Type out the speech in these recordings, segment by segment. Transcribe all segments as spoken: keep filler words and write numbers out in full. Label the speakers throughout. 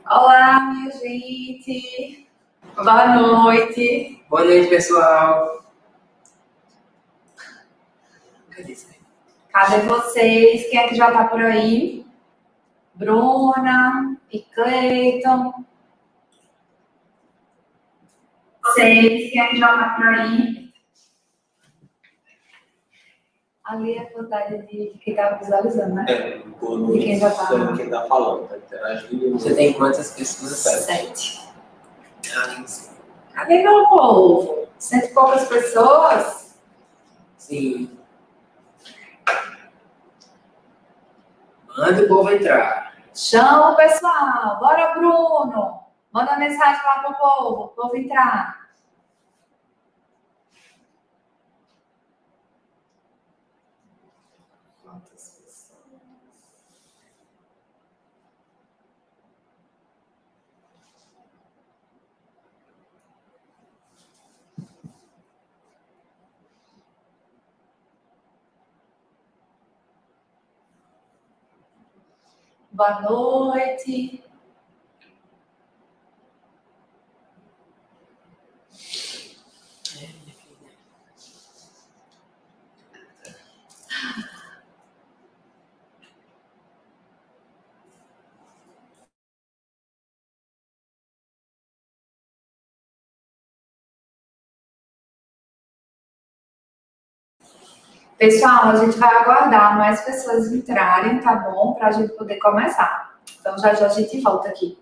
Speaker 1: Olá, minha gente. Boa noite.
Speaker 2: Boa noite, pessoal. Cadê isso aí?
Speaker 1: Cadê vocês? Quem é que já tá por aí? Bruna e Cleiton. Vocês, quem é que já tá por aí? Ali é a quantidade de, de quem tá visualizando, né?
Speaker 3: É, por
Speaker 1: De quem já tá.
Speaker 3: quem tá falando, tá interagindo.
Speaker 2: Você tem quantas pessoas?
Speaker 1: Sete.
Speaker 2: Ah, isso.
Speaker 1: Cadê meu povo? Cento e poucas pessoas?
Speaker 2: Sim. Manda o povo entrar.
Speaker 1: Chama o pessoal. Bora, Bruno. Manda mensagem lá pro povo. O povo entrar.
Speaker 2: Quantas pessoas?
Speaker 1: Boa noite.
Speaker 2: É, minha filha.
Speaker 1: Pessoal, a gente vai aguardar mais pessoas entrarem, tá bom? Para a gente poder começar. Então, já já a gente volta aqui.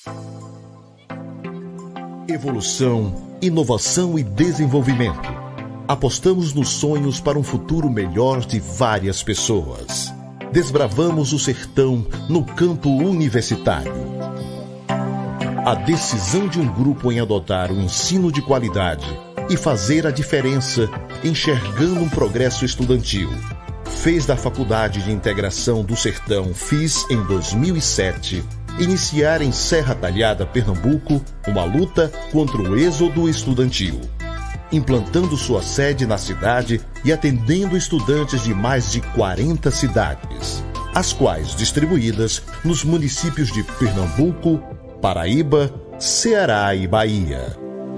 Speaker 4: Evolução, inovação e desenvolvimento. Apostamos nos sonhos para um futuro melhor de várias pessoas. Desbravamos o sertão no campo universitário. A decisão de um grupo em adotar o ensino de qualidade e fazer a diferença, enxergando um progresso estudantil, fez da Faculdade de Integração do Sertão F I S em dois mil e sete iniciar em Serra Talhada, Pernambuco, uma luta contra o êxodo estudantil, implantando sua sede na cidade e atendendo estudantes de mais de quarenta cidades, as quais distribuídas nos municípios de Pernambuco, Paraíba, Ceará e Bahia.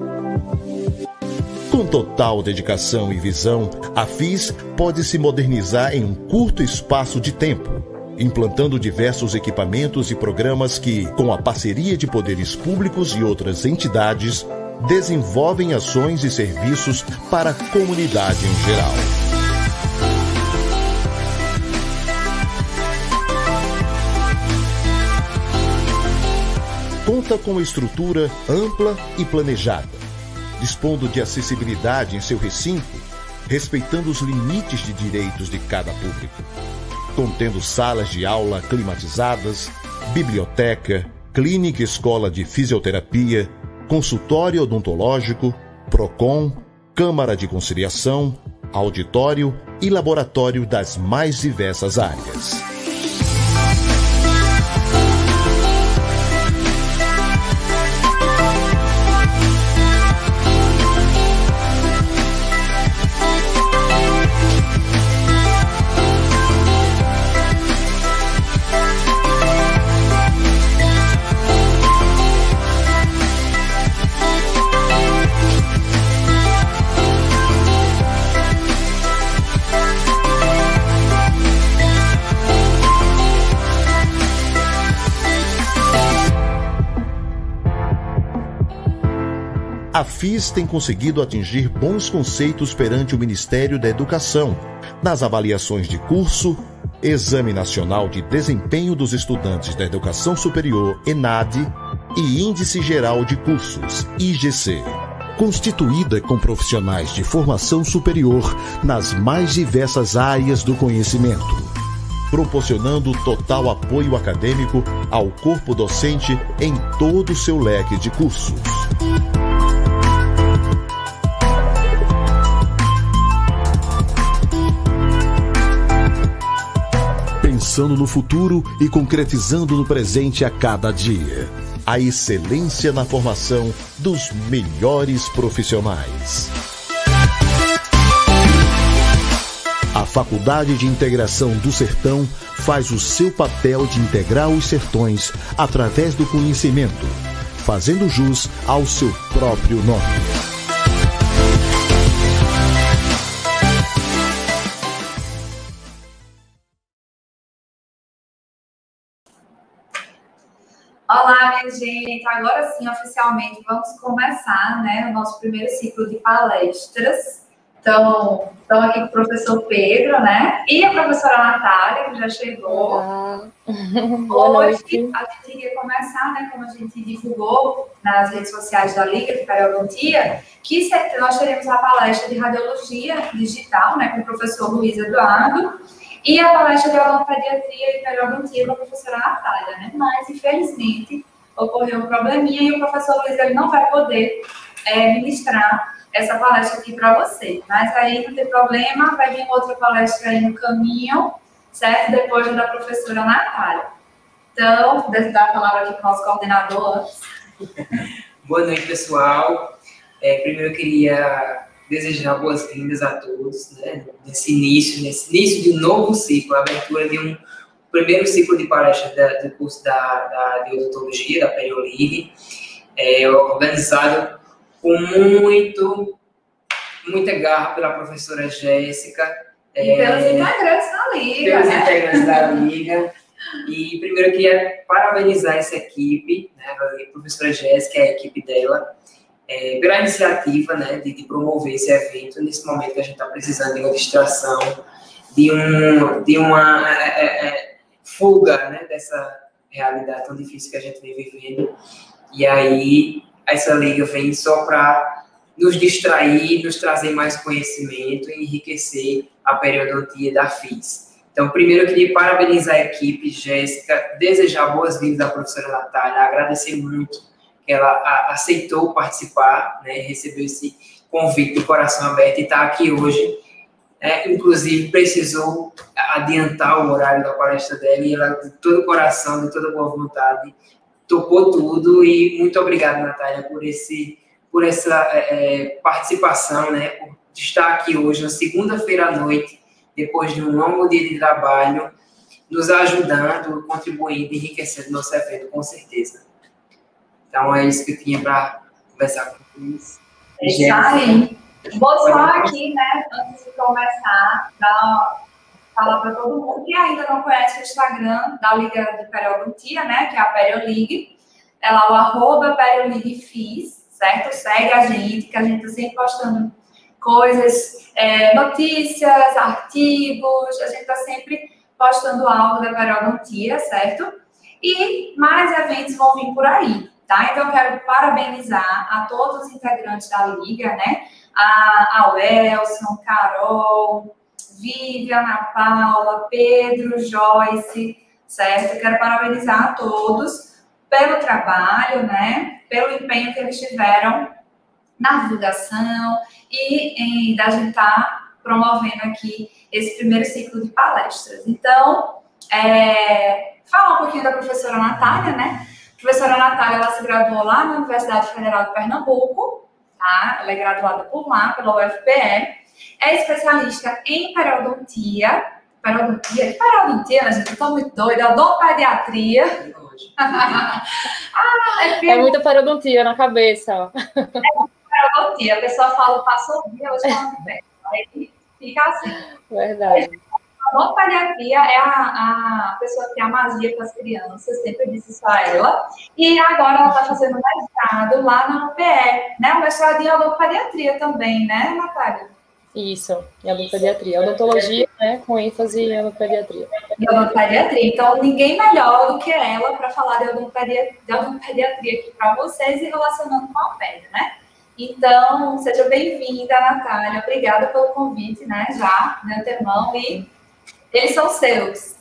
Speaker 4: Com total dedicação e visão, a F I S pode se modernizar em um curto espaço de tempo, implantando diversos equipamentos e programas que, com a parceria de poderes públicos e outras entidades, desenvolvem ações e serviços para a comunidade em geral. Conta com uma estrutura ampla e planejada, dispondo de acessibilidade em seu recinto, respeitando os limites de direitos de cada público, contendo salas de aula climatizadas, biblioteca, clínica e escola de fisioterapia, consultório odontológico, PROCON, Câmara de Conciliação, auditório e laboratório das mais diversas áreas. A F I S tem conseguido atingir bons conceitos perante o Ministério da Educação, nas avaliações de curso, Exame Nacional de Desempenho dos Estudantes da Educação Superior, ENAD, e Índice Geral de Cursos, I G C, constituída com profissionais de formação superior nas mais diversas áreas do conhecimento, proporcionando total apoio acadêmico ao corpo docente em todo o seu leque de cursos. Pensando no futuro e concretizando no presente a cada dia. A excelência na formação dos melhores profissionais. A Faculdade de Integração do Sertão faz o seu papel de integrar os sertões através do conhecimento, fazendo jus ao seu próprio nome.
Speaker 1: Olá, minha gente! Agora sim, oficialmente, vamos começar, né, o nosso primeiro ciclo de palestras. Então, estamos aqui com o professor Pedro, né, e a professora Natália, que já chegou.
Speaker 5: Olá.
Speaker 1: Hoje, a gente iria começar, né, como a gente divulgou nas redes sociais da Liga de Periodontia, que nós teremos a palestra de radiologia digital, né, com o professor Luiz Eduardo, e a palestra de odontopediatria e periodontia com a professora Natália, né? Mas, infelizmente, ocorreu um probleminha e o professor Luiz ele não vai poder é, ministrar essa palestra aqui para você. Mas aí não tem problema, vai vir outra palestra aí no caminho, certo? Depois da professora Natália. Então, vou dar a palavra aqui para o nosso coordenador antes.
Speaker 2: Boa noite, pessoal. É, primeiro eu queria desejar boas-vindas a todos, né, nesse início, nesse início de um novo ciclo, a abertura de um primeiro ciclo de palestras da, do curso da, da, de odontologia, da Periolig, é, organizado com muito, muita garra pela professora Jéssica.
Speaker 1: E é, pelos integrantes da Liga.
Speaker 2: Pelos
Speaker 1: né?
Speaker 2: integrantes da Liga. E primeiro eu queria parabenizar essa equipe, né, a professora Jéssica e a equipe dela, É, pela iniciativa, né, de, de promover esse evento nesse momento que a gente está precisando de uma distração, de, um, de uma é, é, fuga, né, dessa realidade tão difícil que a gente vem vivendo. E aí, essa liga vem só para nos distrair, nos trazer mais conhecimento e enriquecer a periodontia da F I S. Então, primeiro eu queria parabenizar a equipe, Jéssica, desejar boas-vindas à professora Natália, agradecer muito que ela a, aceitou participar, né, recebeu esse convite de coração aberto e está aqui hoje. É, inclusive, precisou adiantar o horário da palestra dela e ela, de todo o coração, de toda boa vontade, tocou tudo. E muito obrigado, Natália, por, esse, por essa é, participação, né, por estar aqui hoje, na segunda-feira à noite, depois de um longo dia de trabalho, nos ajudando, contribuindo, enriquecendo nosso evento, com certeza. Então, é isso que eu tinha para conversar com vocês.
Speaker 1: É isso aí. Vou só aqui, né, antes de começar, dar, falar para todo mundo que ainda não conhece o Instagram da Liga de Periodontia, né, que é a Periolig. É lá o arroba perioligfis, certo? Segue a gente, que a gente está sempre postando coisas, é, notícias, artigos, a gente está sempre postando algo da periodontia, certo? E mais eventos vão vir por aí, tá? Então, eu quero parabenizar a todos os integrantes da Liga, né? A, a Welson, Carol, Vivian, Ana Paula, Pedro, Joyce, certo? Eu quero parabenizar a todos pelo trabalho, né? Pelo empenho que eles tiveram na divulgação e em da gente estar promovendo aqui esse primeiro ciclo de palestras. Então, é, falar um pouquinho da professora Natália, né? A professora Natália, ela se graduou lá na Universidade Federal de Pernambuco, tá? Ela é graduada por lá, pela U F P E, é especialista em periodontia, periodontia, que periodontia, né, gente? Eu tô muito doida, odontopediatria. ah, é,
Speaker 5: é muita periodontia na cabeça.
Speaker 1: É periodontia, a pessoa fala, passou o dia, hoje falando bem. Aí fica assim.
Speaker 5: Verdade.
Speaker 1: A odontopediatria é a, a pessoa que tem a magia com as crianças, sempre disse isso a ela. E agora ela está fazendo mestrado lá na U P E, né? O mestrado em odontopediatria também, né, Natália?
Speaker 5: Isso, em odontopediatria. Odontologia, né, com ênfase em odontopediatria.
Speaker 1: Em odontopediatria. Então, ninguém melhor do que ela para falar de odontopediatria, de odontopediatria aqui para vocês e relacionando com a pedra, né? Então, seja bem-vinda, Natália. Obrigada pelo convite, né, já, de antemão. E eles são seus.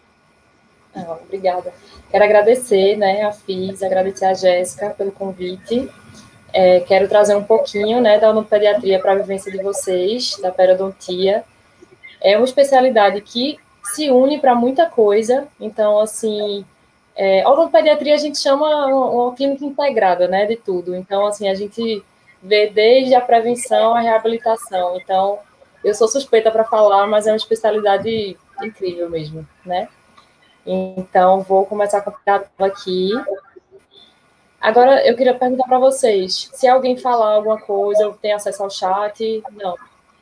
Speaker 5: Ah, obrigada. Quero agradecer, né, a F I S, agradecer a Jéssica pelo convite. É, quero trazer um pouquinho, né, da odontopediatria para a vivência de vocês, da periodontia. É uma especialidade que se une para muita coisa. Então, assim, é, a odontopediatria a gente chama uma, uma clínica integrada, né, de tudo. Então, assim, a gente vê desde a prevenção à reabilitação. Então, eu sou suspeita para falar, mas é uma especialidade incrível mesmo, né? Então, vou começar com o aqui. Agora, eu queria perguntar para vocês, se alguém falar alguma coisa, eu tenho acesso ao chat? Não.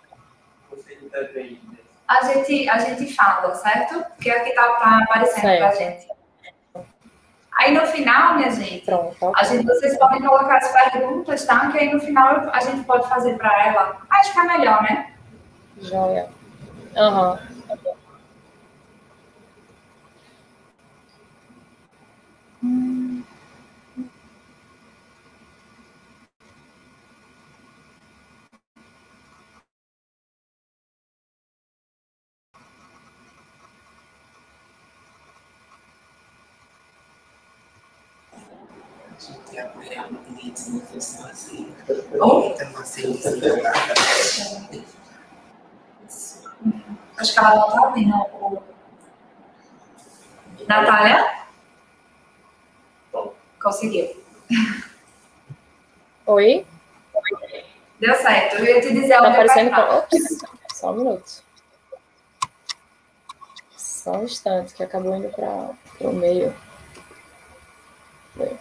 Speaker 1: A gente, a gente fala, certo? Porque aqui está tá aparecendo para a gente. Aí, no final, minha gente,
Speaker 5: Pronto,
Speaker 1: a gente, vocês podem colocar as perguntas, tá? Que aí, no final, a gente pode fazer para ela. Acho que é melhor, né?
Speaker 5: Joia. Aham. Hum.
Speaker 1: Acho que ela não está ouvindo. Natália? Conseguiu.
Speaker 5: Oi?
Speaker 1: Deu certo. Eu ia te dizer
Speaker 5: Tá
Speaker 1: onde
Speaker 5: aparecendo...
Speaker 1: apertar.
Speaker 5: Ops, só um minuto. Só um instante, que acabou indo para o meio. Foi.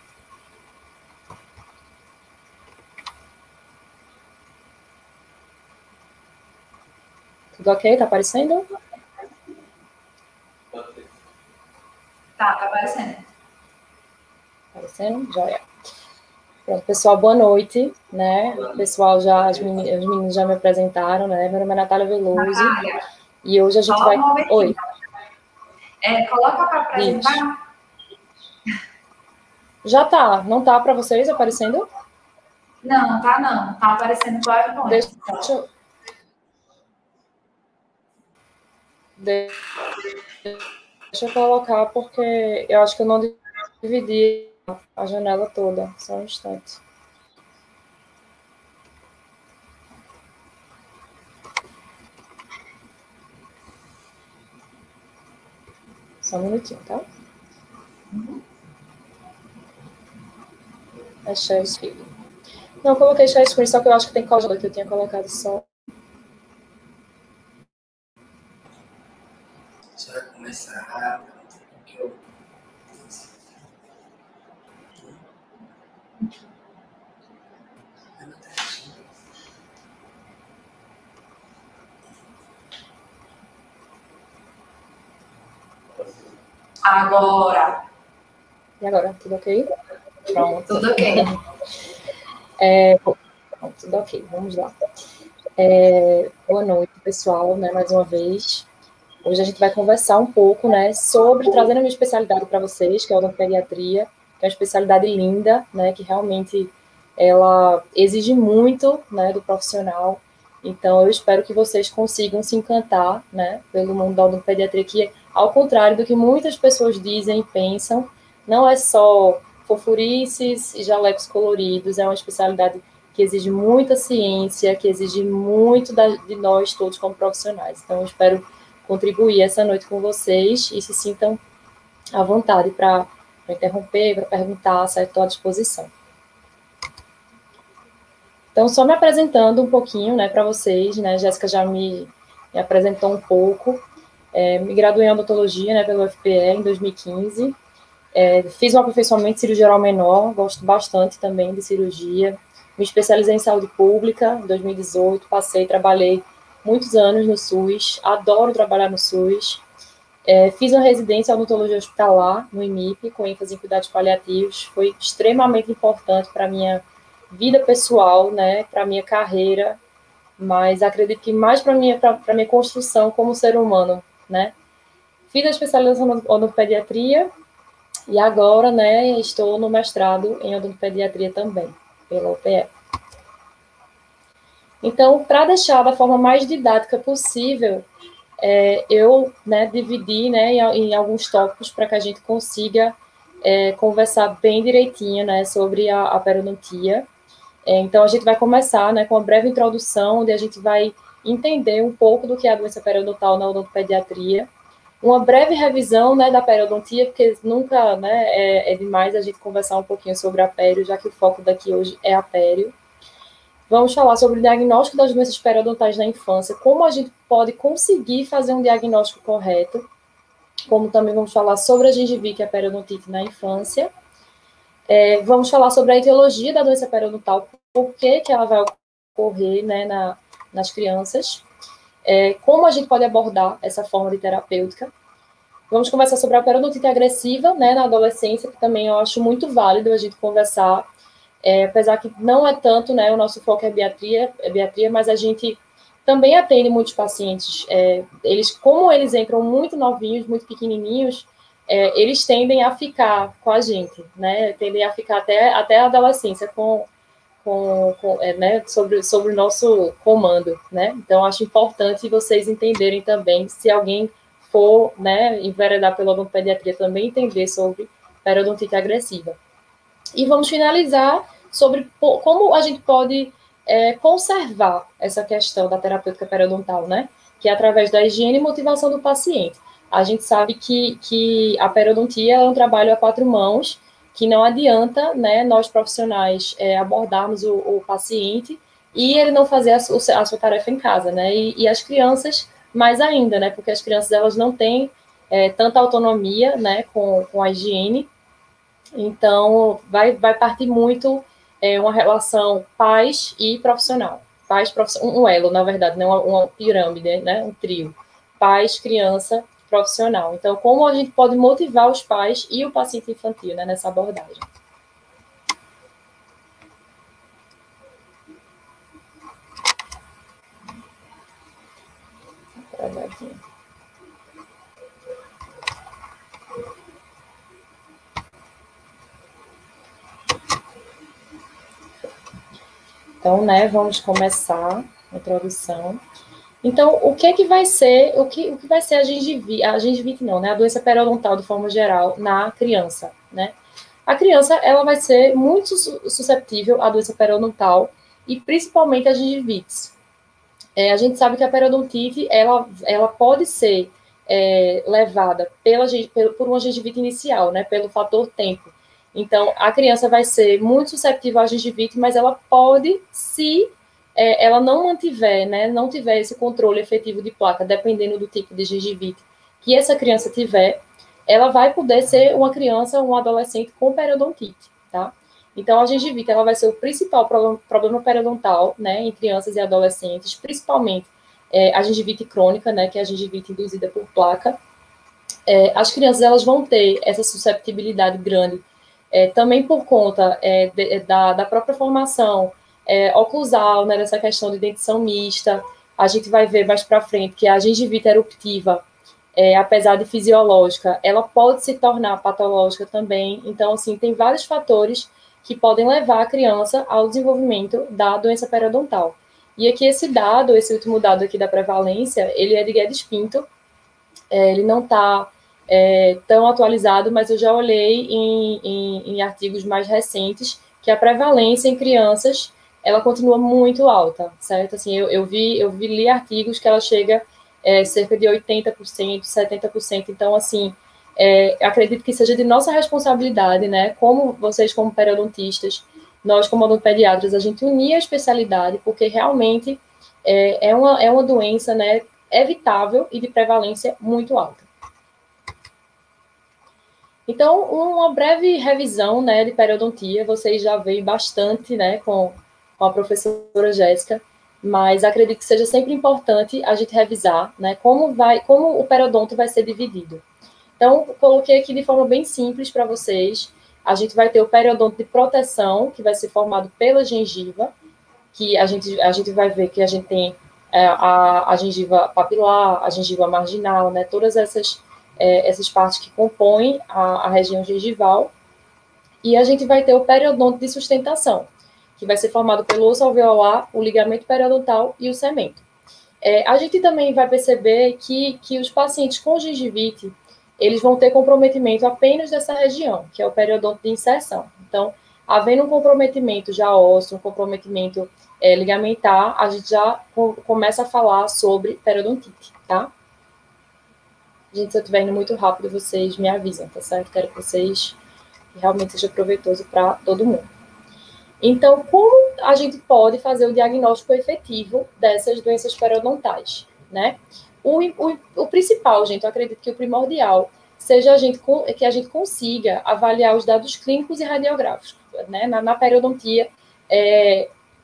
Speaker 5: Tudo ok? Tá aparecendo?
Speaker 1: Tá, tá aparecendo.
Speaker 5: Aparecendo? Joia. Pronto, pessoal, boa noite, né? O pessoal já, as meninas, os meninos já me apresentaram, né? Meu nome é Natália Veloso.
Speaker 1: Natália,
Speaker 5: E hoje a gente
Speaker 1: só
Speaker 5: vai...
Speaker 1: um momentinho.
Speaker 5: Oi.
Speaker 1: É, coloca para apresentar.
Speaker 5: Já tá, não tá para vocês aparecendo?
Speaker 1: Não, tá não. Tá aparecendo PowerPoint.
Speaker 5: Deixa, deixa, eu- de- deixa eu colocar, porque eu acho que eu não dividi a janela toda. Só um instante. Só um minutinho, tá? É share screen. Não, eu coloquei share screen, só que eu acho que tem código que eu tinha colocado só.
Speaker 2: Você vai começar rápido. Que eu...
Speaker 1: Agora.
Speaker 5: E agora, tudo ok? Pronto.
Speaker 1: Tudo ok.
Speaker 5: É, bom, tudo ok, vamos lá. É, boa noite, pessoal, né, mais uma vez. Hoje a gente vai conversar um pouco, né, sobre, trazendo a minha especialidade para vocês, que é a odontopediatria, que é uma especialidade linda, né, que realmente ela exige muito, né, do profissional. Então, eu espero que vocês consigam se encantar, né, pelo mundo da odontopediatria, que, ao contrário do que muitas pessoas dizem e pensam, não é só fofurices e jalecos coloridos, é uma especialidade que exige muita ciência, que exige muito da, de nós todos como profissionais. Então, eu espero contribuir essa noite com vocês e se sintam à vontade para interromper, para perguntar, estou à disposição. Então, só me apresentando um pouquinho, né, para vocês, né, Jéssica já me, me apresentou um pouco, é, me graduei em odontologia, né, pelo U F P E em dois mil e quinze, é, fiz um aperfeiçoamento de cirurgia oral menor, gosto bastante também de cirurgia, me especializei em saúde pública em dois mil e dezoito, passei, trabalhei muitos anos no SUS, adoro trabalhar no SUS, é, fiz uma residência em odontologia hospitalar no I M I P, com ênfase em cuidados paliativos, foi extremamente importante para a minha vida pessoal, né, para a minha carreira, mas acredito que mais para a minha, minha construção como ser humano, né. Fiz a especialização em odontopediatria e agora, né, estou no mestrado em odontopediatria também, pela U P E. Então, para deixar da forma mais didática possível, é, eu, né, dividi, né, em, em alguns tópicos para que a gente consiga é, conversar bem direitinho, né, sobre a, a periodontia. É, então, a gente vai começar, né, com uma breve introdução, onde a gente vai entender um pouco do que é a doença periodontal na odontopediatria, uma breve revisão, né, da periodontia, porque nunca, né, é, é demais a gente conversar um pouquinho sobre a pério, já que o foco daqui hoje é a pério. Vamos falar sobre o diagnóstico das doenças periodontais na infância, como a gente pode conseguir fazer um diagnóstico correto, como também vamos falar sobre a gengivite e a periodontite na infância. É, vamos falar sobre a etiologia da doença periodontal, por que, que ela vai ocorrer, né, na, nas crianças, é, como a gente pode abordar essa forma de terapêutica. Vamos conversar sobre a periodontite agressiva, né, na adolescência, que também eu acho muito válido a gente conversar, é, apesar que não é tanto, né, o nosso foco é biatria, é biatria, mas a gente também atende muitos pacientes, é, eles, como eles entram muito novinhos, muito pequenininhos, é, eles tendem a ficar com a gente, né, tendem a ficar até, até a adolescência com, com, com é, né, sobre, sobre o nosso comando, né, então acho importante vocês entenderem também, se alguém for, né, enveredar pela odontopediatria, também entender sobre periodontite agressiva. E vamos finalizar sobre como a gente pode é, conservar essa questão da terapêutica periodontal, né? Que é através da higiene e motivação do paciente. A gente sabe que, que a periodontia é um trabalho a quatro mãos, que não adianta, né, nós profissionais é, abordarmos o, o paciente e ele não fazer a, a sua tarefa em casa, né? E, e as crianças mais ainda, né? Porque as crianças elas não têm é, tanta autonomia, né, com, com a higiene. Então, vai, vai partir muito é, uma relação pais e profissional. Pais, um elo, na verdade, né? uma, uma pirâmide, né? Um trio. Pais, criança, profissional. Então, como a gente pode motivar os pais e o paciente infantil, né, nessa abordagem? Então, né, vamos começar a introdução. Então, o que é que vai ser, o que, o que vai ser a gengivite, a gengivite não, né, a doença periodontal de forma geral na criança, né? A criança, ela vai ser muito suscetível à doença periodontal e principalmente a gingivites. É, a gente sabe que a periodontite, ela, ela pode ser é, levada pela, por uma gengivite inicial, né, pelo fator tempo. Então, a criança vai ser muito suscetível à gengivite, mas ela pode, se é, ela não mantiver, né, não tiver esse controle efetivo de placa, dependendo do tipo de gengivite que essa criança tiver, ela vai poder ser uma criança, um adolescente com periodontite, tá? Então, a gengivite, ela vai ser o principal problema periodontal, né, em crianças e adolescentes, principalmente é, a gengivite crônica, né, que é a gengivite induzida por placa. É, as crianças, elas vão ter essa susceptibilidade grande, é, também por conta é, de, da, da própria formação é, oclusal, né, dessa questão de dentição mista. A gente vai ver mais para frente que a gengivite eruptiva, É, apesar de fisiológica, ela pode se tornar patológica também. Então, assim, tem vários fatores que podem levar a criança ao desenvolvimento da doença periodontal. E aqui esse dado, esse último dado aqui da prevalência, ele é de Guedes Pinto, é, ele não está é, tão atualizado, mas eu já olhei em, em, em artigos mais recentes que a prevalência em crianças, ela continua muito alta, certo? Assim, eu, eu vi, eu vi, li artigos que ela chega É, cerca de oitenta por cento, setenta por cento. Então, assim, é, acredito que seja de nossa responsabilidade, né, como vocês como periodontistas, nós como odontopediatras, a gente unir a especialidade, porque realmente é, é, uma, é uma doença, né, evitável e de prevalência muito alta. Então, uma breve revisão, né, de periodontia, vocês já veem bastante, né, com, com a professora Jéssica, mas acredito que seja sempre importante a gente revisar, né, como, vai, como o periodonto vai ser dividido. Então, coloquei aqui de forma bem simples para vocês. A gente vai ter o periodonto de proteção, que vai ser formado pela gengiva, que a gente, a gente vai ver que a gente tem é, a, a gengiva papilar, a gengiva marginal, né, todas essas, é, essas partes que compõem a, a região gengival. E a gente vai ter o periodonto de sustentação, que vai ser formado pelo osso alveolar, o ligamento periodontal e o cemento. É, a gente também vai perceber que, que os pacientes com gengivite, eles vão ter comprometimento apenas dessa região, que é o periodonto de inserção. Então, havendo um comprometimento já ósseo, um comprometimento é, ligamentar, a gente já com, começa a falar sobre periodontite, tá? Gente, se eu estiver indo muito rápido, vocês me avisam, tá certo? Quero que vocês que realmente seja proveitoso para todo mundo. Então, como a gente pode fazer o diagnóstico efetivo dessas doenças periodontais, né? O, o, o principal, gente, eu acredito que o primordial seja a gente, que a gente consiga avaliar os dados clínicos e radiográficos, né? Na, na periodontia, é,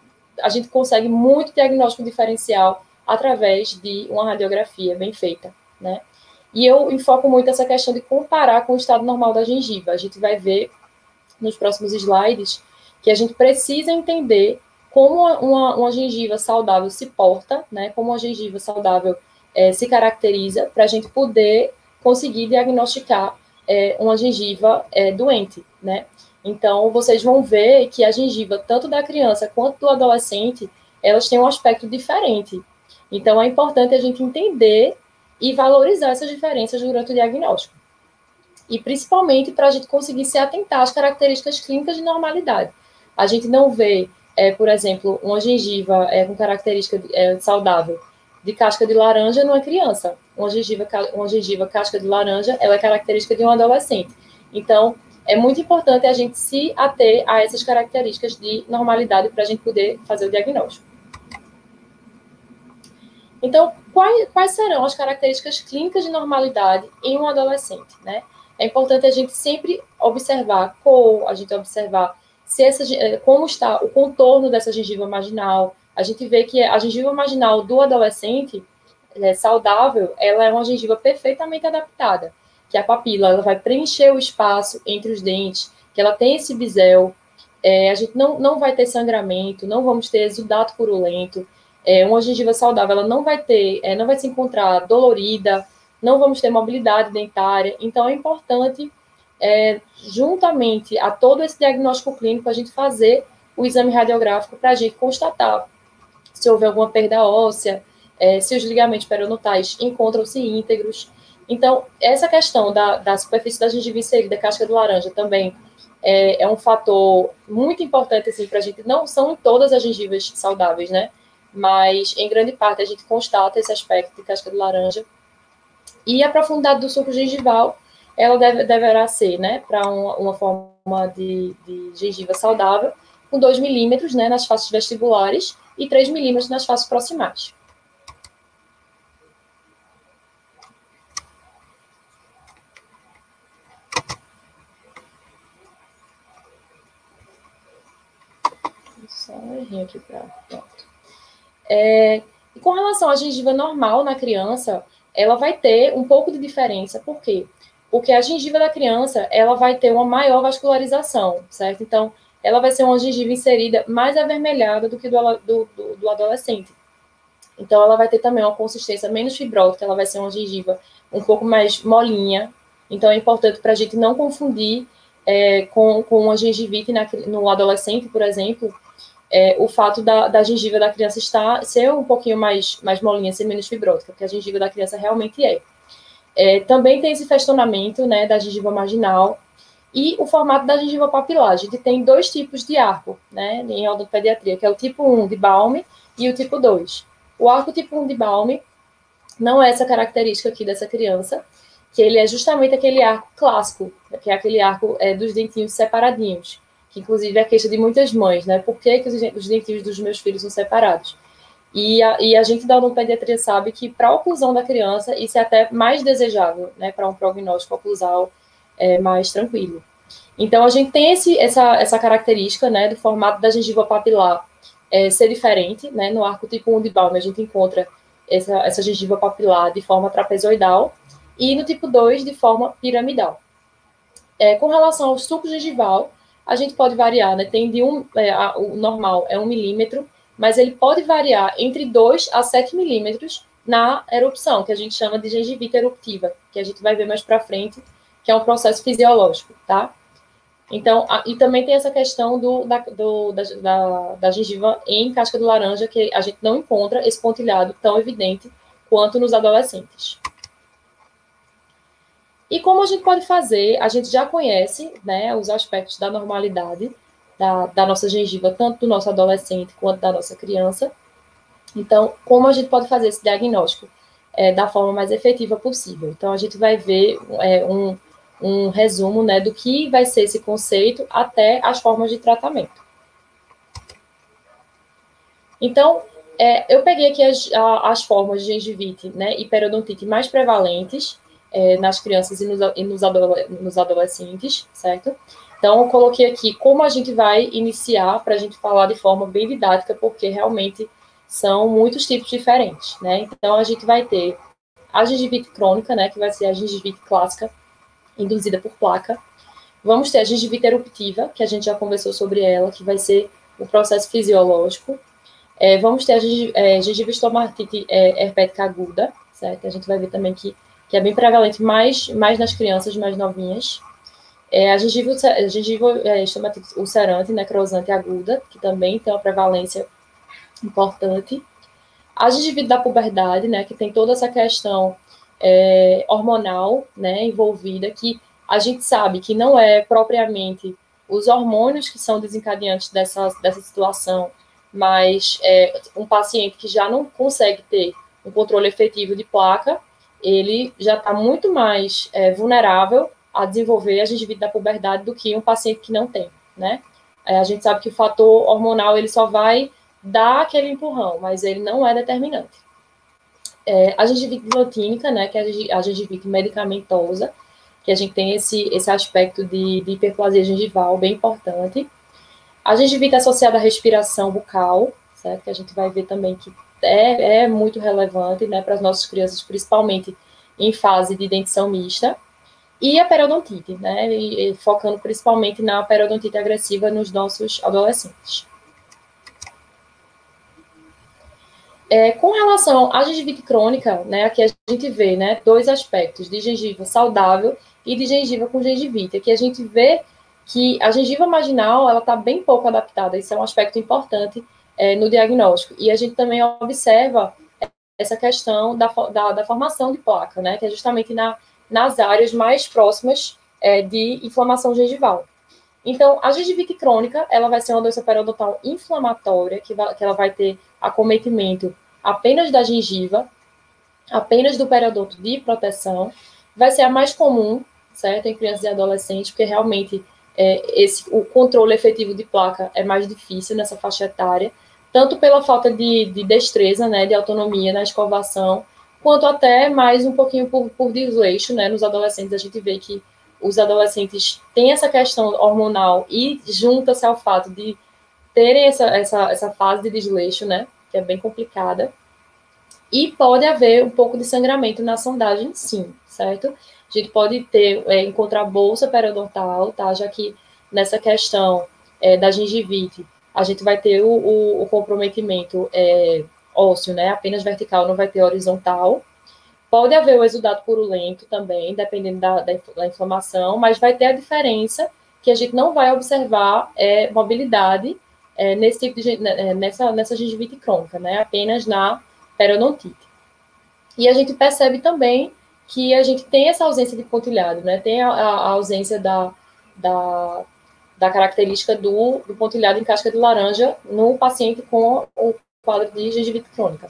Speaker 5: a gente consegue muito diagnóstico diferencial através de uma radiografia bem feita, né? E eu enfoco muito essa questão de comparar com o estado normal da gengiva. A gente vai ver nos próximos slides que a gente precisa entender como uma, uma gengiva saudável se porta, né, como uma gengiva saudável é, se caracteriza, para a gente poder conseguir diagnosticar é, uma gengiva é, doente, né? Então, vocês vão ver que a gengiva, tanto da criança quanto do adolescente, elas têm um aspecto diferente. Então, é importante a gente entender e valorizar essas diferenças durante o diagnóstico. E, principalmente, para a gente conseguir se atentar às características clínicas de normalidade. A gente não vê, é, por exemplo, uma gengiva é, com característica é, saudável de casca de laranja numa criança. Uma gengiva, uma gengiva casca de laranja, ela é característica de um adolescente. Então, é muito importante a gente se ater a essas características de normalidade para a gente poder fazer o diagnóstico. Então, quais, quais serão as características clínicas de normalidade em um adolescente, né? É importante a gente sempre observar a cor, a gente observar se essa, como está o contorno dessa gengiva marginal. A gente vê que a gengiva marginal do adolescente é, saudável, ela é uma gengiva perfeitamente adaptada, que a papila ela vai preencher o espaço entre os dentes, que ela tem esse bisel, é, a gente não, não vai ter sangramento, não vamos ter exudato purulento. É, uma gengiva saudável ela não vai ter, é, não vai se encontrar dolorida, não vamos ter mobilidade dentária. Então, é importante, é, juntamente a todo esse diagnóstico clínico, a gente fazer o exame radiográfico para a gente constatar se houve alguma perda óssea, é, se os ligamentos periodontais encontram-se íntegros. Então, essa questão da, da superfície da gengiva inserida, casca de laranja, também é, é um fator muito importante assim, para a gente. Não são em todas as gengivas saudáveis, né? Mas, em grande parte, a gente constata esse aspecto de casca de laranja. E a profundidade do suco gengival, ela deve, deverá ser, né, para uma, uma forma de, de gengiva saudável, com dois milímetros, né, nas faces vestibulares e três milímetros nas faces proximais. Só um errinho aqui para pronto. É, e com relação à gengiva normal na criança, ela vai ter um pouco de diferença. Por quê? Porque a gengiva da criança, ela vai ter uma maior vascularização, certo? Então, ela vai ser uma gengiva inserida mais avermelhada do que do, do, do, do adolescente. Então, ela vai ter também uma consistência menos fibrótica, ela vai ser uma gengiva um pouco mais molinha. Então, é importante para a gente não confundir é, com, com uma gengivite na, no adolescente, por exemplo, é, o fato da, da gengiva da criança estar, ser um pouquinho mais, mais molinha, ser menos fibrótica, porque a gengiva da criança realmente é. É, também tem esse festonamento, né, da gengiva marginal e o formato da gengiva papilar. A gente tem dois tipos de arco, né, em odontopediatria, que é o tipo um de Balme e o tipo dois. O arco tipo um de Balme não é essa característica aqui dessa criança, que ele é justamente aquele arco clássico, que é aquele arco é, dos dentinhos separadinhos, que inclusive é a queixa de muitas mães, né, por que, que os dentinhos dos meus filhos são separados? E a, e a gente da odontopediatria sabe que para a oclusão da criança, isso é até mais desejável, né, para um prognóstico oclusal é, mais tranquilo. Então, a gente tem esse, essa, essa característica, né, do formato da gengiva papilar é, ser diferente, né, no arco tipo um de Balme a gente encontra essa, essa gengiva papilar de forma trapezoidal e no tipo dois de forma piramidal. É, com relação ao suco gengival, a gente pode variar, né, tem de um, é, a, o normal é um milímetro, mas ele pode variar entre dois a sete milímetros na erupção, que a gente chama de gengivite eruptiva, que a gente vai ver mais para frente, que é um processo fisiológico, tá? Então, a, e também tem essa questão do, da, do, da, da, da gengiva em casca de laranja, que a gente não encontra esse pontilhado tão evidente quanto nos adolescentes. E como a gente pode fazer, a gente já conhece, né, os aspectos da normalidade, Da, da nossa gengiva, tanto do nosso adolescente quanto da nossa criança. Então, como a gente pode fazer esse diagnóstico é, da forma mais efetiva possível? Então, a gente vai ver é, um, um resumo, né, do que vai ser esse conceito até as formas de tratamento. Então, é, eu peguei aqui as, a, as formas de gengivite, né, e periodontite mais prevalentes é, nas crianças e nos, e nos, adole nos adolescentes, certo? Então, eu coloquei aqui como a gente vai iniciar para a gente falar de forma bem didática, porque realmente são muitos tipos diferentes, né? Então, a gente vai ter a gengivite crônica, né, que vai ser a gengivite clássica, induzida por placa. Vamos ter a gengivite eruptiva, que a gente já conversou sobre ela, que vai ser o processo fisiológico. É, vamos ter a gengiva estomatite é, herpética aguda, certo? A gente vai ver também que, que é bem prevalente mais, mais nas crianças mais novinhas. É, a gengiva, a gengiva é, estomatite ulcerante, necrosante aguda, que também tem uma prevalência importante. A gengivite da puberdade, né, que tem toda essa questão é, hormonal, né, envolvida, que a gente sabe que não é propriamente os hormônios que são desencadeantes dessa, dessa situação, mas é, um paciente que já não consegue ter um controle efetivo de placa, ele já está muito mais é, vulnerável a desenvolver a gengivite da puberdade do que um paciente que não tem, né? É, a gente sabe que o fator hormonal, ele só vai dar aquele empurrão, mas ele não é determinante. É, a gengivite glotínica, né, que é a gengivite medicamentosa, que a gente tem esse, esse aspecto de, de hiperplasia gengival bem importante. A gengivite associada à respiração bucal, certo? Que a gente vai ver também que é, é muito relevante, né, para as nossas crianças, principalmente em fase de dentição mista. E a periodontite, né, e, e focando principalmente na periodontite agressiva nos nossos adolescentes. É, com relação à gengivite crônica, né, aqui a gente vê, né, dois aspectos, de gengiva saudável e de gengiva com gengivite. Aqui a gente vê que a gengiva marginal, ela está bem pouco adaptada, isso é um aspecto importante é, no diagnóstico, e a gente também observa essa questão da, da, da formação de placa, né, que é justamente na, nas áreas mais próximas é, de inflamação gengival. Então, a gengivite crônica, ela vai ser uma doença periodontal inflamatória, que, vai, que ela vai ter acometimento apenas da gengiva, apenas do periodonto de proteção, vai ser a mais comum, certo, em crianças e adolescentes, porque realmente é, esse, o controle efetivo de placa é mais difícil nessa faixa etária, tanto pela falta de, de destreza, né, de autonomia na escovação, quanto até mais um pouquinho por, por desleixo, né, nos adolescentes a gente vê que os adolescentes têm essa questão hormonal e junta-se ao fato de terem essa, essa, essa fase de desleixo, né, que é bem complicada, e pode haver um pouco de sangramento na sondagem, sim, certo? A gente pode ter, é, encontrar bolsa periodontal, tá, já que nessa questão é, da gengivite, a gente vai ter o, o, o comprometimento é, ósseo, né, apenas vertical, não vai ter horizontal. Pode haver o exudato purulento também, dependendo da, da, da inflamação, mas vai ter a diferença que a gente não vai observar é, mobilidade é, nesse tipo de, nessa, nessa gengivite crônica, né, apenas na periodontite. E a gente percebe também que a gente tem essa ausência de pontilhado, né, tem a, a ausência da, da, da característica do, do pontilhado em casca de laranja no paciente com o quadro de gengivite crônica.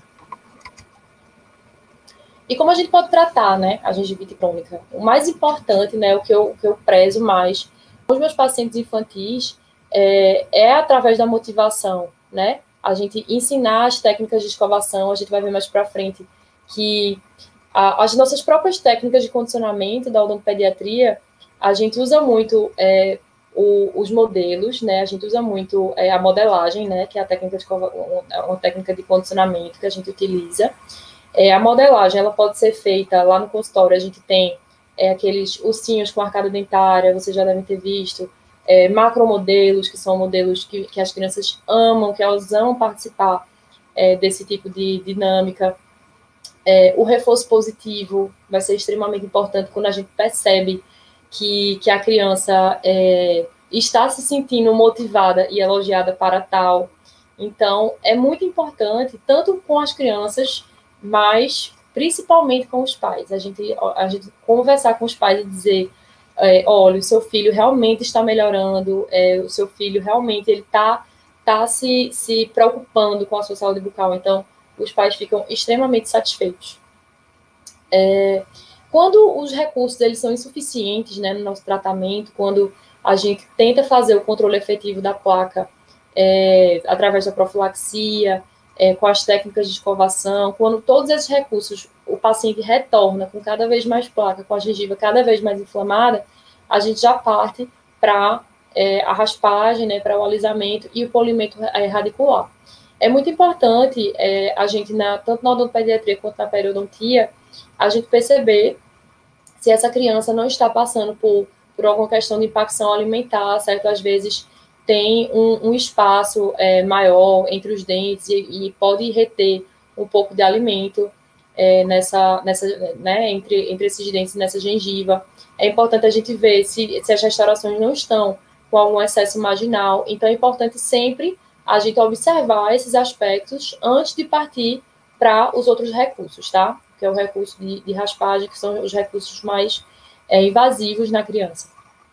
Speaker 5: E como a gente pode tratar, né, a gengivite crônica? O mais importante, né, o que eu, o que eu prezo mais com os meus pacientes infantis é, é através da motivação, né, a gente ensinar as técnicas de escovação, a gente vai ver mais para frente que a, as nossas próprias técnicas de condicionamento da odontopediatria, a gente usa muito é, o, os modelos, né, a gente usa muito é, a modelagem, né, que é a técnica de, uma técnica de condicionamento que a gente utiliza. É, a modelagem, ela pode ser feita lá no consultório, a gente tem é, aqueles ursinhos com arcada dentária, vocês já devem ter visto, é, macromodelos, que são modelos que, que as crianças amam, que elas amam participar é, desse tipo de dinâmica. É, o reforço positivo vai ser extremamente importante quando a gente percebe que, que a criança é, está se sentindo motivada e elogiada para tal. Então, é muito importante, tanto com as crianças, mas principalmente com os pais, a gente, a gente conversar com os pais e dizer, é, olha, o seu filho realmente está melhorando, é, o seu filho realmente ele está tá se, se preocupando com a sua saúde bucal, então os pais ficam extremamente satisfeitos. É, quando os recursos eles são insuficientes, né, no nosso tratamento, quando a gente tenta fazer o controle efetivo da placa é, através da profilaxia, É, com as técnicas de escovação, quando todos esses recursos o paciente retorna com cada vez mais placa, com a gengiva cada vez mais inflamada, a gente já parte para é, a raspagem, né, para o alisamento e o polimento é, radicular. É muito importante é, a gente, na, tanto na odontopediatria quanto na periodontia, a gente perceber se essa criança não está passando por, por alguma questão de impacção alimentar, certo? Às vezes tem um, um espaço é, maior entre os dentes e, e pode reter um pouco de alimento é, nessa, nessa, né, entre, entre esses dentes e nessa gengiva. É importante a gente ver se, se as restaurações não estão com algum excesso marginal, então é importante sempre a gente observar esses aspectos antes de partir para os outros recursos, tá? Que é o recurso de, de raspagem, que são os recursos mais é, invasivos na criança.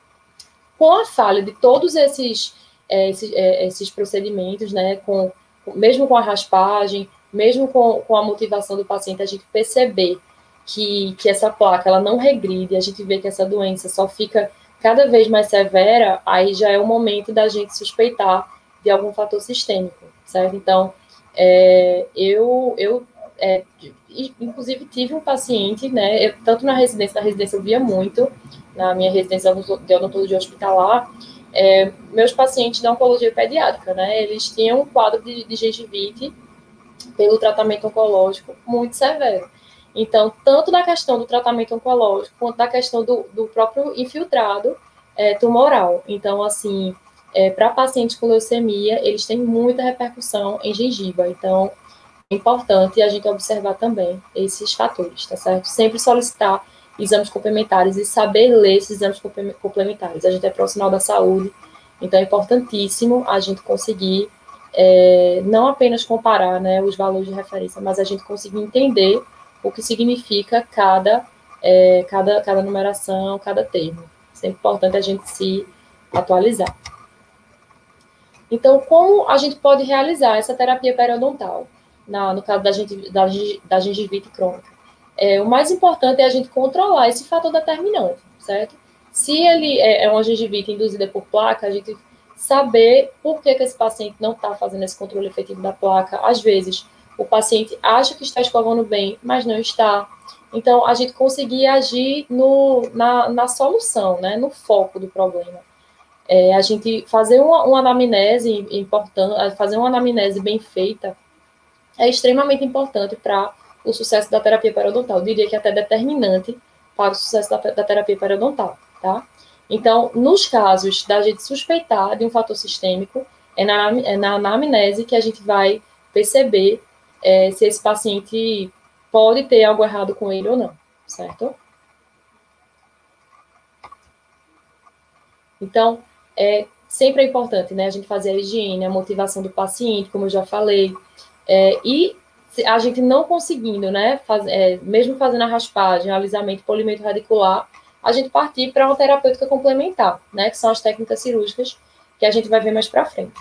Speaker 5: Com a falha de todos esses É, esses, é, esses procedimentos, né, com, mesmo com a raspagem, mesmo com, com a motivação do paciente, a gente perceber que, que essa placa ela não regride, a gente vê que essa doença só fica cada vez mais severa, aí já é o momento da gente suspeitar de algum fator sistêmico, certo? Então, é, eu, eu é, inclusive tive um paciente, né, eu, tanto na residência, na residência eu via muito, na minha residência de odontologia hospitalar, É, meus pacientes da oncologia pediátrica, né, eles tinham um quadro de, de gengivite pelo tratamento oncológico muito severo. Então, tanto da questão do tratamento oncológico, quanto da questão do, do próprio infiltrado é, tumoral. Então, assim, é, para pacientes com leucemia, eles têm muita repercussão em gengiva. Então, é importante a gente observar também esses fatores, tá certo? Sempre solicitar exames complementares e saber ler esses exames complementares. A gente é profissional da saúde, então é importantíssimo a gente conseguir é, não apenas comparar, né, os valores de referência, mas a gente conseguir entender o que significa cada, é, cada, cada numeração, cada termo. É importante a gente se atualizar. Então, como a gente pode realizar essa terapia periodontal, na, no caso da, gente, da, da gengivite crônica? É, o mais importante é a gente controlar esse fator determinante, certo? Se ele é, é uma gengivite induzida por placa, a gente saber por que, que esse paciente não está fazendo esse controle efetivo da placa. Às vezes, o paciente acha que está escovando bem, mas não está. Então, a gente conseguir agir no, na, na solução, né, no foco do problema. É, a gente fazer uma, uma anamnese importante, fazer uma anamnese bem feita é extremamente importante para o sucesso da terapia periodontal. Eu diria que é até determinante para o sucesso da, da terapia periodontal, tá? Então, nos casos da gente suspeitar de um fator sistêmico, é na, é na anamnese que a gente vai perceber é, se esse paciente pode ter algo errado com ele ou não, certo? Então, é, sempre é importante, né, a gente fazer a higiene, a motivação do paciente, como eu já falei, é, e a gente não conseguindo, né, faz, é, mesmo fazendo a raspagem, alisamento, polimento radicular, a gente partir para uma terapêutica complementar, né, que são as técnicas cirúrgicas que a gente vai ver mais para frente.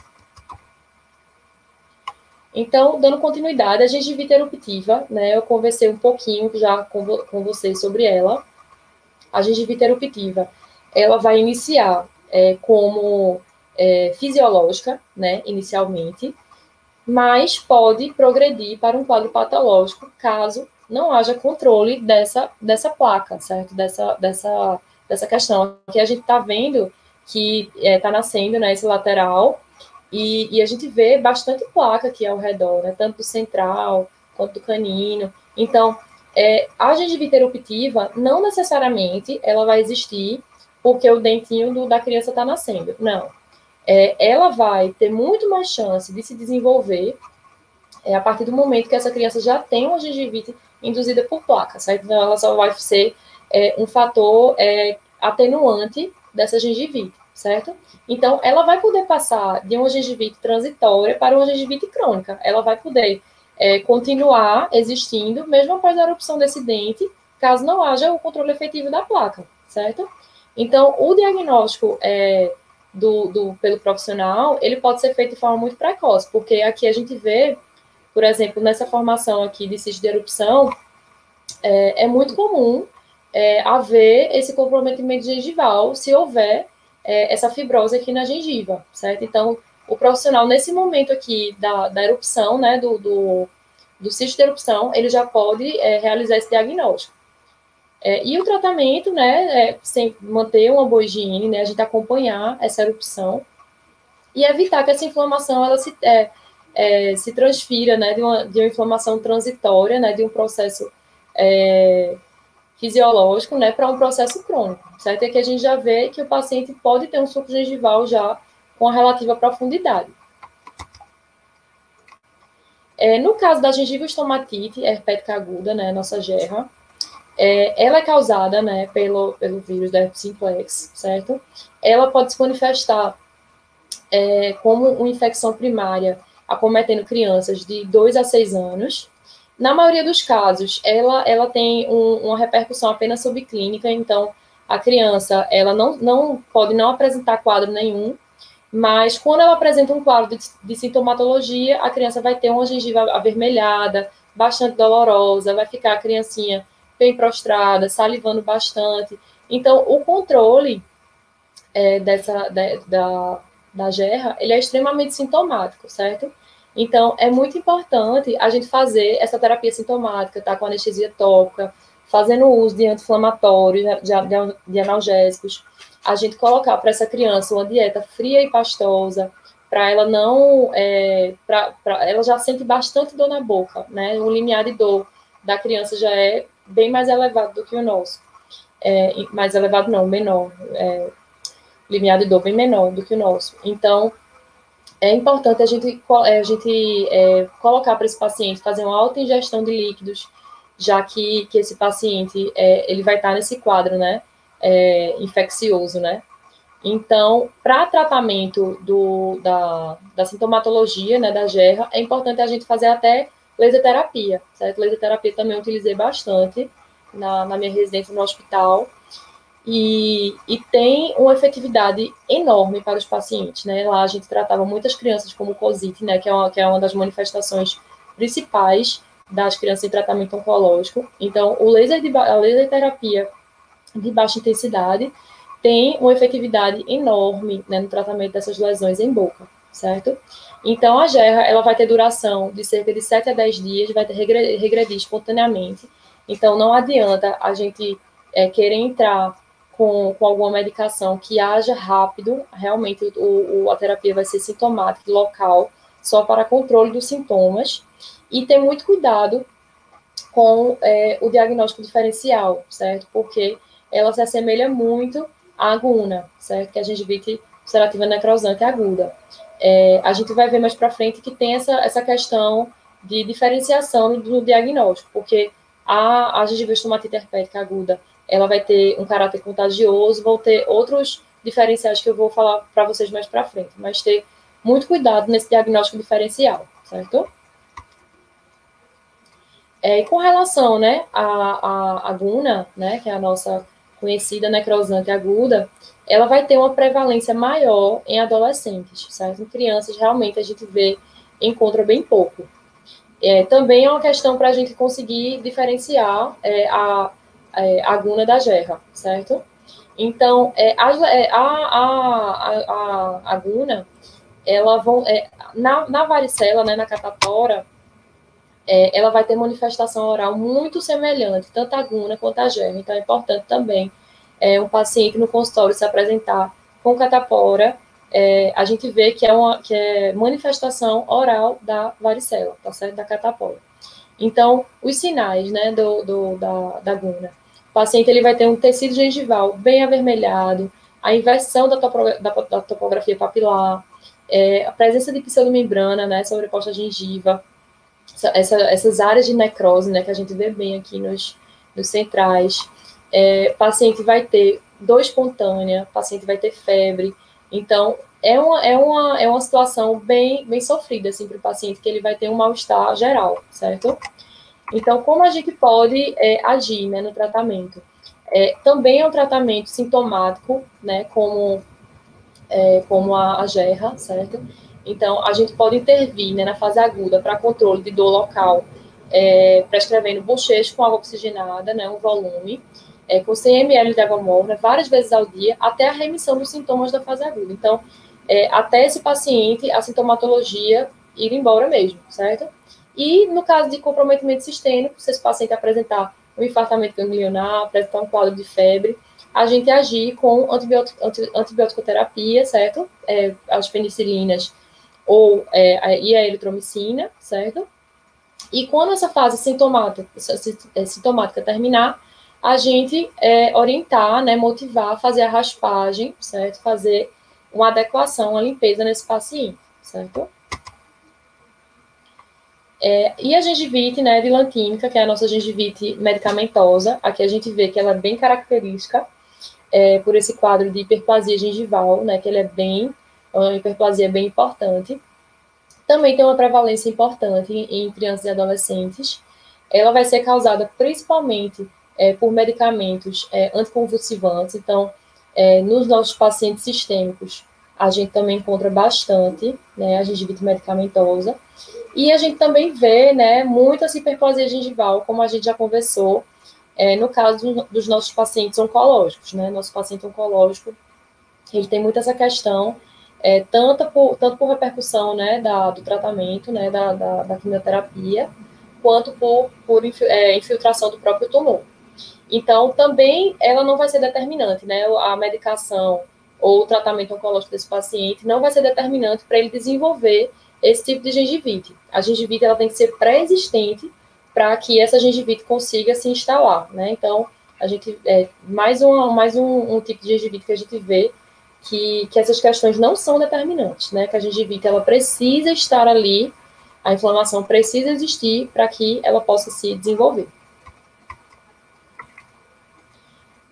Speaker 5: Então, dando continuidade, a gengivite eruptiva, né, eu conversei um pouquinho já com, com vocês sobre ela. A gengivite eruptiva, ela vai iniciar é, como é, fisiológica, né, inicialmente, mas pode progredir para um quadro patológico caso não haja controle dessa, dessa placa, certo? Dessa, dessa, dessa questão. Aqui a gente está vendo que está é, nascendo, né, esse lateral, e, e a gente vê bastante placa aqui ao redor, né, tanto do central quanto do canino. Então, é, a gengivite eruptiva, não necessariamente ela vai existir porque o dentinho do, da criança está nascendo. Não. É, ela vai ter muito mais chance de se desenvolver é, a partir do momento que essa criança já tem uma gengivite induzida por placa, certo? Então, ela só vai ser é, um fator é, atenuante dessa gengivite, certo? Então, ela vai poder passar de uma gengivite transitória para uma gengivite crônica. Ela vai poder é, continuar existindo, mesmo após a erupção desse dente, caso não haja o controle efetivo da placa, certo? Então, o diagnóstico é, do, do, pelo profissional, ele pode ser feito de forma muito precoce, porque aqui a gente vê, por exemplo, nessa formação aqui de cisto de erupção, é, é muito comum é, haver esse comprometimento gengival se houver é, essa fibrose aqui na gengiva, certo? Então, o profissional, nesse momento aqui da, da erupção, né, do, do, do cisto de erupção, ele já pode é, realizar esse diagnóstico. É, e o tratamento, né, é sem manter uma boa higiene, né, a gente acompanhar essa erupção e evitar que essa inflamação ela se, é, é, se transfira, né, de uma, de uma inflamação transitória, né, de um processo é, fisiológico, né, para um processo crônico, certo? E aqui a gente já vê que o paciente pode ter um suco gengival já com a relativa profundidade. É, no caso da gengiviostomatite herpética aguda, né, nossa gerra, É, ela é causada, né, pelo, pelo vírus da herpes simplex, certo? Ela pode se manifestar é, como uma infecção primária, acometendo crianças de dois a seis anos. Na maioria dos casos, ela, ela tem um, uma repercussão apenas subclínica, então a criança ela não, não pode não apresentar quadro nenhum, mas quando ela apresenta um quadro de, de sintomatologia, a criança vai ter uma gengiva avermelhada, bastante dolorosa, vai ficar a criancinha bem prostrada, salivando bastante. Então, o controle é, dessa, de, da, da gerra, ele é extremamente sintomático, certo? Então, é muito importante a gente fazer essa terapia sintomática, tá? Com anestesia tópica, fazendo uso de anti-inflamatórios, de, de, de analgésicos, a gente colocar para essa criança uma dieta fria e pastosa, para ela não... É, pra, pra, ela já sente bastante dor na boca, né? O limiar de dor da criança já é bem mais elevado do que o nosso. É, mais elevado não, menor. É, limiar de dor bem menor do que o nosso. Então, é importante a gente, a gente é, colocar para esse paciente, fazer uma alta ingestão de líquidos, já que, que esse paciente é, ele vai estar nesse quadro, né, é, infeccioso, né. Então, para tratamento do, da, da sintomatologia, né, da gerra, é importante a gente fazer até laser terapia, certo? Laser terapia também eu utilizei bastante na, na minha residência no hospital, e, e tem uma efetividade enorme para os pacientes, né? Lá a gente tratava muitas crianças como cosite, né, que é uma, que é uma das manifestações principais das crianças em tratamento oncológico. Então, o laser de, a laser terapia de baixa intensidade tem uma efetividade enorme, né, no tratamento dessas lesões em boca, certo? Então, a gerra, ela vai ter duração de cerca de sete a dez dias, vai ter regredir espontaneamente. Então, não adianta a gente é, querer entrar com, com alguma medicação que haja rápido, realmente o, o, a terapia vai ser sintomática, local, só para controle dos sintomas, e ter muito cuidado com é, o diagnóstico diferencial, certo? Porque ela se assemelha muito à aguna, certo? Que é a gengivite ulcerativa necrosante aguda. É, a gente vai ver mais para frente que tem essa, essa questão de diferenciação do diagnóstico, porque a, a gengivite estomatite herpética aguda, ela vai ter um caráter contagioso, vão ter outros diferenciais que eu vou falar para vocês mais para frente, mas ter muito cuidado nesse diagnóstico diferencial, certo? É, e com relação, né, à, à aguna, né, que é a nossa conhecida necrosante aguda, ela vai ter uma prevalência maior em adolescentes, certo? Em crianças, realmente, a gente vê, encontra bem pouco. É, também é uma questão para a gente conseguir diferenciar é, a, a aguna da gerra, certo? Então, é, a, a, a, a aguna, ela vão, é, na, na varicela, né, na catapora, É, ela vai ter manifestação oral muito semelhante, tanto a aguna quanto a gerra. Então, é importante também é, um paciente no consultório se apresentar com catapora, é, a gente vê que é, uma, que é manifestação oral da varicela, tá certo? Da catapora. Então, os sinais, né, do, do, da, da aguna. O paciente ele vai ter um tecido gengival bem avermelhado, a inversão da, topo, da, da topografia papilar, é, a presença de pseudomembrana, né, sobreposta à gengiva, Essa, essas áreas de necrose, né, que a gente vê bem aqui nos, nos centrais. É, paciente vai ter dor espontânea, paciente vai ter febre. Então, é uma, é uma, é uma situação bem, bem sofrida, assim, para o paciente, que ele vai ter um mal-estar geral, certo? Então, como a gente pode é, agir, né, no tratamento? É, também é um tratamento sintomático, né, como, é, como a, a gerra, certo? Então, a gente pode intervir, né, na fase aguda para controle de dor local, é, prescrevendo bochecho com água oxigenada, né, um volume, é, com cem mililitros de água morna, várias vezes ao dia, até a remissão dos sintomas da fase aguda. Então, é, até esse paciente, a sintomatologia ir embora mesmo, certo? E, no caso de comprometimento sistêmico, se esse paciente apresentar um infartamento ganglionar, apresentar um quadro de febre, a gente agir com antibiótico, anti, antibiótico-terapia, certo? É, as penicilinas, ou é, e a eritromicina, certo? E quando essa fase sintomática, sintomática terminar, a gente é, orientar, né, motivar, fazer a raspagem, certo? Fazer uma adequação, uma limpeza nesse paciente, certo? É, e a gengivite, né, dilantínica, que é a nossa gengivite medicamentosa, aqui a gente vê que ela é bem característica é, por esse quadro de hiperplasia gengival, né, que ele é bem, uma hiperplasia bem importante. Também tem uma prevalência importante em, em crianças e adolescentes. Ela vai ser causada principalmente é, por medicamentos é, anticonvulsivantes. Então, é, nos nossos pacientes sistêmicos, a gente também encontra bastante, né, a gengivite medicamentosa. E a gente também vê, né, muita hiperplasia gengival, como a gente já conversou, é, no caso do, dos nossos pacientes oncológicos, né? Nosso paciente oncológico, ele tem muito essa questão, é, tanto, por, tanto por repercussão, né, da, do tratamento, né, da, da, da quimioterapia, quanto por, por é, infiltração do próprio tumor. Então, também, ela não vai ser determinante, né? A medicação ou o tratamento oncológico desse paciente não vai ser determinante para ele desenvolver esse tipo de gengivite. A gengivite ela tem que ser pré-existente para que essa gengivite consiga se instalar, né? Então, a gente é mais, um, mais um, um tipo de gengivite que a gente vê que, que essas questões não são determinantes, né? Que a gengivite ela precisa estar ali, a inflamação precisa existir para que ela possa se desenvolver.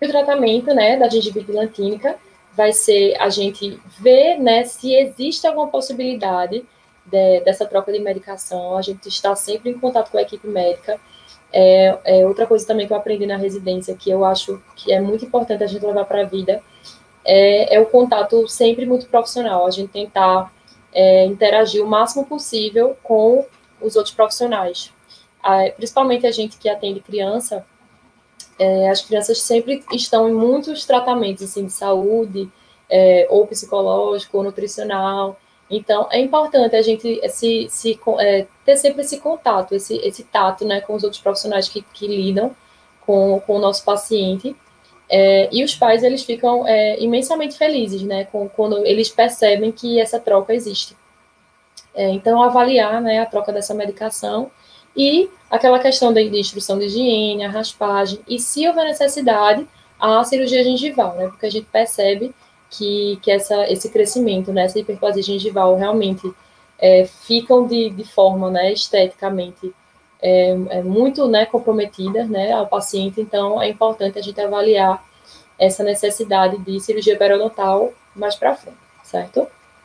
Speaker 5: O tratamento, né, da gengivite lantínica vai ser a gente ver, né, se existe alguma possibilidade de, dessa troca de medicação. A gente está sempre em contato com a equipe médica. É, é outra coisa também que eu aprendi na residência, que eu acho que é muito importante a gente levar para a vida, é, é o contato sempre muito profissional. A gente tentar é, interagir o máximo possível com os outros profissionais. Ah, principalmente a gente que atende criança, é, as crianças sempre estão em muitos tratamentos assim, de saúde, é, ou psicológico, ou nutricional. Então, é importante a gente se, se, é, ter sempre esse contato, esse, esse tato, né, com os outros profissionais que, que lidam com, com o nosso paciente. É, e os pais, eles ficam é, imensamente felizes, né, com, quando eles percebem que essa troca existe. É, então, avaliar, né, a troca dessa medicação e aquela questão de, de instrução de higiene, a raspagem, e se houver necessidade, a cirurgia gengival, né, porque a gente percebe que, que essa, esse crescimento, né, essa hiperplasia gengival realmente é, ficam de, de forma, né, esteticamente é, é muito, né, comprometida, né, ao paciente. Então é importante a gente avaliar essa necessidade de cirurgia periodontal mais para frente, certo?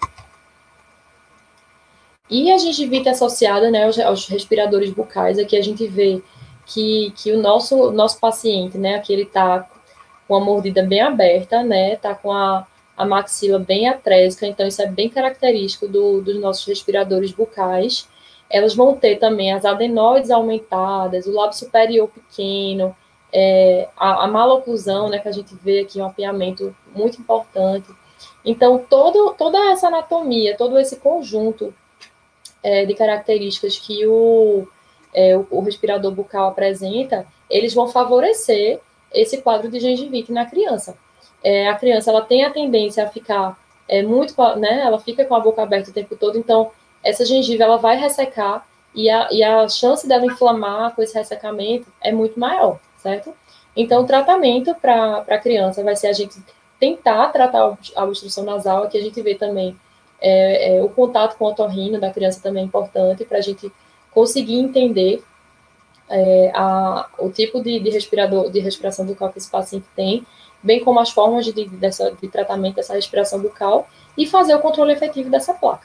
Speaker 5: E a gengivite associada, né, aos, aos respiradores bucais, aqui a gente vê que, que o nosso, nosso paciente, né, aqui ele está com a mordida bem aberta, né, está com a, a maxila bem atrésica, então isso é bem característico do, dos nossos respiradores bucais. Elas vão ter também as adenoides aumentadas, o lábio superior pequeno, é, a, a maloclusão, né, que a gente vê aqui, um apiamento muito importante. Então, todo, toda essa anatomia, todo esse conjunto é, de características que o, é, o, o respirador bucal apresenta, eles vão favorecer esse quadro de gengivite na criança. É, a criança, ela tem a tendência a ficar é, muito, né, ela fica com a boca aberta o tempo todo, então essa gengiva, ela vai ressecar e a, e a chance dela inflamar com esse ressecamento é muito maior, certo? Então, o tratamento para a criança vai ser a gente tentar tratar a obstrução nasal, aqui a gente vê também é, é, o contato com o otorrino da criança também é importante para a gente conseguir entender É, a, o tipo de, de respirador, de respiração bucal que esse paciente tem, bem como as formas de, de, dessa, de tratamento dessa respiração bucal e fazer o controle efetivo dessa placa.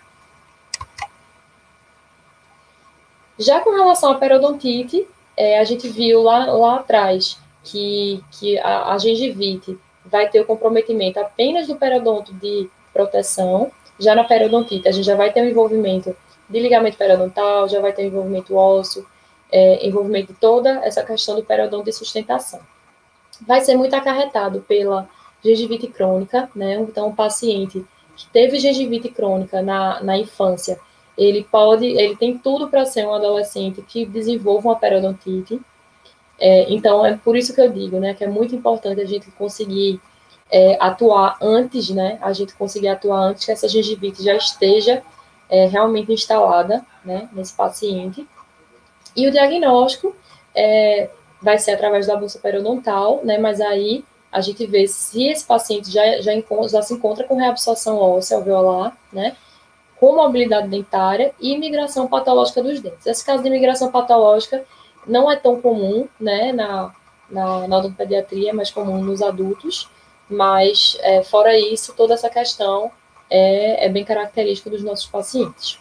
Speaker 5: Já com relação à periodontite, é, a gente viu lá, lá atrás que, que a, a gengivite vai ter o comprometimento apenas do periodonto de proteção. Já na periodontite, a gente já vai ter o envolvimento de ligamento periodontal, já vai ter o envolvimento ósseo, É, envolvimento de toda essa questão do periodonto de sustentação. Vai ser muito acarretado pela gengivite crônica, né? Então, o paciente que teve gengivite crônica na, na infância, ele pode, ele tem tudo para ser um adolescente que desenvolva uma periodontite. É, então, é por isso que eu digo, né, que é muito importante a gente conseguir é, atuar antes, né? A gente conseguir atuar antes que essa gengivite já esteja é, realmente instalada, né, nesse paciente. E o diagnóstico é, vai ser através da bolsa periodontal, né, mas aí a gente vê se esse paciente já, já, já se encontra com reabsorção óssea alveolar, né, com mobilidade dentária e migração patológica dos dentes. Esse caso de migração patológica não é tão comum, né, na, na, na odontopediatria, é mais comum nos adultos, mas é, fora isso, toda essa questão é, é bem característica dos nossos pacientes.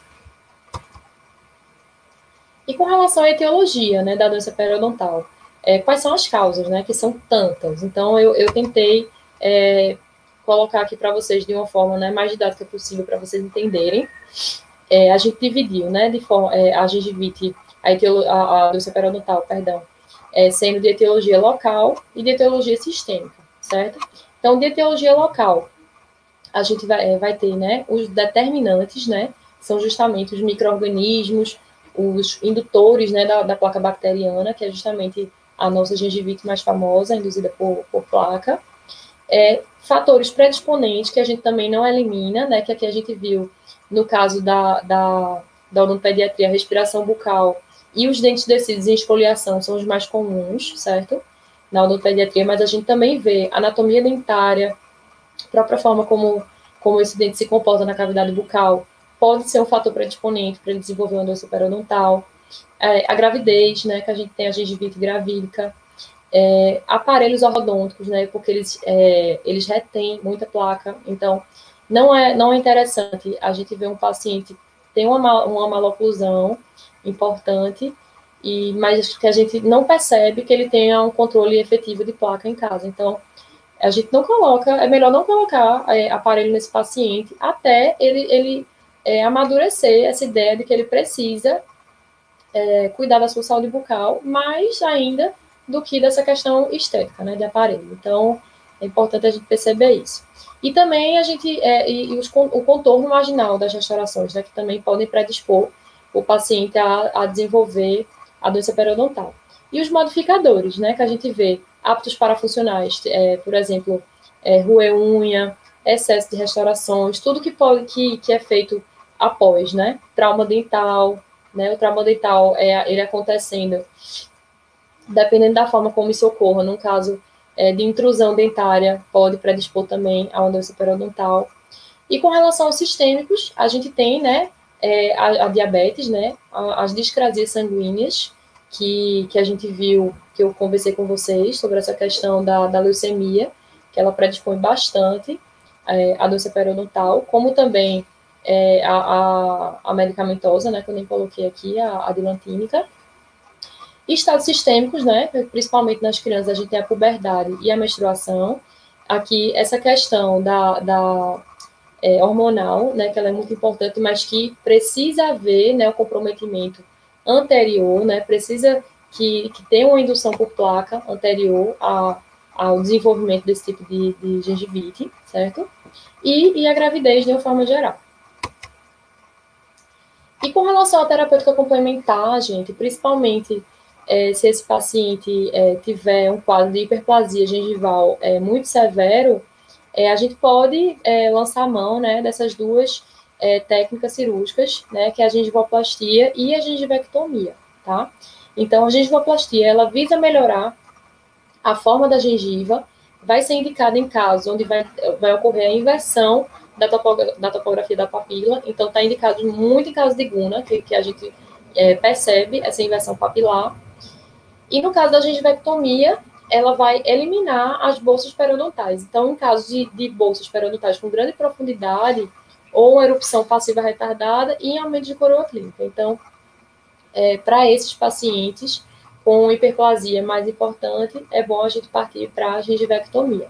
Speaker 5: E com relação à etiologia, né, da doença periodontal, é, quais são as causas, né, que são tantas? Então, eu, eu tentei é, colocar aqui para vocês de uma forma, né, mais didática possível para vocês entenderem. É, a gente dividiu, né, de forma, é, a gengivite, a, etiolo, a, a doença periodontal, perdão, é, sendo de etiologia local e de etiologia sistêmica, certo? Então, de etiologia local, a gente vai, é, vai ter, né, os determinantes, né, são justamente os micro-organismos, os indutores, né, da, da placa bacteriana, que é justamente a nossa gengivite mais famosa, induzida por, por placa. É, fatores predisponentes, que a gente também não elimina, né, que aqui a gente viu no caso da, da, da odontopediatria, a respiração bucal e os dentes descidos em esfoliação são os mais comuns, certo? Na odontopediatria, mas a gente também vê anatomia dentária, a própria forma como, como esse dente se comporta na cavidade bucal, pode ser um fator predisponente para ele desenvolver uma doença periodontal. É, a gravidez, né, que a gente tem a gengivite gravídica. é, aparelhos ortodônticos, né, porque eles, é, eles retêm muita placa, então não é, não é interessante a gente ver um paciente tem uma, uma maloclusão importante, e, mas que a gente não percebe que ele tenha um controle efetivo de placa em casa. Então, a gente não coloca, é melhor não colocar é, aparelho nesse paciente até ele, ele é, amadurecer essa ideia de que ele precisa é, cuidar da sua saúde bucal, mais ainda do que dessa questão estética, né, de aparelho. Então, é importante a gente perceber isso. E também a gente, é, e, e os, o contorno marginal das restaurações, né, que também podem predispor o paciente a, a desenvolver a doença periodontal. E os modificadores, né, que a gente vê, hábitos parafuncionais, é, por exemplo, é, roer unha, excesso de restaurações, tudo que, pode, que, que é feito após, né, trauma dental, né, o trauma dental, é, ele acontecendo, dependendo da forma como isso ocorra, num caso é, de intrusão dentária, pode predispor também a uma doença periodontal. E com relação aos sistêmicos, a gente tem, né, é, a, a diabetes, né, a, as discrasias sanguíneas, que, que a gente viu, que eu conversei com vocês sobre essa questão da, da leucemia, que ela predispõe bastante é, a doença periodontal, como também é, a, a, a medicamentosa, né, que eu nem coloquei aqui, a, a dilantínica. E estados sistêmicos, né, principalmente nas crianças, a gente tem a puberdade e a menstruação. Aqui, essa questão da, da é, hormonal, né, que ela é muito importante, mas que precisa haver, né, o comprometimento anterior, né, precisa que, que tenha uma indução por placa anterior a, ao desenvolvimento desse tipo de, de gengivite, certo? E, e a gravidez de uma forma geral. E com relação à terapêutica complementar, gente, principalmente é, se esse paciente é, tiver um quadro de hiperplasia gengival é, muito severo, é, a gente pode é, lançar a mão, né, dessas duas é, técnicas cirúrgicas, né, que é a gengivoplastia e a gengivectomia, tá? Então, a gengivoplastia, ela visa melhorar a forma da gengiva, vai ser indicada em casos onde vai, vai ocorrer a inversão da, topogra da topografia da papila, então está indicado muito em caso de guna, que, que a gente é, percebe essa inversão papilar. E no caso da gengivectomia, ela vai eliminar as bolsas periodontais. Então, em caso de, de bolsas periodontais com grande profundidade, ou uma erupção passiva retardada e aumento de coroa clínica. Então, é, para esses pacientes com hiperplasia mais importante, é bom a gente partir para a gengivectomia.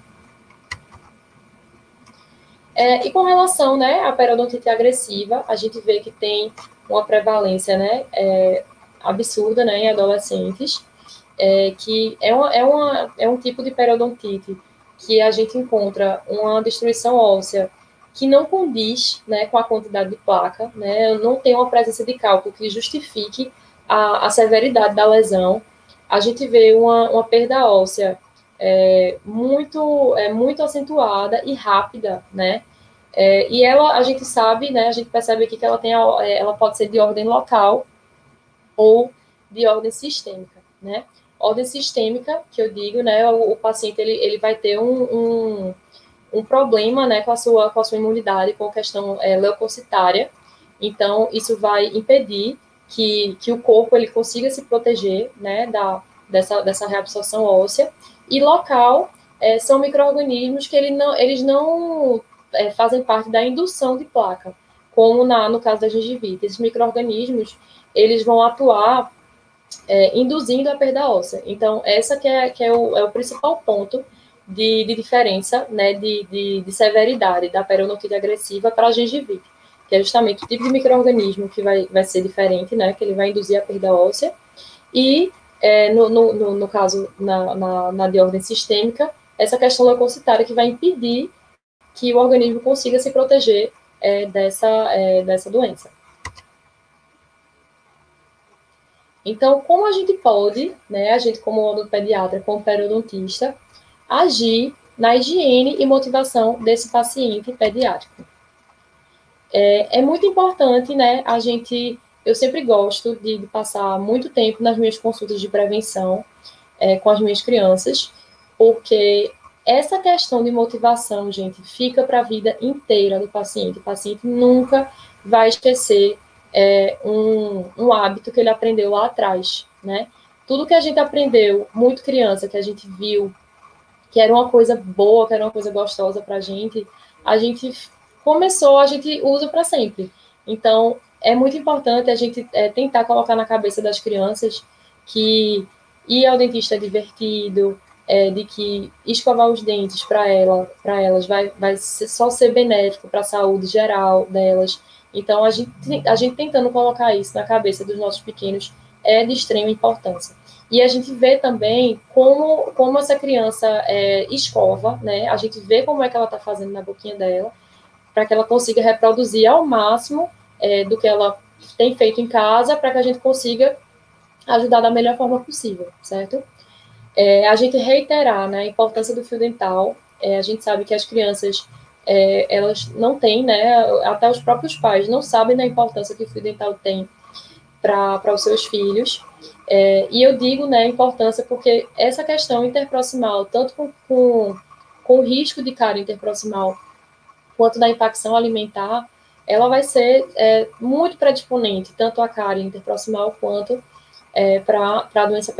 Speaker 5: É, e com relação, né, à periodontite agressiva, a gente vê que tem uma prevalência, né, é, absurda, né, em adolescentes, é, que é, uma, é, uma, é um tipo de periodontite que a gente encontra uma destruição óssea que não condiz, né, com a quantidade de placa, né, não tem uma presença de cálculo que justifique a, a severidade da lesão. A gente vê uma, uma perda óssea é, muito, é, muito acentuada e rápida, né, é, e ela, a gente sabe, né, a gente percebe aqui que ela, tem a, ela pode ser de ordem local ou de ordem sistêmica, né. Ordem sistêmica, que eu digo, né, o, o paciente ele, ele vai ter um, um um problema, né, com a sua, com a sua imunidade, com a questão é, leucocitária. Então, isso vai impedir que, que o corpo ele consiga se proteger, né, da, dessa, dessa reabsorção óssea. E local, é, são micro-organismos que ele não, eles não é, fazem parte da indução de placa, como na, no caso da gengivite. Esses micro-organismos, eles vão atuar é, induzindo a perda óssea. Então, essa que é, que é, o, é o principal ponto De, de diferença, né, de, de, de severidade da periodontite agressiva para a gengivite, que é justamente o tipo de micro-organismo que vai, vai ser diferente, né, que ele vai induzir a perda óssea, e é, no, no, no, no caso, na, na, na de ordem sistêmica, essa questão leucocitária que vai impedir que o organismo consiga se proteger é, dessa, é, dessa doença. Então, como a gente pode, né, a gente como odontopediatra, como periodontista, agir na higiene e motivação desse paciente pediátrico. É, é muito importante, né, a gente, eu sempre gosto de, de passar muito tempo nas minhas consultas de prevenção é, com as minhas crianças, porque essa questão de motivação, gente, fica para a vida inteira do paciente. O paciente nunca vai esquecer é, um, um hábito que ele aprendeu lá atrás, né? tudo que a gente aprendeu, muito criança, que a gente viu, que era uma coisa boa, que era uma coisa gostosa para a gente, a gente começou, a gente usa para sempre. Então, é muito importante a gente é, tentar colocar na cabeça das crianças que ir ao dentista é divertido, é, de que escovar os dentes para ela, para elas vai, vai ser, só ser benéfico para a saúde geral delas. Então, a gente, a gente tentando colocar isso na cabeça dos nossos pequenos é de extrema importância. E a gente vê também como, como essa criança é, escova, né? A gente vê como é que ela está fazendo na boquinha dela, para que ela consiga reproduzir ao máximo é, do que ela tem feito em casa, para que a gente consiga ajudar da melhor forma possível, certo? É, a gente reiterar, né, a importância do fio dental. É, a gente sabe que as crianças, é, elas não têm, né, até os próprios pais não sabem da importância que o fio dental tem para os seus filhos. É, e eu digo, né, a importância porque essa questão interproximal, tanto com, com, com o risco de cárie interproximal, quanto da infecção alimentar, ela vai ser é, muito predisponente, tanto a cárie interproximal quanto é, para a doença,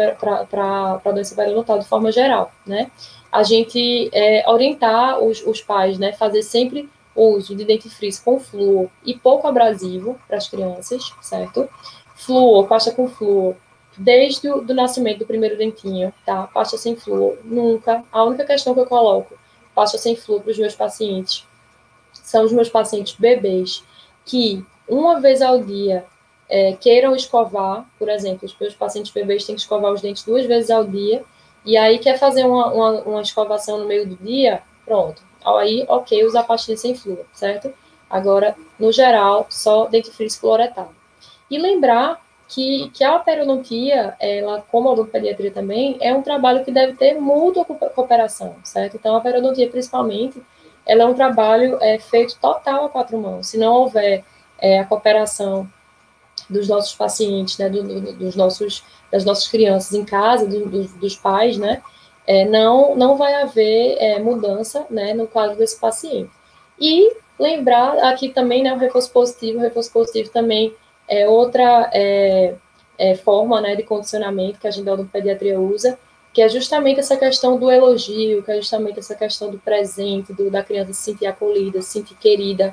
Speaker 5: doença periodontal de forma geral, né? A gente é, orientar os, os pais, né, fazer sempre uso de dentifrício com flúor e pouco abrasivo para as crianças, certo? Flúor, pasta com flúor, desde o do nascimento do primeiro dentinho, tá? Pasta sem flúor, nunca. A única questão que eu coloco, pasta sem flúor para os meus pacientes, são os meus pacientes bebês, que uma vez ao dia é, queiram escovar, por exemplo, os meus pacientes bebês têm que escovar os dentes duas vezes ao dia, e aí quer fazer uma, uma, uma escovação no meio do dia, pronto. Aí, ok, usar pastinha sem flúor, certo? Agora, no geral, só dentifrício fluoretado. E lembrar que, que a periodontia, ela, como a odontopediatria também, é um trabalho que deve ter mútua cooperação, certo? Então, a periodontia, principalmente, ela é um trabalho é, feito total a quatro mãos. Se não houver é, a cooperação dos nossos pacientes, né, do, do, dos nossos, das nossas crianças em casa, do, do, dos pais, né, é, não, não vai haver é, mudança, né, no caso desse paciente. E lembrar aqui também, né, o reforço positivo, o reforço positivo também é outra é, é, forma, né, de condicionamento que a gente da odontopediatria usa, que é justamente essa questão do elogio, que é justamente essa questão do presente, do, da criança se sentir acolhida, se sentir querida.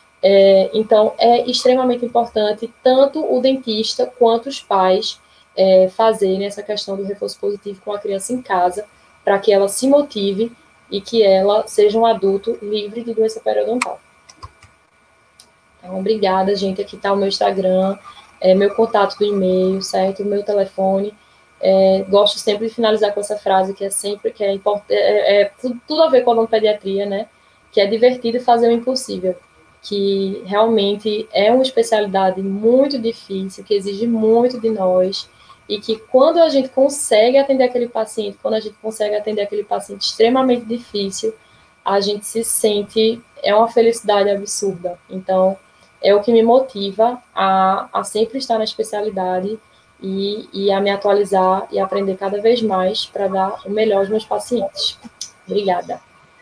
Speaker 5: É, então, é extremamente importante tanto o dentista quanto os pais é, fazerem essa questão do reforço positivo com a criança em casa, para que ela se motive e que ela seja um adulto livre de doença periodontal. Então, obrigada, gente. Aqui está o meu Instagram, é, meu contato do e-mail, certo? O meu telefone. É, gosto sempre de finalizar com essa frase que é sempre que é importante, é, é tudo, tudo a ver com a odontopediatria, né? Que é divertido fazer o impossível, que realmente é uma especialidade muito difícil, que exige muito de nós, e que quando a gente consegue atender aquele paciente, quando a gente consegue atender aquele paciente extremamente difícil, a gente se sente, é uma felicidade absurda. Então, é o que me motiva a, a sempre estar na especialidade e, e a me atualizar e aprender cada vez mais para dar o melhor aos meus pacientes. Obrigada.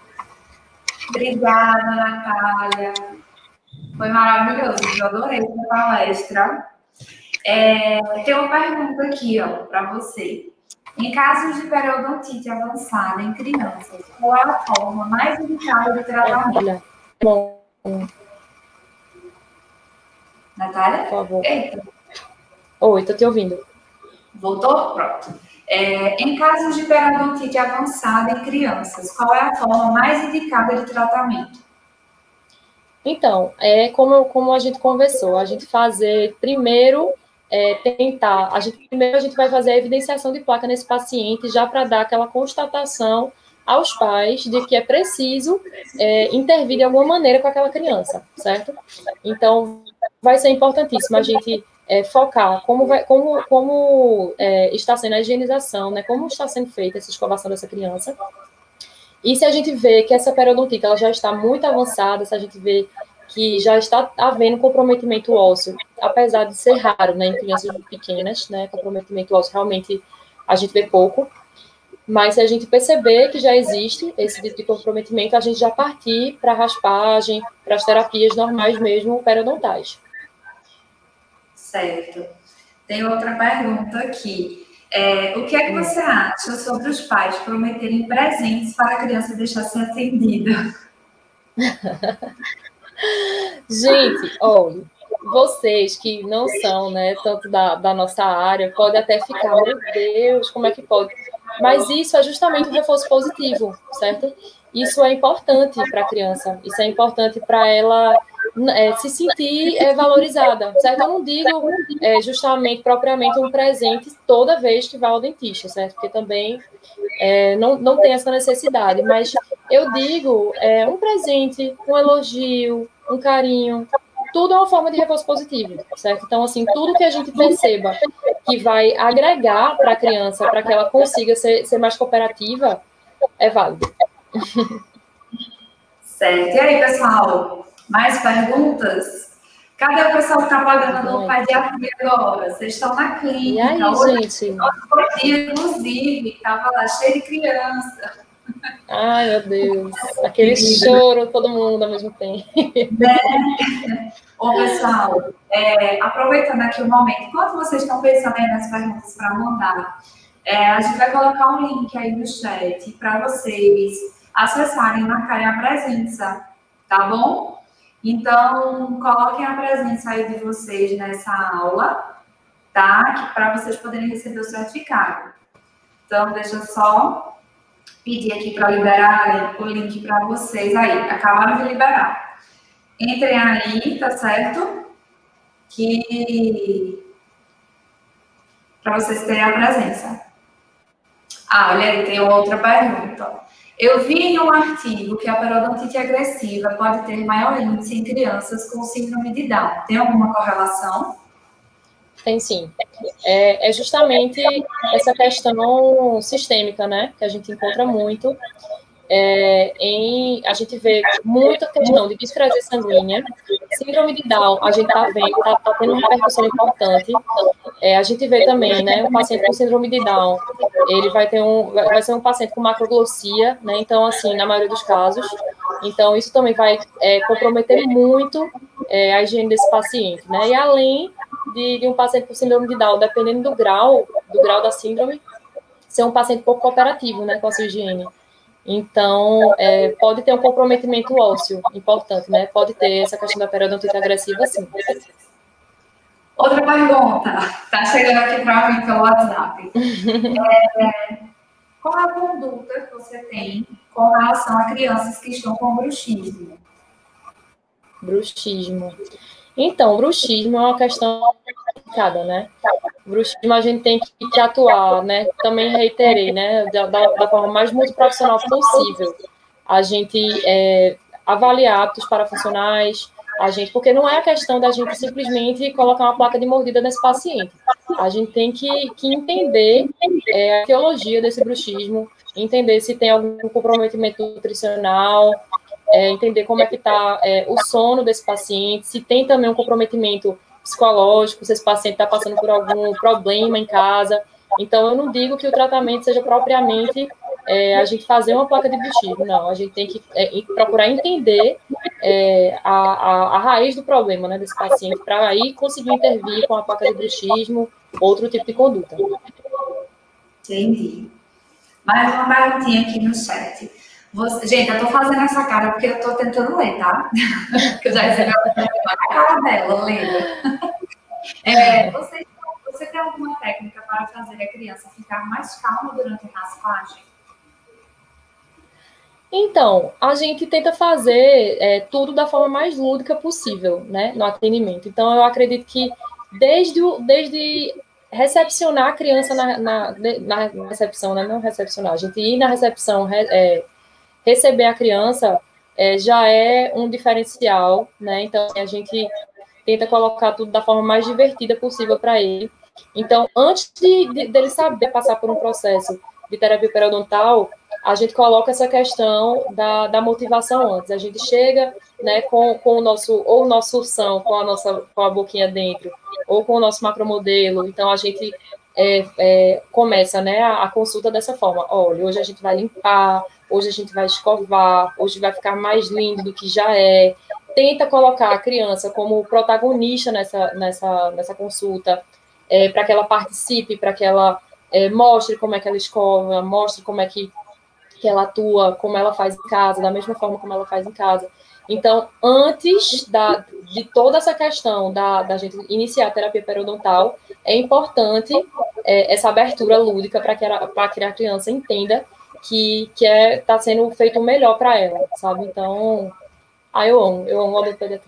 Speaker 1: Obrigada, Natália. Foi maravilhoso, eu adorei essa palestra. É, tem uma pergunta aqui, ó, para você. Em casos de periodontite avançada em crianças, qual é a forma mais indicada de tratamento?
Speaker 5: Bom.
Speaker 1: Natália?
Speaker 5: Por favor.
Speaker 1: Eita.
Speaker 5: Oi, estou te ouvindo.
Speaker 1: Voltou? Pronto. É, em casos de periodontite avançada em crianças, qual é a forma mais indicada de tratamento?
Speaker 5: Então, é como, como a gente conversou, a gente fazer primeiro, é, tentar, a gente, primeiro a gente vai fazer a evidenciação de placa nesse paciente, já para dar aquela constatação aos pais de que é preciso é, intervir de alguma maneira com aquela criança, certo? Então, vai ser importantíssimo a gente é, focar como, vai, como, como é, está sendo a higienização, né? Como está sendo feita essa escovação dessa criança. E se a gente vê que essa periodontite ela já está muito avançada, se a gente vê que já está havendo comprometimento ósseo, apesar de ser raro, né, em crianças pequenas, né, comprometimento ósseo realmente a gente vê pouco, mas se a gente perceber que já existe esse tipo de comprometimento, a gente já partir para a raspagem, para as terapias normais mesmo, periodontais.
Speaker 1: Certo. Tem outra pergunta aqui. É, o que é que você acha sobre os pais prometerem presentes para a criança deixar ser atendida?
Speaker 5: Gente, olha, vocês que não são, né, tanto da, da nossa área, podem até ficar, meu Deus, como é que pode? Mas isso é justamente um reforço positivo, certo? Isso é importante para a criança, isso é importante para ela é, se sentir é, valorizada, certo? Eu não digo é, justamente, propriamente, um presente toda vez que vai ao dentista, certo? Porque também é, não, não tem essa necessidade, mas eu digo é, um presente, um elogio, um carinho, tudo é uma forma de reforço positivo, certo? Então, assim, tudo que a gente perceba que vai agregar para a criança, para que ela consiga ser, ser mais cooperativa, é válido.
Speaker 1: Certo. E aí, pessoal? Mais perguntas? Cadê o pessoal que está pagando no pediatria agora? Vocês estão na clínica.
Speaker 5: E aí,
Speaker 1: hoje,
Speaker 5: gente?
Speaker 1: Nosso dia, inclusive, estava lá cheio de criança.
Speaker 5: Ai, meu Deus. Aquele choro, todo mundo ao mesmo tempo.
Speaker 1: Né? Ô, pessoal, é, aproveitando aqui o momento, enquanto vocês estão pensando aí nas perguntas para mandar, é, a gente vai colocar um link aí no chat para vocês acessarem e marcarem a presença, tá bom? Então, coloquem a presença aí de vocês nessa aula, tá? Para vocês poderem receber o certificado. Então, deixa eu só pedir aqui para liberar o link para vocês aí. Acabaram de liberar. Entrem aí, tá certo? Que... para vocês terem a presença. Ah, olha aí, tem outra pergunta. Eu vi em um artigo que a periodontite agressiva pode ter maior índice em crianças com síndrome de Down. Tem alguma correlação?
Speaker 5: Tem sim. É, é justamente essa questão sistêmica, né? Que a gente encontra muito. É, em, a gente vê muita questão de displasia sanguínea, síndrome de Down, a gente está vendo, está tá tendo uma repercussão importante. É, a gente vê também, né, um paciente com síndrome de Down, ele vai ter um, vai ser um paciente com macroglossia, né, então, assim, na maioria dos casos, então isso também vai é, comprometer muito é, a higiene desse paciente, né, e além de, de um paciente com síndrome de Down, dependendo do grau, do grau da síndrome, ser um paciente pouco cooperativo, né, com a sua higiene. Então, é, pode ter um comprometimento ósseo importante, né? Pode ter essa questão da periodontite agressiva, sim.
Speaker 1: Outra pergunta. Tá chegando aqui para mim pelo WhatsApp. É, qual a conduta que você tem com relação a crianças que estão com bruxismo?
Speaker 5: Bruxismo. Então, bruxismo é uma questão complicada, né? Bruxismo a gente tem que, que atuar, né? Também reiterei, né? Da, da forma mais multiprofissional possível. A gente é, avaliar hábitos parafuncionais, a gente, porque não é a questão da gente simplesmente colocar uma placa de mordida nesse paciente. A gente tem que, que entender é, a teologia desse bruxismo, entender se tem algum comprometimento nutricional, é, entender como é que está é, o sono desse paciente, se tem também um comprometimento psicológico, se esse paciente está passando por algum problema em casa. Então, eu não digo que o tratamento seja propriamente é, a gente fazer uma placa de bruxismo, não. A gente tem que é, procurar entender é, a, a, a raiz do problema, né, desse paciente, para aí conseguir intervir com a placa de bruxismo, outro tipo de conduta.
Speaker 1: Entendi. Mais uma perguntinha aqui no chat. Você, gente, eu tô fazendo essa cara porque eu tô tentando ler, tá? Porque eu já recebi a cara dela, lendo. É, você, você tem alguma técnica para fazer a criança ficar mais calma durante a raspagem?
Speaker 5: Então, a gente tenta fazer é, tudo da forma mais lúdica possível, né, no atendimento. Então, eu acredito que desde, o, desde recepcionar a criança na, na, na recepção, né, não recepcionar, a gente ir na recepção, é, receber a criança é, já é um diferencial, né? Então, a gente tenta colocar tudo da forma mais divertida possível para ele. Então, antes de, de, dele saber passar por um processo de terapia periodontal, a gente coloca essa questão da, da motivação antes. A gente chega, né, com, com o nosso, ou o nosso ursão, com a nossa, com a boquinha dentro, ou com o nosso macromodelo. Então, a gente é, é, começa, né, a, a consulta dessa forma. Olha, hoje a gente vai limpar, hoje a gente vai escovar, hoje vai ficar mais lindo do que já é. Tenta colocar a criança como protagonista nessa, nessa, nessa consulta, é, para que ela participe, para que ela é, mostre como é que ela escova, mostre como é que, que ela atua, como ela faz em casa, da mesma forma como ela faz em casa. Então, antes da, de toda essa questão da, da gente iniciar a terapia periodontal, é importante é, essa abertura lúdica para que, a, que a criança entenda que está é, tá sendo feito o melhor para ela, sabe? Então, ah, eu amo, eu amo a odontopediatria.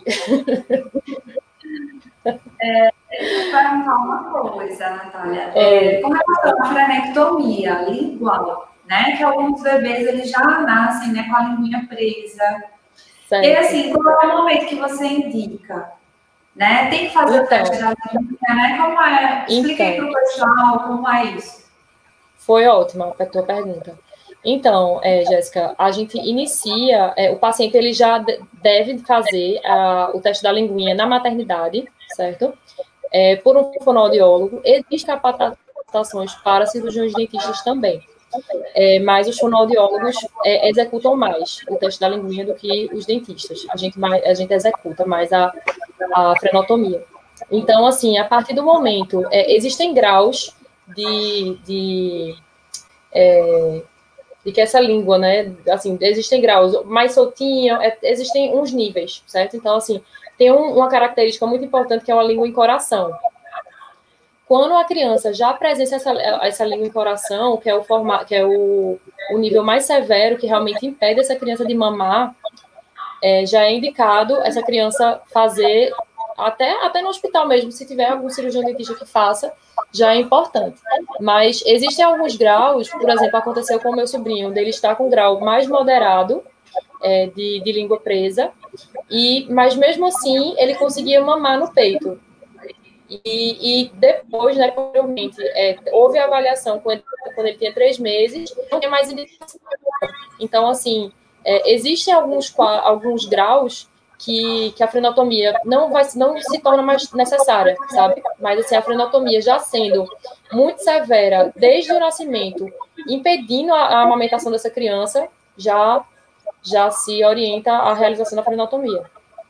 Speaker 1: É, eu vou perguntar uma coisa, Natália. É, com relação à frenectomia lingual, né? Que alguns bebês eles já nascem, né, com a linguinha presa. Certo. E assim, qual é o momento que você indica? Né? Tem que fazer então, o teste da linguinha, né? Como é? Explique então, para o pessoal como é isso.
Speaker 5: Foi ótima a tua pergunta. Então, é, Jéssica, a gente inicia, é, o paciente ele já deve fazer a, o teste da linguinha na maternidade, certo? É, por um fonoaudiólogo. Existem capacitações para cirurgiões dentistas também. É, mas os fonoaudiólogos é, executam mais o teste da linguinha do que os dentistas. A gente, mais, a gente executa mais a, a frenotomia. Então, assim, a partir do momento... É, existem graus de... de, é, de que essa língua, né? Assim, existem graus mais soltinha, é, existem uns níveis, certo? Então, assim, tem um, uma característica muito importante que é uma língua em coração. Quando a criança já apresenta essa, essa língua em coração, que é, o, forma, que é o, o nível mais severo, que realmente impede essa criança de mamar, é, já é indicado essa criança fazer, até, até no hospital mesmo, se tiver algum cirurgião dentista que faça, já é importante. Mas existem alguns graus, por exemplo, aconteceu com o meu sobrinho, dele está com um grau mais moderado é, de, de língua presa, e, mas mesmo assim ele conseguia mamar no peito. E, e depois, né, provavelmente, é, houve a avaliação quando ele, quando ele tinha três meses, não tem mais indicação. Então, assim, é, existem alguns, alguns graus que, que a frenotomia não, vai, não se torna mais necessária, sabe? Mas, assim, a frenotomia já sendo muito severa desde o nascimento, impedindo a, a amamentação dessa criança, já, já se orienta à realização da frenotomia.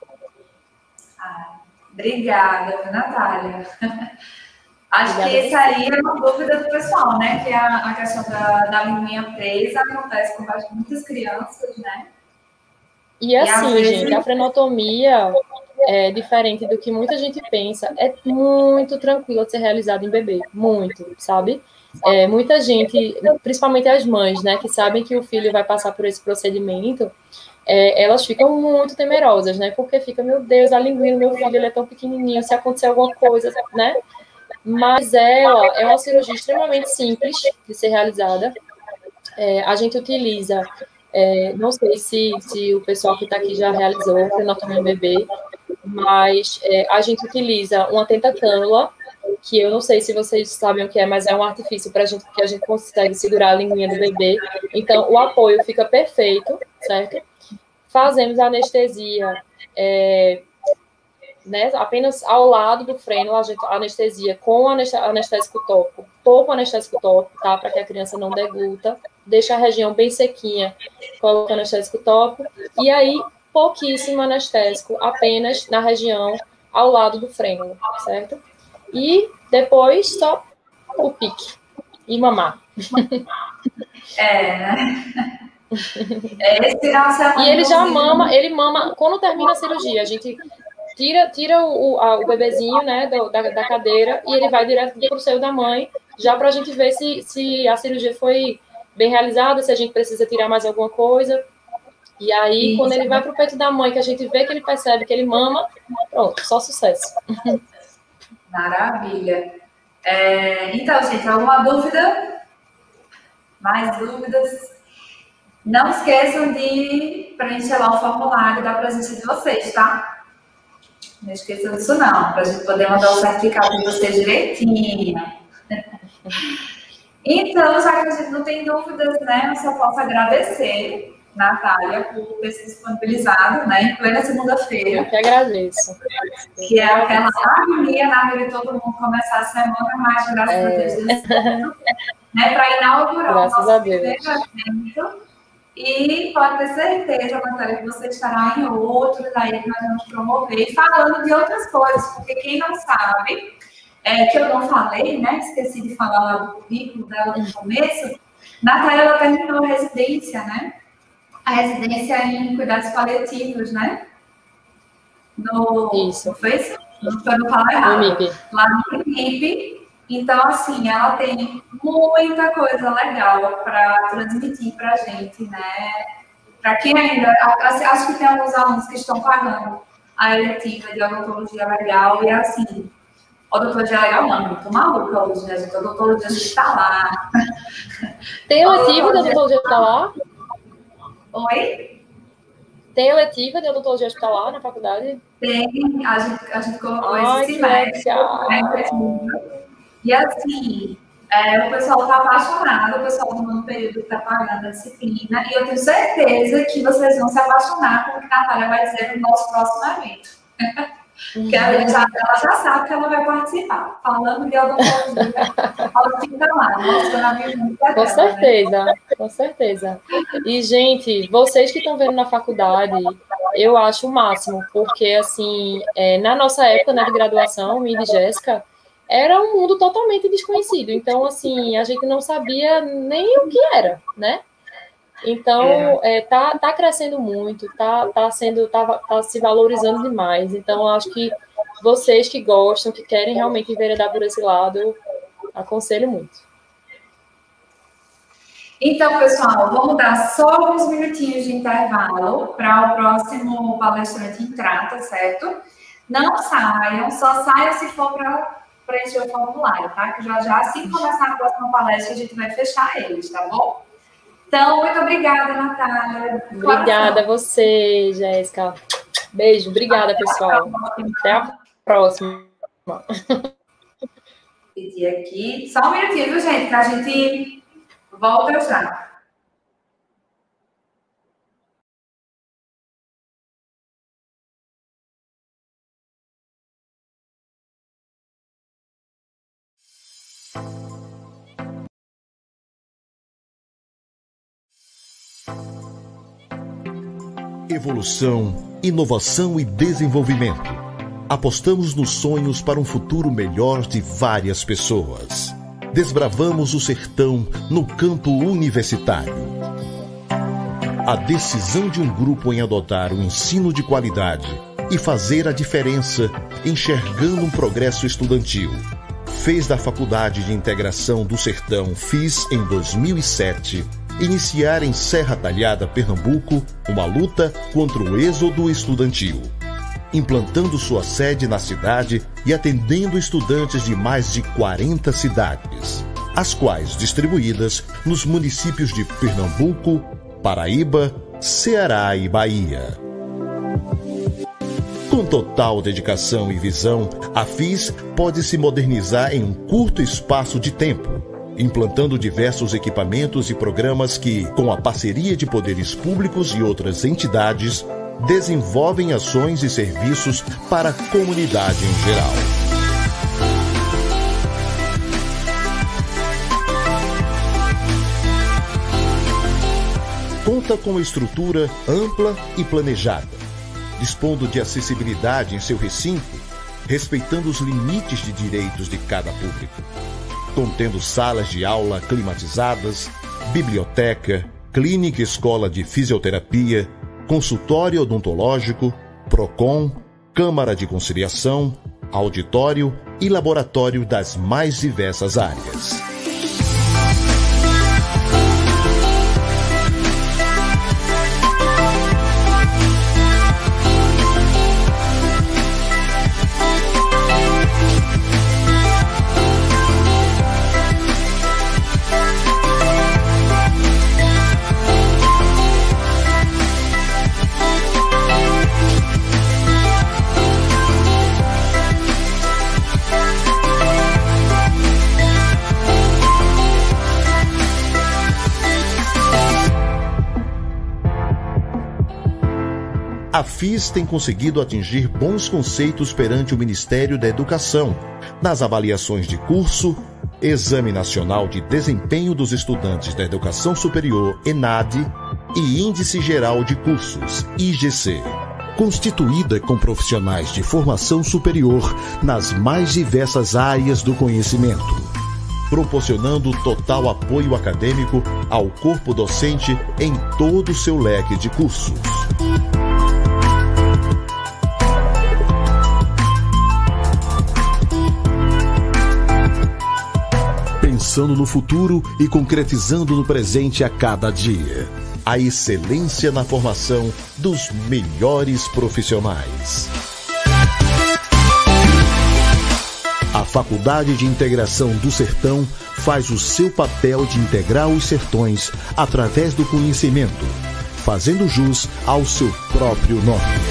Speaker 1: Obrigada, Natália. Acho Obrigada. Que essa aí é uma dúvida do pessoal, né? Que a, a questão da, da linguinha presa acontece com muitas crianças, né?
Speaker 5: E assim, e gente, vezes... a frenotomia, é diferente do que muita gente pensa, é muito tranquila de ser realizada em bebê, muito, sabe? É, muita gente, principalmente as mães, né, que sabem que o filho vai passar por esse procedimento, É, elas ficam muito temerosas, né? Porque fica, meu Deus, a linguinha do meu filho, ele é tão pequenininho, se acontecer alguma coisa, né? Mas ela é uma cirurgia extremamente simples de ser realizada. É, a gente utiliza, é, não sei se, se o pessoal que está aqui já realizou frenotomia em bebê, mas é, a gente utiliza uma tentacânula, que eu não sei se vocês sabem o que é, mas é um artifício para a gente, que a gente consegue segurar a linguinha do bebê. Então, o apoio fica perfeito, certo? Fazemos a anestesia é, né, apenas ao lado do freno, a gente, a anestesia com anestésico tópico, pouco anestésico tópico, tá? Para que a criança não degluta, deixa a região bem sequinha, coloca anestésico tópico, e aí pouquíssimo anestésico, apenas na região ao lado do freno, certo? E depois só o pique e mamar.
Speaker 1: É, né? Esse é
Speaker 5: e ele já mama, ele mama, quando termina a cirurgia, a gente tira, tira o, a, o bebezinho, né, do, da, da cadeira, e ele vai direto para o seio da mãe, já para a gente ver se, se a cirurgia foi bem realizada, se a gente precisa tirar mais alguma coisa. E aí, Isso. quando ele vai para o peito da mãe, que a gente vê que ele percebe que ele mama, pronto, só sucesso.
Speaker 1: Maravilha. É, então, gente, alguma dúvida? Mais dúvidas? Não esqueçam de preencher lá o formulário da presença de vocês, tá? Não esqueçam disso não, para a gente poder mandar o certificado de vocês direitinho. Então, já que a gente não tem dúvidas, né, eu só posso agradecer, Natália, por ter se disponibilizado, né, em plena segunda-feira.
Speaker 5: Eu que agradeço.
Speaker 1: Que é aquela agonia, né, de todo mundo começar a semana, mas graças é. a Deus, né, para inaugurar
Speaker 5: graças
Speaker 1: o nosso
Speaker 5: a Deus.
Speaker 1: primeiro evento. E pode ter certeza, Natália, que você estará em outros aí que nós vamos promover, falando de outras coisas, porque quem não sabe, é, que eu não falei, né? Esqueci de falar lá do currículo dela no começo. Natália, ela terminou a residência, né? A residência em cuidados paliativos, né? No,
Speaker 5: Isso.
Speaker 1: Não foi isso? Não foi no falar errado.
Speaker 5: No M I P.
Speaker 1: Lá no M I P. Então, assim, ela tem muita coisa legal para transmitir para a gente, né? Para quem ainda... Acho que tem alguns alunos que estão pagando a eletiva de odontologia legal e, assim... Odontologia legal não, eu tô maluca hoje, né, gente? Odontologia hospitalar.
Speaker 5: Tem eletiva de odontologia hospitalar?
Speaker 1: Oi?
Speaker 5: Tem eletiva de odontologia hospitalar na faculdade?
Speaker 1: Tem, a gente, a gente colocou
Speaker 5: Ai,
Speaker 1: esse semestre. Né? E assim, é, o pessoal está apaixonado, o pessoal do nono período está pagando a disciplina, e eu tenho certeza que vocês vão se apaixonar com o que a Natália vai dizer no nosso próximo evento. Porque ela já, ela já sabe que ela vai participar, falando de odontologia, ela fica lá, mostrando a minha música.
Speaker 5: Com certeza, né? Com certeza. E, gente, vocês que estão vendo na faculdade, eu acho o máximo, porque, assim, é, na nossa época, né, de graduação, minha e de Jéssica, era um mundo totalmente desconhecido. Então, assim, a gente não sabia nem o que era, né? Então, é, tá, tá crescendo muito, tá, tá, sendo, tá, tá se valorizando demais. Então, eu acho que vocês que gostam, que querem realmente enveredar por esse lado, eu aconselho muito.
Speaker 1: Então, pessoal, vamos dar só uns minutinhos de intervalo para o próximo palestrante entrar, tá certo? Não saiam, só saiam se for para preencher o formulário, tá? Que já já, assim que começar a próxima palestra, a gente vai fechar eles, tá bom? Então, muito obrigada, Natália.
Speaker 5: Obrigada a você, Jéssica. Beijo, obrigada, pessoal. Até a próxima.
Speaker 1: Pedir aqui. Só um minutinho, viu, gente? Que a gente volta já.
Speaker 4: Evolução, inovação e desenvolvimento. Apostamos nos sonhos para um futuro melhor de várias pessoas. Desbravamos o sertão no campo universitário. A decisão de um grupo em adotar o ensino de qualidade e fazer a diferença enxergando um progresso estudantil fez da Faculdade de Integração do Sertão F I S em dois mil e sete iniciar em Serra Talhada, Pernambuco, uma luta contra o êxodo estudantil, implantando sua sede na cidade e atendendo estudantes de mais de quarenta cidades, as quais distribuídas nos municípios de Pernambuco, Paraíba, Ceará e Bahia. Com total dedicação e visão, a F I S pode se modernizar em um curto espaço de tempo, implantando diversos equipamentos e programas que, com a parceria de poderes públicos e outras entidades, desenvolvem ações e serviços para a comunidade em geral. Conta com uma estrutura ampla e planejada, dispondo de acessibilidade em seu recinto, respeitando os limites de direitos de cada público, contendo salas de aula climatizadas, biblioteca, clínica e escola de fisioterapia, consultório odontológico, PROCON, Câmara de Conciliação, auditório e laboratório das mais diversas áreas. A F I S tem conseguido atingir bons conceitos perante o Ministério da Educação, nas avaliações de curso, Exame Nacional de Desempenho dos Estudantes da Educação Superior, ENAD, e Índice Geral de Cursos, I G C, constituída com profissionais de formação superior nas mais diversas áreas do conhecimento, proporcionando total apoio acadêmico ao corpo docente em todo o seu leque de cursos. Pensando no futuro e concretizando no presente a cada dia. A excelência na formação dos melhores profissionais. A Faculdade de Integração do Sertão faz o seu papel de integrar os sertões através do conhecimento, fazendo jus ao seu próprio nome.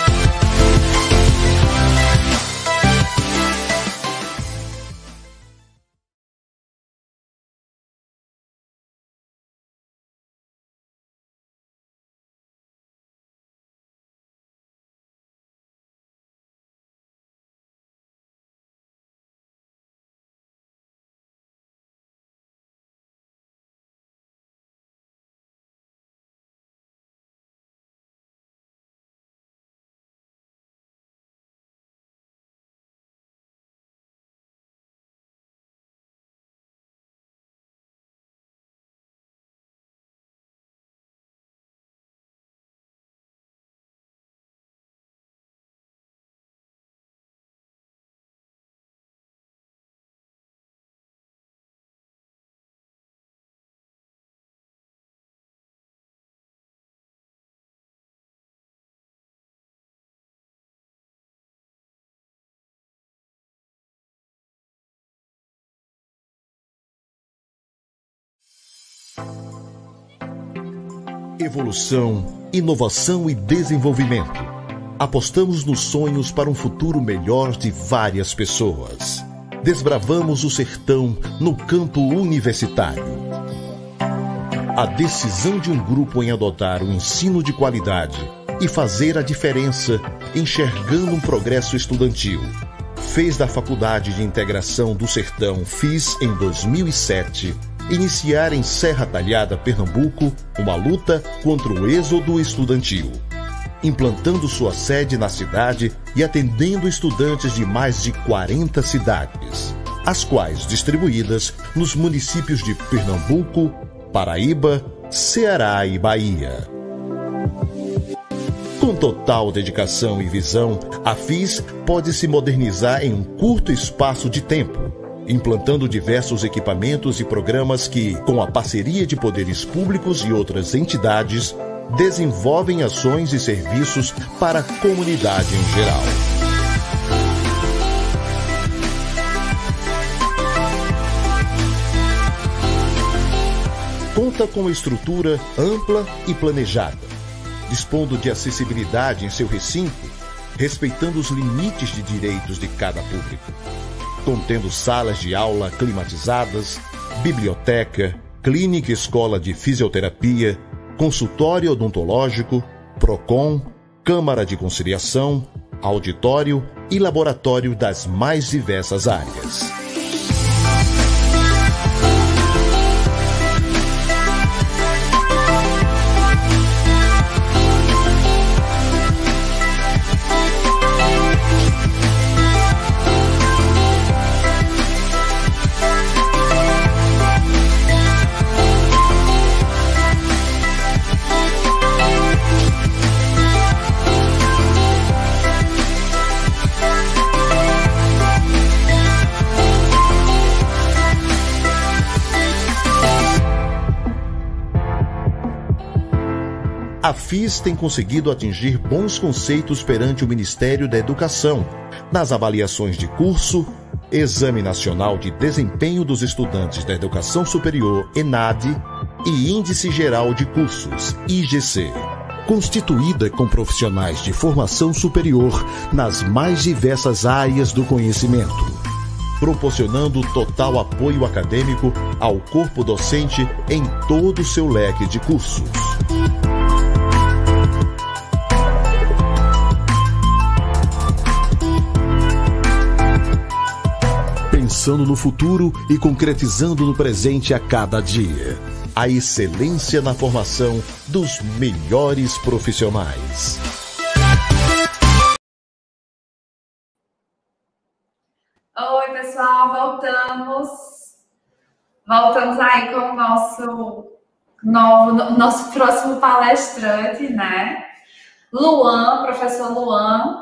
Speaker 4: Evolução, inovação e desenvolvimento. Apostamos nos sonhos para um futuro melhor de várias pessoas. Desbravamos o sertão no campo universitário. A decisão de um grupo em adotar o ensino de qualidade e fazer a diferença, enxergando um progresso estudantil, fez da Faculdade de Integração do Sertão, F I S, em dois mil e sete, iniciar em Serra Talhada, Pernambuco, uma luta contra o êxodo estudantil, implantando sua sede na cidade e atendendo estudantes de mais de quarenta cidades, as quais distribuídas nos municípios de Pernambuco, Paraíba, Ceará e Bahia. Com total dedicação e visão, a F I S pode se modernizar em um curto espaço de tempo, implantando diversos equipamentos e programas que, com a parceria de poderes públicos e outras entidades, desenvolvem ações e serviços para a comunidade em geral. Conta com estrutura ampla e planejada, dispondo de acessibilidade em seu recinto, respeitando os limites de direitos de cada público, contendo salas de aula climatizadas, biblioteca, clínica e escola de fisioterapia, consultório odontológico, PROCON, câmara de conciliação, auditório e laboratório das mais diversas áreas. A F I S tem conseguido atingir bons conceitos perante o Ministério da Educação, nas avaliações de curso, Exame Nacional de Desempenho dos Estudantes da Educação Superior, ENAD, e Índice Geral de Cursos, I G C, constituída com profissionais de formação superior nas mais diversas áreas do conhecimento, proporcionando total apoio acadêmico ao corpo docente em todo o seu leque de cursos. Pensando no futuro e concretizando no presente a cada dia. A excelência na formação dos melhores profissionais.
Speaker 1: Oi, pessoal, voltamos. Voltamos aí com o nosso novo, nosso próximo palestrante, né? Luan, professor Luan.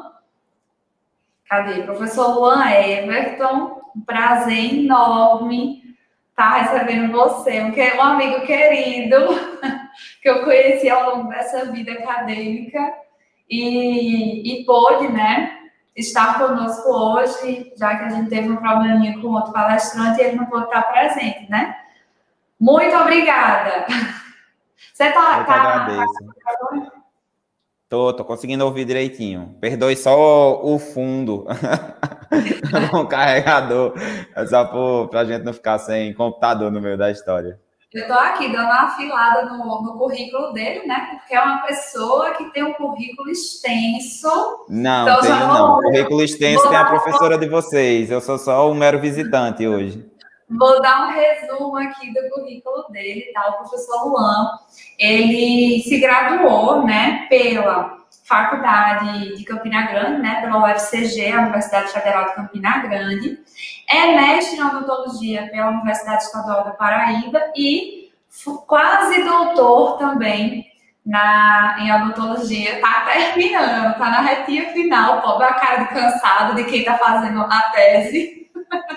Speaker 1: Cadê? Professor Luan Everton. Um prazer enorme estar recebendo você, um, um amigo querido que eu conheci ao longo dessa vida acadêmica e, e pôde, né, estar conosco hoje, já que a gente teve um probleminha com outro palestrante e ele não pôde estar presente, né? Muito obrigada. Você tá...
Speaker 6: Eu que
Speaker 1: tá,
Speaker 6: agradeço.
Speaker 1: tá...
Speaker 6: Tô, tô conseguindo ouvir direitinho. Perdoe só o fundo com o carregador, é só para a gente não ficar sem computador no meio da história.
Speaker 1: Eu tô aqui dando uma afilada no, no currículo dele, né? Porque é uma pessoa que tem um currículo extenso.
Speaker 6: Não,
Speaker 1: então,
Speaker 6: tenho
Speaker 1: vou,
Speaker 6: não. Currículo extenso tem a
Speaker 1: dar,
Speaker 6: professora de vocês. Eu sou só um mero visitante hoje.
Speaker 1: Vou dar um resumo aqui do currículo dele, tá? O professor Luan, ele se graduou, né, pela Faculdade de Campina Grande, né, pela U F C G, a Universidade Federal de Campina Grande, é mestre em odontologia pela Universidade Estadual da Paraíba e quase doutor também na, em odontologia. Tá terminando, tá na retinha final, pobre a cara de cansado de quem tá fazendo a tese.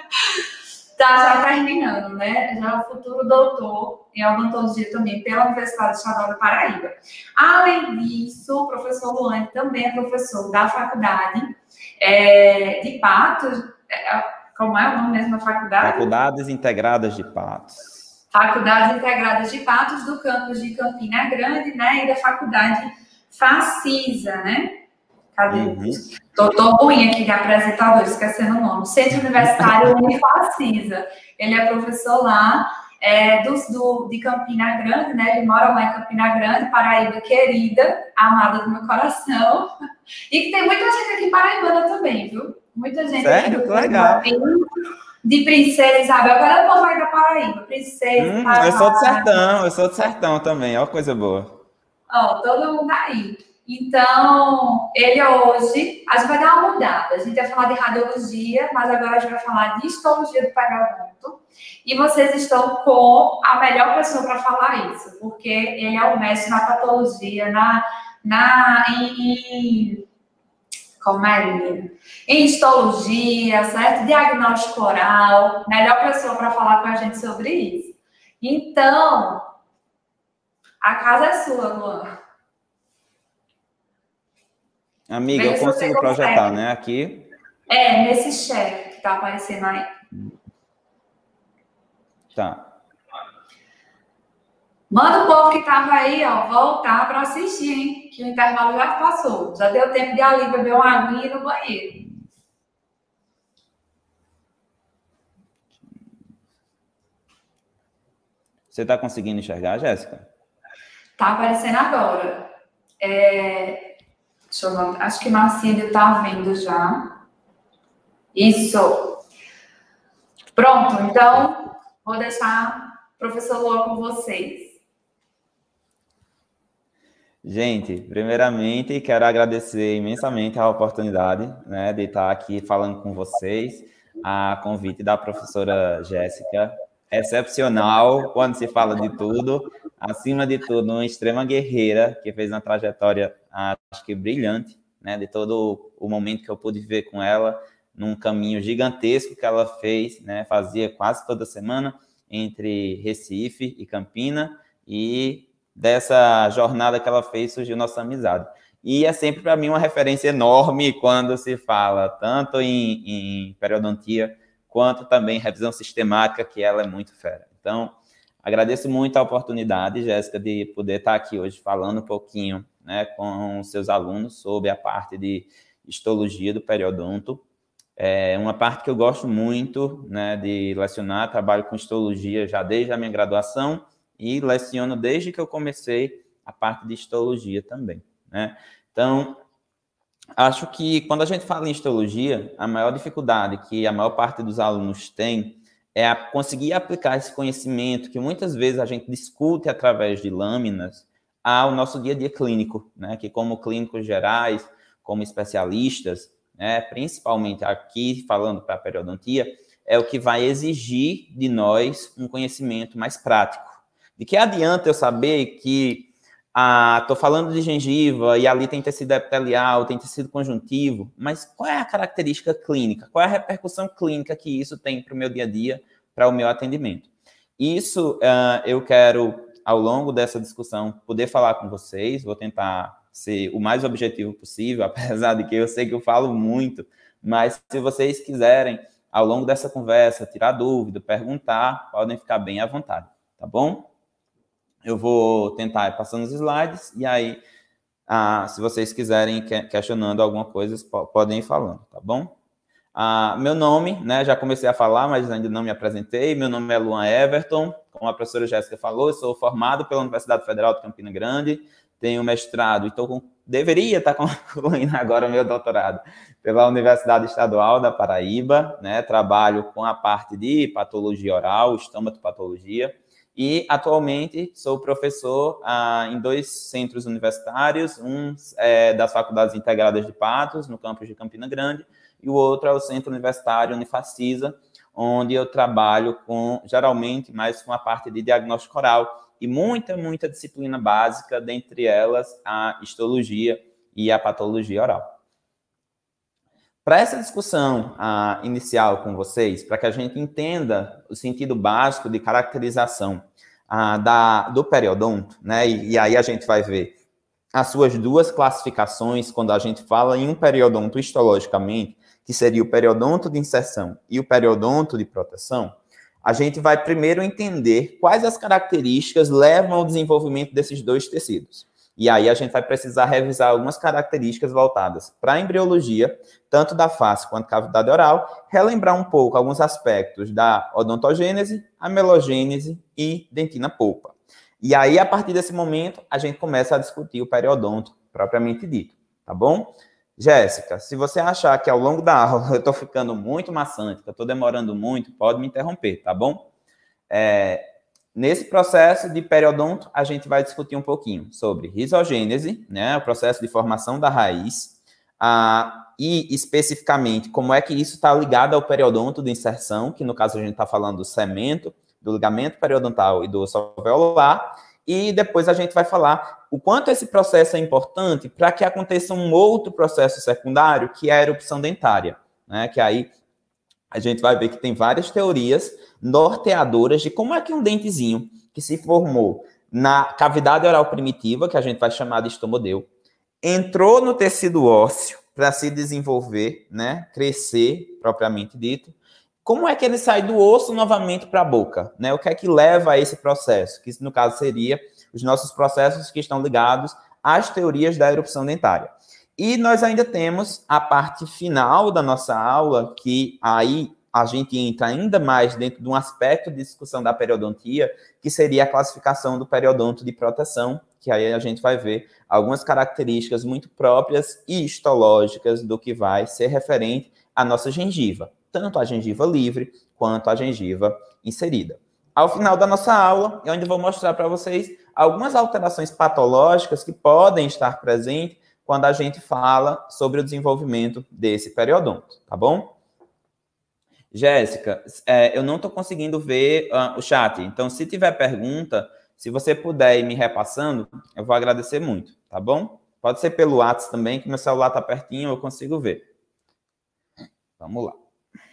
Speaker 1: Tá já terminando, né? Já é o futuro doutor em odontologia também pela Universidade Estadual da Paraíba. Além disso, o professor Luan também é professor da faculdade é, de Patos. É, como é o nome mesmo da faculdade?
Speaker 6: Faculdades Integradas de Patos.
Speaker 1: Faculdades Integradas de Patos do campus de Campina Grande, né? E da faculdade Facisa, né? Cadê? Uhum. Tô, tô ruim aqui de apresentador, esquecendo o nome. Centro Universitário Unifacisa. Ele é professor lá é, do, do, de Campina Grande, né? Ele mora lá em Campina Grande, Paraíba querida, amada do meu coração. E que tem muita gente aqui paraibana também, viu? Muita gente.
Speaker 6: Sério?
Speaker 1: Aqui
Speaker 6: que legal.
Speaker 1: De Princesa Isabel. Agora eu vou vai da Paraíba. Princesa,
Speaker 6: hum, Eu sou do sertão, eu sou do sertão também. Olha coisa boa.
Speaker 1: Ó, todo mundo aí. Então, ele hoje, a gente vai dar uma mudada. A gente vai falar de radiologia, mas agora a gente vai falar de histologia do periodonto. E vocês estão com a melhor pessoa para falar isso, porque ele é o mestre na patologia, na, na, em, como é, menino? Em histologia, certo? Diagnóstico oral. Melhor pessoa para falar com a gente sobre isso. Então, a casa é sua, Luan.
Speaker 6: Amiga, eu consigo projetar, né? Aqui.
Speaker 1: É, nesse chat que tá aparecendo aí.
Speaker 6: Tá.
Speaker 1: Manda o povo que tava aí, ó, voltar para assistir, hein? Que o intervalo já passou. Já deu tempo de ali beber uma aguinha no banheiro.
Speaker 6: Você tá conseguindo enxergar, Jéssica?
Speaker 1: Tá aparecendo agora. É... Deixa eu ver. Acho que Marcílio tá vendo já. Isso. Pronto, então vou deixar o professor Luan com vocês.
Speaker 6: Gente, primeiramente quero agradecer imensamente a oportunidade, né, de estar aqui falando com vocês, a convite da professora Jéssica, excepcional quando se fala de tudo, acima de tudo, uma extrema guerreira que fez uma trajetória, acho que brilhante, né, de todo o momento que eu pude viver com ela, num caminho gigantesco que ela fez, né, fazia quase toda semana entre Recife e Campina, e dessa jornada que ela fez surgiu nossa amizade. E é sempre para mim uma referência enorme quando se fala tanto em, em periodontia quanto também em revisão sistemática, que ela é muito fera. Então, agradeço muito a oportunidade, Jéssica, de poder estar aqui hoje falando um pouquinho, né, com os seus alunos sobre a parte de histologia do periodonto. É uma parte que eu gosto muito, né, de lecionar, trabalho com histologia já desde a minha graduação e leciono desde que eu comecei a parte de histologia também, né? Então, acho que quando a gente fala em histologia, a maior dificuldade que a maior parte dos alunos tem é a conseguir aplicar esse conhecimento que muitas vezes a gente discute através de lâminas ao nosso dia a dia clínico, né? Que como clínicos gerais, como especialistas, né, principalmente aqui falando para a periodontia, é o que vai exigir de nós um conhecimento mais prático. De que adianta eu saber que estou ah, falando de gengiva e ali tem tecido epitelial, tem tecido conjuntivo, mas qual é a característica clínica? Qual é a repercussão clínica que isso tem para o meu dia a dia, para o meu atendimento? Isso uh, eu quero, ao longo dessa discussão, poder falar com vocês, vou tentar ser o mais objetivo possível, apesar de que eu sei que eu falo muito, mas se vocês quiserem, ao longo dessa conversa, tirar dúvida, perguntar, podem ficar bem à vontade, tá bom? Eu vou tentar ir passando os slides, e aí, ah, se vocês quiserem questionando alguma coisa, podem ir falando, tá bom? Ah, meu nome, né, já comecei a falar, mas ainda não me apresentei. Meu nome é Luan Everton, como a professora Jéssica falou, eu sou formado pela Universidade Federal de Campina Grande, tenho mestrado e tô com, deveria estar concluindo agora o meu doutorado pela Universidade Estadual da Paraíba, né, trabalho com a parte de patologia oral, estomatopatologia, e atualmente sou professor ah, em dois centros universitários, um é das Faculdades Integradas de Patos, no campus de Campina Grande, e o outro é o Centro Universitário Unifacisa, onde eu trabalho com, geralmente, mais com a parte de diagnóstico oral e muita, muita disciplina básica, dentre elas a histologia e a patologia oral. Para essa discussão uh, inicial com vocês, para que a gente entenda o sentido básico de caracterização uh, da, do periodonto, né, e, e aí a gente vai ver as suas duas classificações quando a gente fala em um periodonto histologicamente, que seria o periodonto de inserção e o periodonto de proteção, a gente vai primeiro entender quais as características levam ao desenvolvimento desses dois tecidos. E aí a gente vai precisar revisar algumas características voltadas para a embriologia, tanto da face quanto da cavidade oral, relembrar um pouco alguns aspectos da odontogênese, amelogênese e dentina polpa. E aí, a partir desse momento, a gente começa a discutir o periodonto propriamente dito, tá bom? Jéssica, se você achar que ao longo da aula eu estou ficando muito maçante, que eu estou demorando muito, pode me interromper, tá bom? É, nesse processo de periodonto, a gente vai discutir um pouquinho sobre rizogênese, né, o processo de formação da raiz, ah, e especificamente como é que isso está ligado ao periodonto de inserção, que no caso a gente está falando do cemento, do ligamento periodontal e do osso alveolar, e depois a gente vai falar o quanto esse processo é importante para que aconteça um outro processo secundário, que é a erupção dentária, né? Que aí a gente vai ver que tem várias teorias norteadoras de como é que um dentezinho que se formou na cavidade oral primitiva, que a gente vai chamar de estomodeu, entrou no tecido ósseo para se desenvolver, né? Crescer, propriamente dito. Como é que ele sai do osso novamente para a boca, né? O que é que leva a esse processo? Que, no caso, seria os nossos processos que estão ligados às teorias da erupção dentária. E nós ainda temos a parte final da nossa aula, que aí a gente entra ainda mais dentro de um aspecto de discussão da periodontia, que seria a classificação do periodonto de proteção, que aí a gente vai ver algumas características muito próprias e histológicas do que vai ser referente à nossa gengiva, tanto a gengiva livre quanto a gengiva inserida. Ao final da nossa aula, eu ainda vou mostrar para vocês algumas alterações patológicas que podem estar presentes quando a gente fala sobre o desenvolvimento desse periodonto, tá bom? Jéssica, é, eu não estou conseguindo ver uh, o chat, então se tiver pergunta, se você puder ir me repassando, eu vou agradecer muito, tá bom? Pode ser pelo WhatsApp também, que meu celular está pertinho, eu consigo ver. Vamos lá.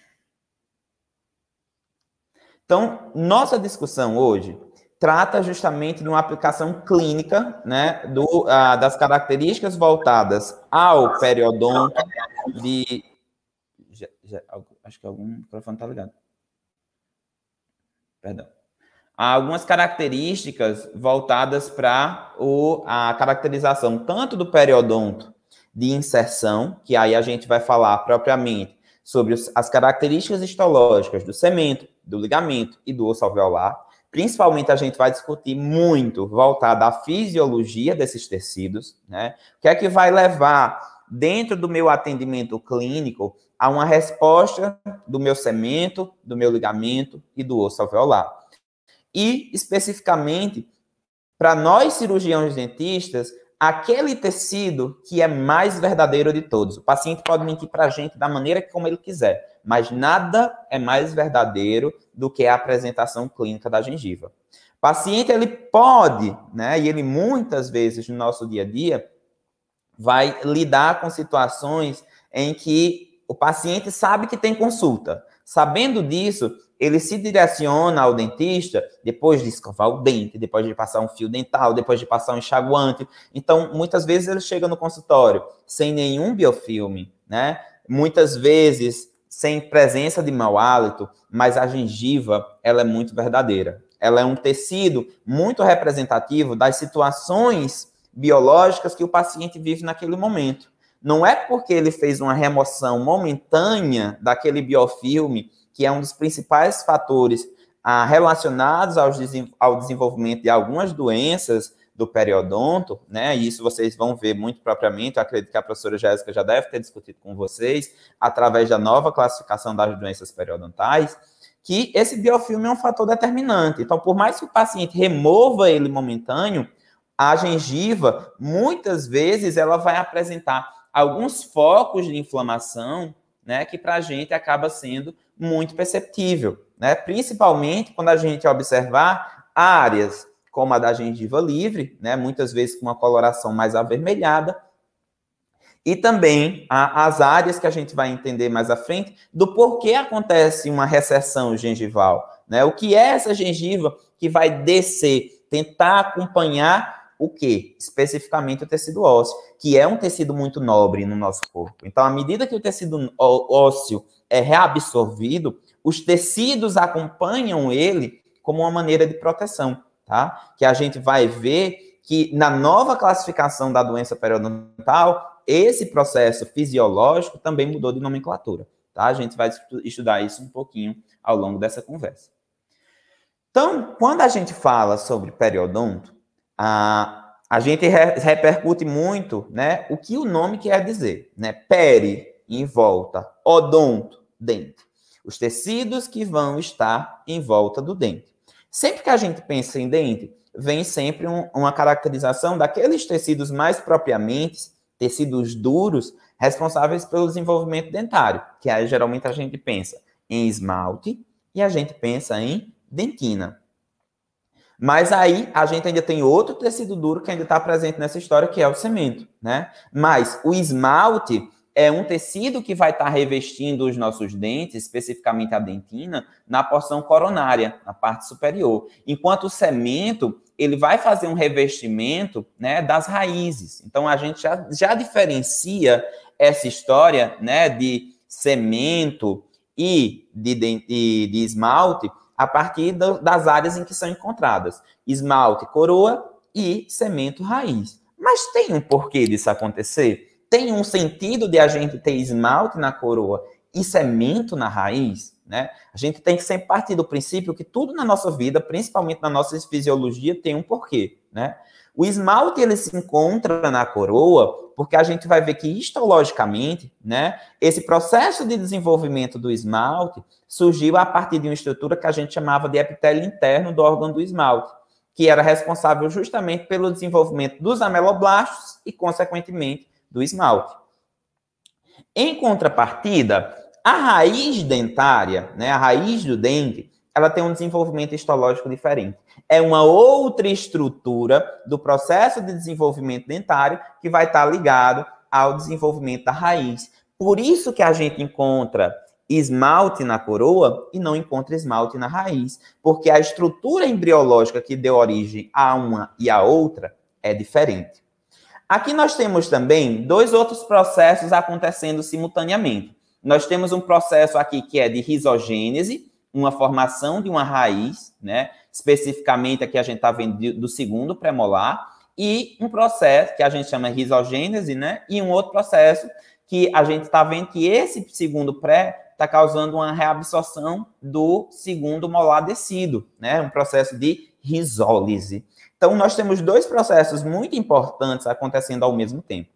Speaker 6: Então, nossa discussão hoje trata justamente de uma aplicação clínica, né, do, uh, das características voltadas ao periodonto de... Já, já, acho que algum microfone está ligado. Perdão. Há algumas características voltadas para a caracterização tanto do periodonto de inserção, que aí a gente vai falar propriamente sobre os, as características histológicas do cemento, do ligamento e do osso alveolar. Principalmente a gente vai discutir muito voltado à fisiologia desses tecidos, né? O que é que vai levar dentro do meu atendimento clínico a uma resposta do meu cemento, do meu ligamento e do osso alveolar. E, especificamente, para nós cirurgiões dentistas, aquele tecido que é mais verdadeiro de todos. O paciente pode mentir para a gente da maneira como ele quiser, mas nada é mais verdadeiro do que a apresentação clínica da gengiva. O paciente, ele pode, né, e ele muitas vezes no nosso dia a dia, vai lidar com situações em que o paciente sabe que tem consulta. Sabendo disso, ele se direciona ao dentista depois de escovar o dente, depois de passar um fio dental, depois de passar um enxaguante. Então, muitas vezes ele chega no consultório sem nenhum biofilme, né? Muitas vezes sem presença de mau hálito, mas a gengiva, ela é muito verdadeira. Ela é um tecido muito representativo das situações biológicas que o paciente vive naquele momento. Não é porque ele fez uma remoção momentânea daquele biofilme, que é um dos principais fatores ah, relacionados aos, ao desenvolvimento de algumas doenças do periodonto, né? E isso vocês vão ver muito propriamente, eu acredito que a professora Jéssica já deve ter discutido com vocês, através da nova classificação das doenças periodontais, que esse biofilme é um fator determinante. Então, por mais que o paciente remova ele momentâneo, a gengiva, muitas vezes, ela vai apresentar alguns focos de inflamação, né, que para a gente acaba sendo muito perceptível, né? Principalmente quando a gente observar áreas como a da gengiva livre, né, muitas vezes com uma coloração mais avermelhada, e também a, as áreas que a gente vai entender mais à frente do porquê acontece uma recessão gengival, né? O que é essa gengiva que vai descer, tentar acompanhar o quê? Especificamente o tecido ósseo, que é um tecido muito nobre no nosso corpo. Então, à medida que o tecido ósseo é reabsorvido, os tecidos acompanham ele como uma maneira de proteção, tá? Que a gente vai ver que na nova classificação da doença periodontal, esse processo fisiológico também mudou de nomenclatura, tá? A gente vai estudar isso um pouquinho ao longo dessa conversa. Então, quando a gente fala sobre periodonto, A, a gente re, repercute muito, né, o que o nome quer dizer, né? Peri, em volta, odonto, dente. Os tecidos que vão estar em volta do dente. Sempre que a gente pensa em dente, vem sempre um, uma caracterização daqueles tecidos mais propriamente, tecidos duros, responsáveis pelo desenvolvimento dentário, que aí geralmente a gente pensa em esmalte e a gente pensa em dentina. Mas aí a gente ainda tem outro tecido duro que ainda está presente nessa história, que é o cemento, né? Mas o esmalte é um tecido que vai estar tá revestindo os nossos dentes, especificamente a dentina, na porção coronária, na parte superior. Enquanto o cemento, ele vai fazer um revestimento, né, das raízes. Então a gente já, já diferencia essa história, né, de cemento e de, de, de esmalte a partir do, das áreas em que são encontradas. Esmalte, coroa e cemento, raiz. Mas tem um porquê disso acontecer? Tem um sentido de a gente ter esmalte na coroa e cemento na raiz? Né? A gente tem que sempre partir do princípio que tudo na nossa vida, principalmente na nossa fisiologia, tem um porquê. Né? O esmalte, ele se encontra na coroa porque a gente vai ver que histologicamente, né, esse processo de desenvolvimento do esmalte surgiu a partir de uma estrutura que a gente chamava de epitélio interno do órgão do esmalte, que era responsável justamente pelo desenvolvimento dos ameloblastos e, consequentemente, do esmalte. Em contrapartida, a raiz dentária, né, a raiz do dente, ela tem um desenvolvimento histológico diferente. É uma outra estrutura do processo de desenvolvimento dentário que vai estar ligado ao desenvolvimento da raiz. Por isso que a gente encontra esmalte na coroa e não encontra esmalte na raiz, porque a estrutura embriológica que deu origem a uma e a outra é diferente. Aqui nós temos também dois outros processos acontecendo simultaneamente. Nós temos um processo aqui que é de rizogênese, uma formação de uma raiz, né? Especificamente aqui a gente está vendo do segundo premolar, e um processo que a gente chama de rizogênese, né? E um outro processo que a gente está vendo que esse segundo pré está causando uma reabsorção do segundo molar descido, né? Um processo de rizólise. Então, nós temos dois processos muito importantes acontecendo ao mesmo tempo.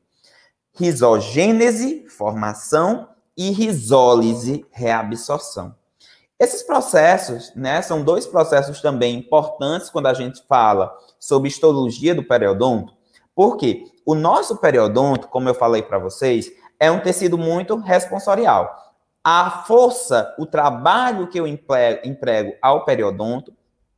Speaker 6: Rizogênese, formação, e rizólise, reabsorção. Esses processos, né, são dois processos também importantes quando a gente fala sobre histologia do periodonto, porque o nosso periodonto, como eu falei para vocês, é um tecido muito responsorial. A força, o trabalho que eu emprego, emprego ao periodonto,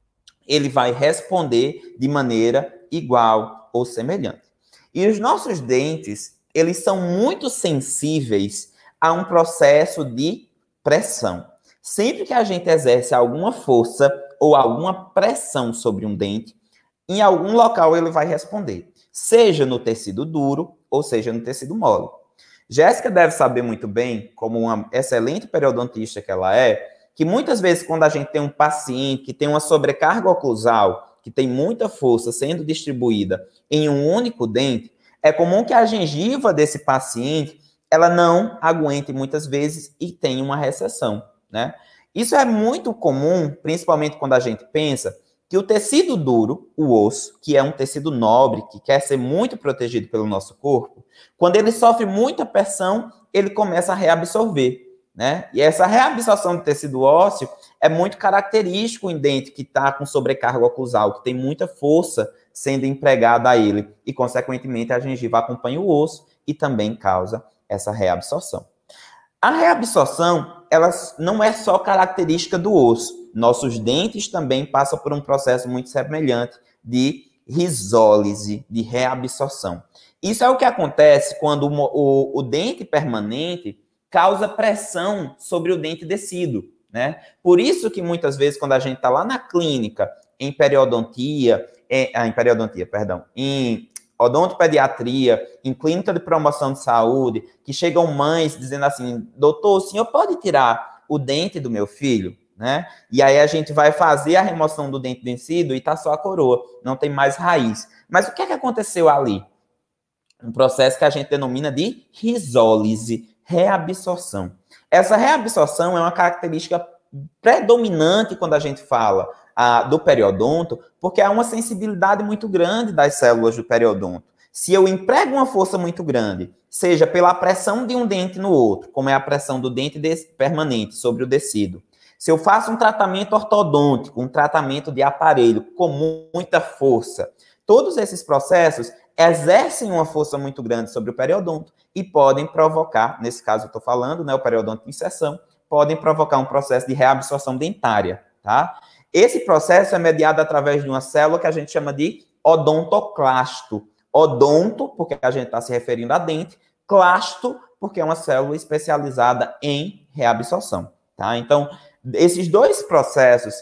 Speaker 6: ele vai responder de maneira igual ou semelhante. E os nossos dentes, eles são muito sensíveis a um processo de pressão. Sempre que a gente exerce alguma força ou alguma pressão sobre um dente, em algum local ele vai responder, seja no tecido duro ou seja no tecido mole. Jéssica deve saber muito bem, como uma excelente periodontista que ela é, que muitas vezes quando a gente tem um paciente que tem uma sobrecarga oclusal, que tem muita força sendo distribuída em um único dente, é comum que a gengiva desse paciente ela não aguente muitas vezes e tenha uma recessão, né? Isso é muito comum, principalmente quando a gente pensa que o tecido duro, o osso, que é um tecido nobre, que quer ser muito protegido pelo nosso corpo, quando ele sofre muita pressão, ele começa a reabsorver, né? E essa reabsorção do tecido ósseo é muito característico em dente que está com sobrecarga oclusal, que tem muita força sendo empregada a ele, e, consequentemente, a gengiva acompanha o osso e também causa essa reabsorção. A reabsorção, ela não é só característica do osso. Nossos dentes também passam por um processo muito semelhante de risólise, de reabsorção. Isso é o que acontece quando o, o, o dente permanente causa pressão sobre o dente descido, né? Por isso que muitas vezes quando a gente está lá na clínica, em periodontia, em, ah, em periodontia, perdão, em odontopediatria, em clínica de promoção de saúde, que chegam mães dizendo assim, doutor, o senhor pode tirar o dente do meu filho? Né? E aí a gente vai fazer a remoção do dente vencido e tá só a coroa, não tem mais raiz. Mas o que é que aconteceu ali? Um processo que a gente denomina de risólise, reabsorção. Essa reabsorção é uma característica predominante quando a gente fala ah, do periodonto, porque há uma sensibilidade muito grande das células do periodonto. Se eu emprego uma força muito grande, seja pela pressão de um dente no outro, como é a pressão do dente permanente sobre o tecido, se eu faço um tratamento ortodôntico, um tratamento de aparelho com muita força, todos esses processos exercem uma força muito grande sobre o periodonto e podem provocar, nesse caso eu estou falando, né, o periodonto de inserção, podem provocar um processo de reabsorção dentária, tá? Esse processo é mediado através de uma célula que a gente chama de odontoclasto. Odonto, porque a gente está se referindo a dente, clasto, porque é uma célula especializada em reabsorção, tá? Então, esses dois processos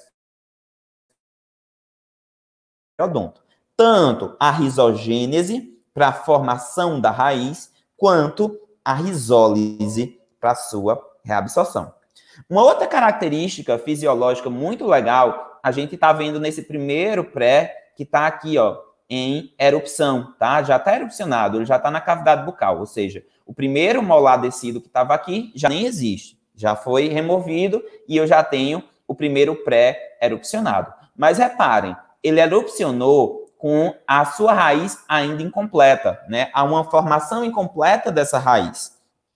Speaker 6: odonto, tanto a risogênese para a formação da raiz, quanto a risólise para a sua reabsorção. Uma outra característica fisiológica muito legal, a gente está vendo nesse primeiro pré, que está aqui, ó, em erupção, tá? Já está erupcionado, ele já está na cavidade bucal, ou seja, o primeiro molar descido que estava aqui já nem existe, já foi removido e eu já tenho o primeiro pré-erupcionado. Mas reparem, ele erupcionou com a sua raiz ainda incompleta, né? Há uma formação incompleta dessa raiz.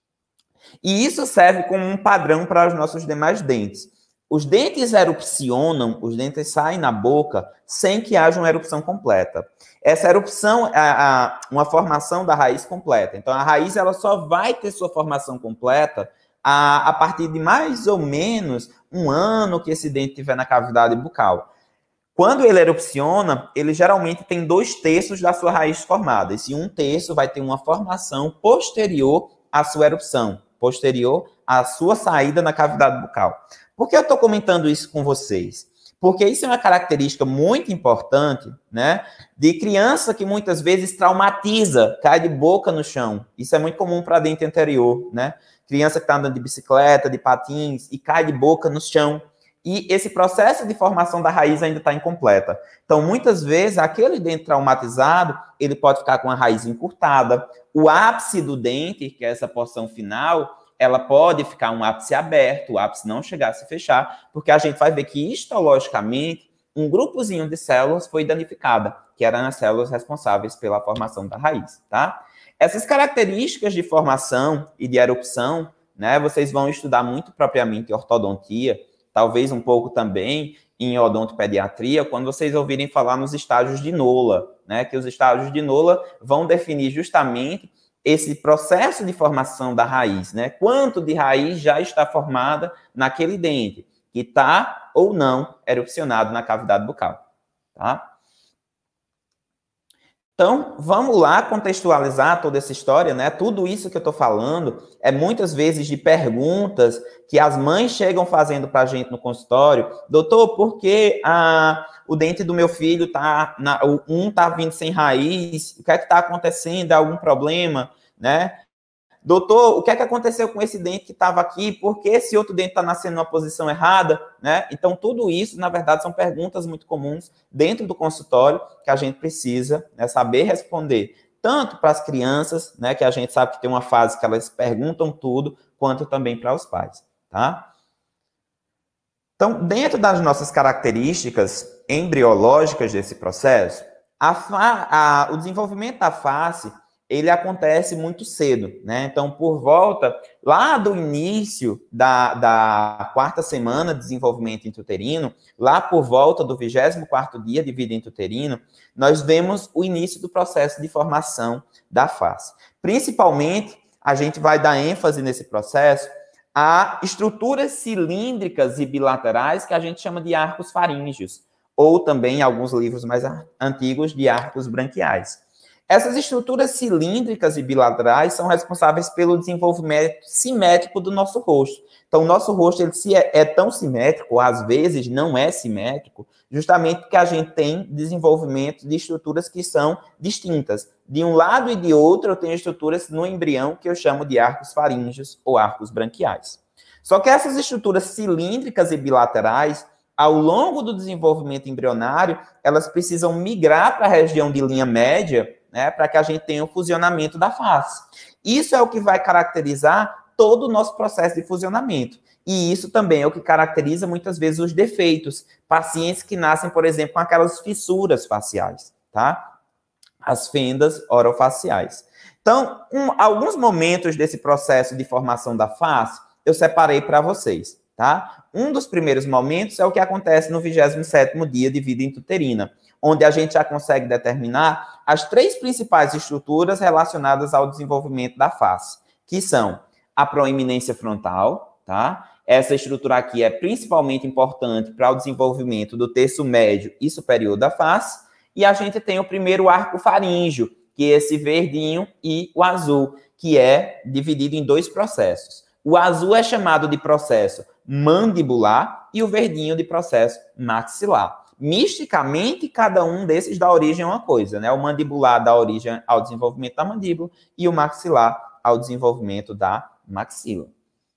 Speaker 6: E isso serve como um padrão para os nossos demais dentes. Os dentes erupcionam, os dentes saem na boca sem que haja uma erupção completa. Essa erupção é uma formação da raiz completa. Então, a raiz ela só vai ter sua formação completa a, a partir de mais ou menos um ano que esse dente estiver na cavidade bucal. Quando ele erupciona, ele geralmente tem dois terços da sua raiz formada. Esse um terço vai ter uma formação posterior à sua erupção, posterior à sua saída na cavidade bucal. Por que eu estou comentando isso com vocês? Porque isso é uma característica muito importante, né, de criança que muitas vezes traumatiza, cai de boca no chão. Isso é muito comum para dente anterior, né? Criança que está andando de bicicleta, de patins e cai de boca no chão. E esse processo de formação da raiz ainda está incompleta. Então, muitas vezes, aquele dente traumatizado, ele pode ficar com a raiz encurtada. O ápice do dente, que é essa porção final, ela pode ficar um ápice aberto, o ápice não chegar a se fechar, porque a gente vai ver que, histologicamente, um grupozinho de células foi danificada, que eram as células responsáveis pela formação da raiz, tá? Essas características de formação e de erupção, né, vocês vão estudar muito propriamente em ortodontia, talvez um pouco também em odontopediatria quando vocês ouvirem falar nos estágios de Nolla, né? Que os estágios de Nolla vão definir justamente esse processo de formação da raiz, né? Quanto de raiz já está formada naquele dente, que está ou não erupcionado na cavidade bucal, tá? Então, vamos lá contextualizar toda essa história, né? Tudo isso que eu estou falando é muitas vezes de perguntas que as mães chegam fazendo para a gente no consultório. Doutor, por que a, o dente do meu filho tá, na, um está vindo sem raiz? O que é que está acontecendo? É algum problema, né? Doutor, o que é que aconteceu com esse dente que estava aqui? Por que esse outro dente está nascendo numa posição errada? Né? Então, tudo isso, na verdade, são perguntas muito comuns dentro do consultório que a gente precisa, né, saber responder, tanto para as crianças, né, que a gente sabe que tem uma fase que elas perguntam tudo, quanto também para os pais, tá? Então, dentro das nossas características embriológicas desse processo, a fa- a, o desenvolvimento da face ele acontece muito cedo, né? Então, por volta, lá do início da, da quarta semana de desenvolvimento intrauterino, lá por volta do vigésimo quarto dia de vida intrauterino, nós vemos o início do processo de formação da face. Principalmente, a gente vai dar ênfase nesse processo a estruturas cilíndricas e bilaterais que a gente chama de arcos faríngeos, ou também, em alguns livros mais antigos, de arcos branquiais. Essas estruturas cilíndricas e bilaterais são responsáveis pelo desenvolvimento simétrico do nosso rosto. Então, o nosso rosto ele se é, é tão simétrico, às vezes não é simétrico, justamente porque a gente tem desenvolvimento de estruturas que são distintas. De um lado e de outro, eu tenho estruturas no embrião que eu chamo de arcos faríngeos ou arcos branquiais. Só que essas estruturas cilíndricas e bilaterais, ao longo do desenvolvimento embrionário, elas precisam migrar para a região de linha média, né, para que a gente tenha o fusionamento da face. Isso é o que vai caracterizar todo o nosso processo de fusionamento. E isso também é o que caracteriza muitas vezes os defeitos. Pacientes que nascem, por exemplo, com aquelas fissuras faciais, tá? As fendas orofaciais. Então, um, alguns momentos desse processo de formação da face, eu separei para vocês, tá? Um dos primeiros momentos é o que acontece no vigésimo sétimo dia de vida intrauterina, onde a gente já consegue determinar as três principais estruturas relacionadas ao desenvolvimento da face, que são a proeminência frontal, tá? Essa estrutura aqui é principalmente importante para o desenvolvimento do terço médio e superior da face, e a gente tem o primeiro arco faríngeo, que é esse verdinho, e o azul, que é dividido em dois processos. O azul é chamado de processo mandibular e o verdinho de processo maxilar. Misticamente, cada um desses dá origem a uma coisa, né? O mandibular dá origem ao desenvolvimento da mandíbula e o maxilar ao desenvolvimento da maxila.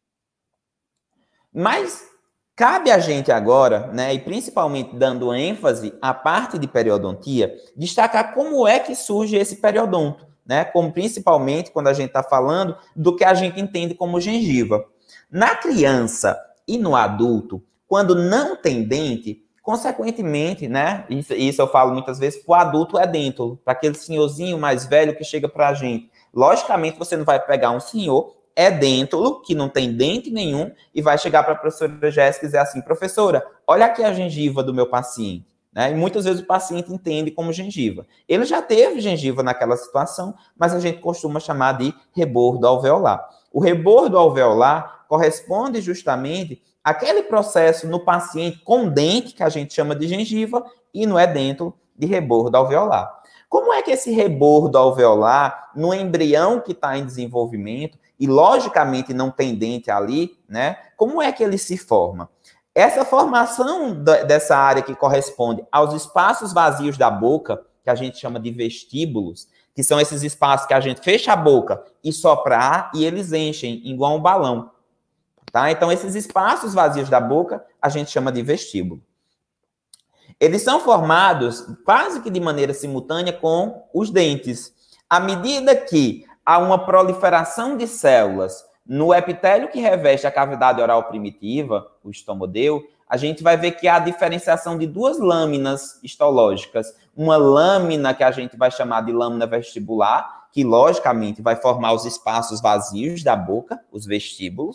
Speaker 6: Mas cabe a gente agora, né, e principalmente dando ênfase à parte de periodontia, destacar como é que surge esse periodonto, né? Como principalmente quando a gente está falando do que a gente entende como gengiva. Na criança e no adulto, quando não tem dente, consequentemente, né, isso, isso eu falo muitas vezes, o adulto é dêntulo, para aquele senhorzinho mais velho que chega para a gente. Logicamente, você não vai pegar um senhor é dêntulo, que não tem dente nenhum, e vai chegar para a professora Jéssica e dizer assim, professora, olha aqui a gengiva do meu paciente. Né? E muitas vezes o paciente entende como gengiva. Ele já teve gengiva naquela situação, mas a gente costuma chamar de rebordo alveolar. O rebordo alveolar corresponde justamente àquele processo no paciente com dente, que a gente chama de gengiva, e no edêntulo de rebordo alveolar. Como é que esse rebordo alveolar, no embrião que está em desenvolvimento, e logicamente não tem dente ali, né? Como é que ele se forma? Essa formação dessa área que corresponde aos espaços vazios da boca, que a gente chama de vestíbulos, que são esses espaços que a gente fecha a boca e sopra ar e eles enchem igual um balão. Tá? Então, esses espaços vazios da boca a gente chama de vestíbulo. Eles são formados quase que de maneira simultânea com os dentes. À medida que há uma proliferação de células no epitélio que reveste a cavidade oral primitiva, o estomodeu, a gente vai ver que há a diferenciação de duas lâminas histológicas. Uma lâmina que a gente vai chamar de lâmina vestibular, que logicamente vai formar os espaços vazios da boca, os vestíbulos,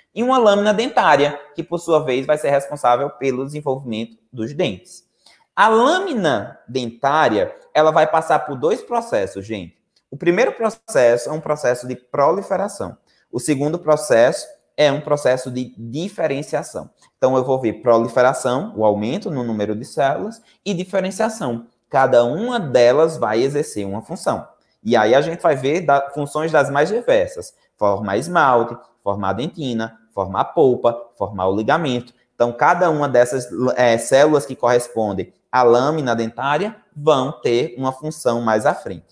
Speaker 6: e uma lâmina dentária, que por sua vez vai ser responsável pelo desenvolvimento dos dentes. A lâmina dentária, ela vai passar por dois processos, gente. O primeiro processo é um processo de proliferação. O segundo processo é um processo de diferenciação. Então, eu vou ver proliferação, o aumento no número de células, e diferenciação. Cada uma delas vai exercer uma função. E aí a gente vai ver da, funções das mais diversas. Formar esmalte, formar dentina, formar polpa, formar o ligamento. Então, cada uma dessas é, células que correspondem à lâmina dentária vão ter uma função mais à frente.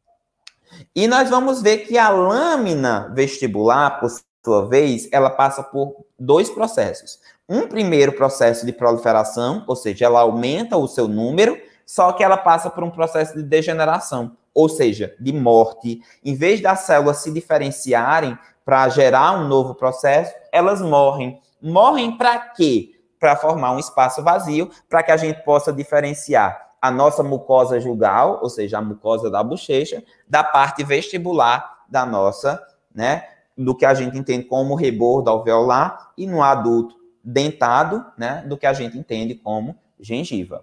Speaker 6: E nós vamos ver que a lâmina vestibular, por sua vez, ela passa por dois processos. Um primeiro processo de proliferação, ou seja, ela aumenta o seu número, só que ela passa por um processo de degeneração, ou seja, de morte. Em vez das células se diferenciarem para gerar um novo processo, elas morrem. Morrem para quê? Para formar um espaço vazio, para que a gente possa diferenciar a nossa mucosa jugal, ou seja, a mucosa da bochecha, da parte vestibular da nossa, né, do que a gente entende como rebordo alveolar, e no adulto dentado, né, do que a gente entende como gengiva.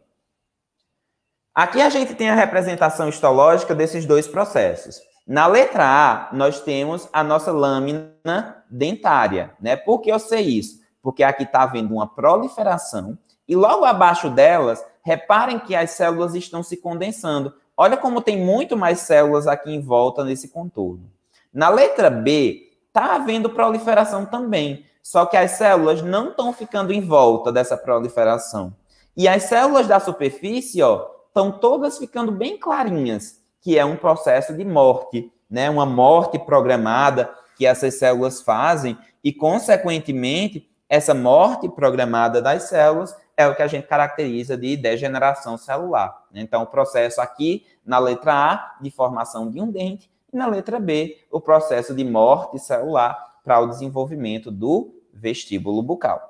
Speaker 6: Aqui a gente tem a representação histológica desses dois processos. Na letra A, nós temos a nossa lâmina dentária, né? Por que eu sei isso? Porque aqui está havendo uma proliferação e logo abaixo delas, reparem que as células estão se condensando. Olha como tem muito mais células aqui em volta nesse contorno. Na letra B, está havendo proliferação também, só que as células não estão ficando em volta dessa proliferação. E as células da superfície, ó, estão todas ficando bem clarinhas, que é um processo de morte, né? Uma morte programada que essas células fazem e, consequentemente, essa morte programada das células é o que a gente caracteriza de degeneração celular. Então, o processo aqui, na letra A, de formação de um dente, e na letra B, o processo de morte celular para o desenvolvimento do vestíbulo bucal.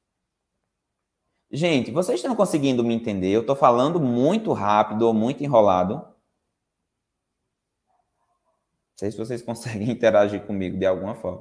Speaker 6: Gente, vocês estão conseguindo me entender? Eu estou falando muito rápido ou muito enrolado? Não sei se vocês conseguem interagir comigo de alguma forma.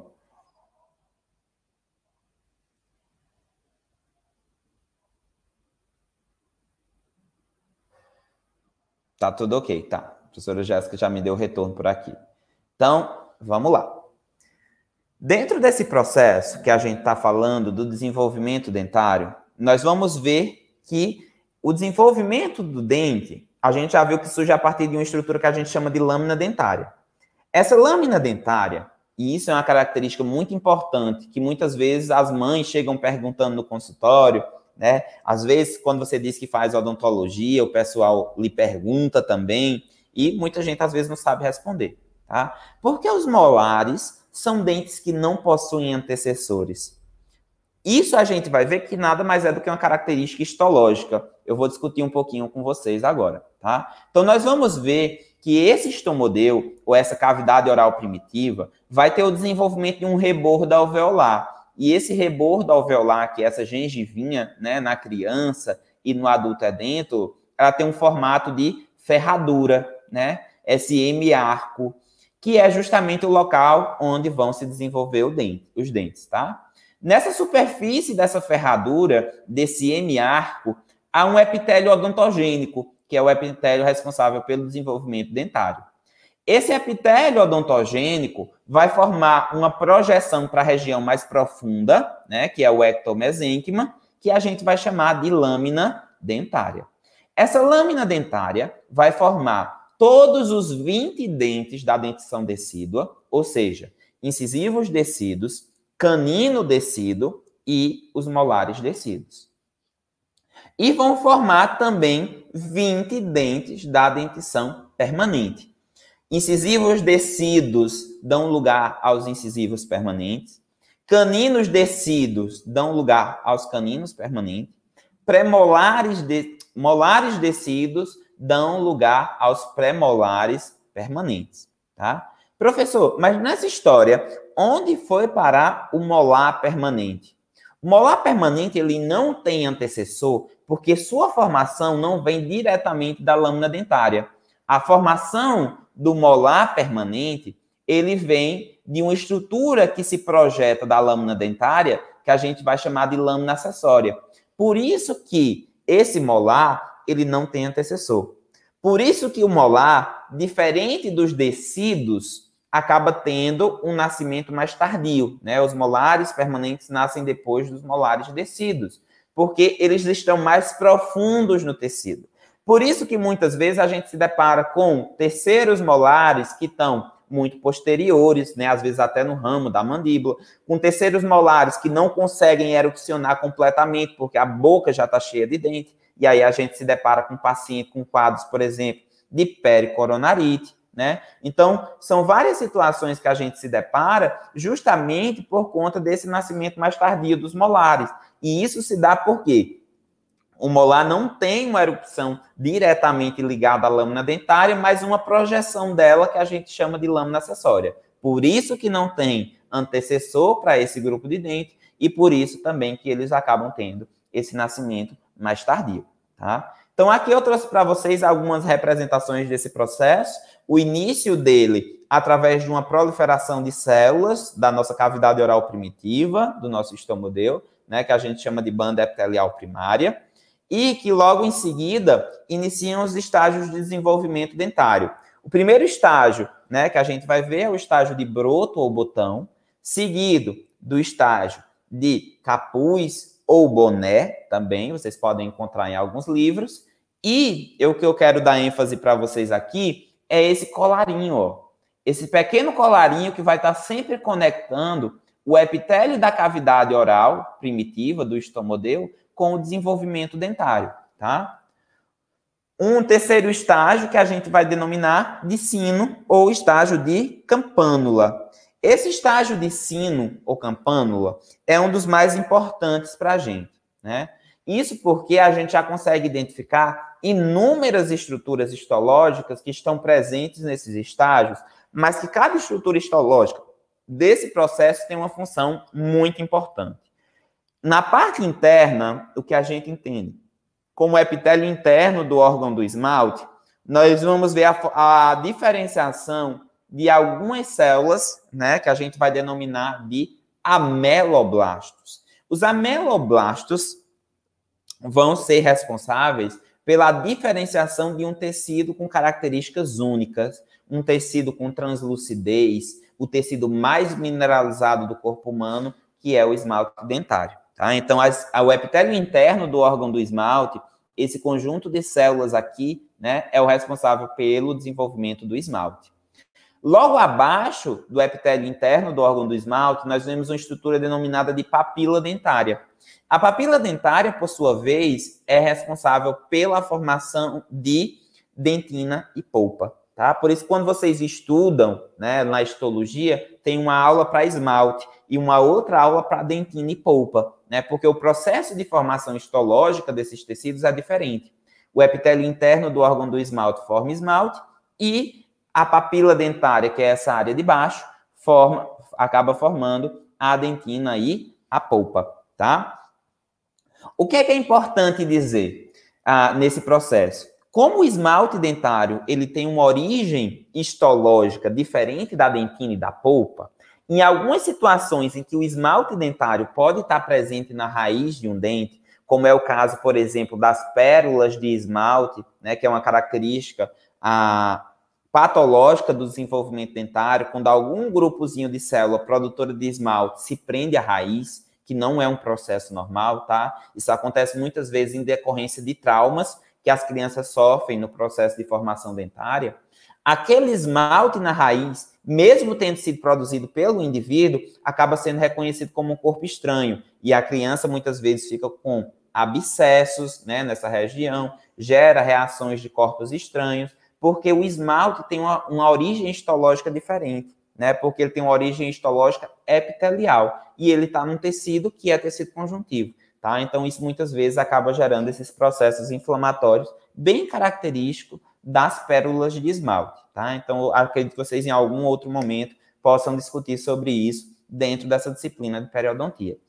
Speaker 6: Tá tudo ok, tá. A professora Jéssica já me deu o retorno por aqui. Então, vamos lá. Dentro desse processo que a gente está falando do desenvolvimento dentário, nós vamos ver que o desenvolvimento do dente, a gente já viu que surge a partir de uma estrutura que a gente chama de lâmina dentária. Essa lâmina dentária, e isso é uma característica muito importante, que muitas vezes as mães chegam perguntando no consultório, né? Às vezes, quando você diz que faz odontologia, o pessoal lhe pergunta também, e muita gente às vezes não sabe responder, tá? Porque os molares são dentes que não possuem antecessores. Isso a gente vai ver que nada mais é do que uma característica histológica. Eu vou discutir um pouquinho com vocês agora, tá? Então, nós vamos ver que esse estomodeu, ou essa cavidade oral primitiva, vai ter o desenvolvimento de um rebordo alveolar. E esse rebordo alveolar, que é essa gengivinha, né, na criança e no adulto edento, ela tem um formato de ferradura, né? Esse hemiarco, que é justamente o local onde vão se desenvolver o dente, os dentes, tá? Nessa superfície dessa ferradura, desse hemiarco, há um epitélio odontogênico, que é o epitélio responsável pelo desenvolvimento dentário. Esse epitélio odontogênico vai formar uma projeção para a região mais profunda, né, que é o ectomesênquima, que a gente vai chamar de lâmina dentária. Essa lâmina dentária vai formar todos os vinte dentes da dentição decídua, ou seja, incisivos decíduos, canino decíduo e os molares decíduos. E vão formar também vinte dentes da dentição permanente. Incisivos decíduos dão lugar aos incisivos permanentes. Caninos decíduos dão lugar aos caninos permanentes. Premolares de, molares decíduos dão lugar aos premolares permanentes, tá? Professor, mas nessa história, onde foi parar o molar permanente? O molar permanente, ele não tem antecessor, porque sua formação não vem diretamente da lâmina dentária. A formação do molar permanente ele vem de uma estrutura que se projeta da lâmina dentária, que a gente vai chamar de lâmina acessória. Por isso que esse molar, ele não tem antecessor. Por isso que o molar, diferente dos descidos, acaba tendo um nascimento mais tardio, né? Os molares permanentes nascem depois dos molares descidos, porque eles estão mais profundos no tecido. Por isso que muitas vezes a gente se depara com terceiros molares que estão muito posteriores, né? Às vezes até no ramo da mandíbula, com terceiros molares que não conseguem erupcionar completamente, porque a boca já está cheia de dente, e aí a gente se depara com um paciente com quadros, por exemplo, de pericoronarite, né? Então, são várias situações que a gente se depara justamente por conta desse nascimento mais tardio dos molares. E isso se dá por quê? O molar não tem uma erupção diretamente ligada à lâmina dentária, mas uma projeção dela que a gente chama de lâmina acessória. Por isso que não tem antecessor para esse grupo de dente e por isso também que eles acabam tendo esse nascimento mais tardio, tá? Então, aqui eu trouxe para vocês algumas representações desse processo. O início dele através de uma proliferação de células da nossa cavidade oral primitiva, do nosso estomodeu, né, que a gente chama de banda epitelial primária, e que logo em seguida iniciam os estágios de desenvolvimento dentário. O primeiro estágio, né, que a gente vai ver é o estágio de broto ou botão, seguido do estágio de capuz ou boné, também, vocês podem encontrar em alguns livros, e o que eu quero dar ênfase para vocês aqui é esse colarinho, ó. Esse pequeno colarinho que vai estar sempre conectando o epitélio da cavidade oral primitiva, do estomodeu, com o desenvolvimento dentário, tá? Um terceiro estágio que a gente vai denominar de sino ou estágio de campânula. Esse estágio de sino ou campânula é um dos mais importantes para a gente, né? Isso porque a gente já consegue identificar inúmeras estruturas histológicas que estão presentes nesses estágios, mas que cada estrutura histológica desse processo tem uma função muito importante. Na parte interna, o que a gente entende como epitélio interno do órgão do esmalte, nós vamos ver a, a diferenciação de algumas células, né, que a gente vai denominar de ameloblastos. Os ameloblastos vão ser responsáveis pela diferenciação de um tecido com características únicas, um tecido com translucidez, o tecido mais mineralizado do corpo humano, que é o esmalte dentário. Tá? Então, as, o epitélio interno do órgão do esmalte, esse conjunto de células aqui, né, é o responsável pelo desenvolvimento do esmalte. Logo abaixo do epitélio interno do órgão do esmalte, nós vemos uma estrutura denominada de papila dentária. A papila dentária, por sua vez, é responsável pela formação de dentina e polpa. Tá? Por isso, quando vocês estudam, né, na histologia, tem uma aula para esmalte e uma outra aula para dentina e polpa, né? Porque o processo de formação histológica desses tecidos é diferente. O epitélio interno do órgão do esmalte forma esmalte e a papila dentária, que é essa área de baixo, forma, acaba formando a dentina e a polpa, tá? O que é, que é importante dizer ah, nesse processo? Como o esmalte dentário ele tem uma origem histológica diferente da dentina e da polpa, em algumas situações em que o esmalte dentário pode estar presente na raiz de um dente, como é o caso, por exemplo, das pérolas de esmalte, né, que é uma característica ah, patológica do desenvolvimento dentário, quando algum grupozinho de célula produtora de esmalte se prende à raiz, que não é um processo normal, tá? Isso acontece muitas vezes em decorrência de traumas que as crianças sofrem no processo de formação dentária. Aquele esmalte na raiz, mesmo tendo sido produzido pelo indivíduo, acaba sendo reconhecido como um corpo estranho. E a criança muitas vezes fica com abscessos, né, nessa região, gera reações de corpos estranhos, porque o esmalte tem uma, uma origem histológica diferente, né, porque ele tem uma origem histológica epitelial, e ele está num tecido que é tecido conjuntivo. Tá? Então, isso muitas vezes acaba gerando esses processos inflamatórios bem característicos das pérolas de esmalte. Tá? Então, acredito que vocês, em algum outro momento, possam discutir sobre isso dentro dessa disciplina de periodontia.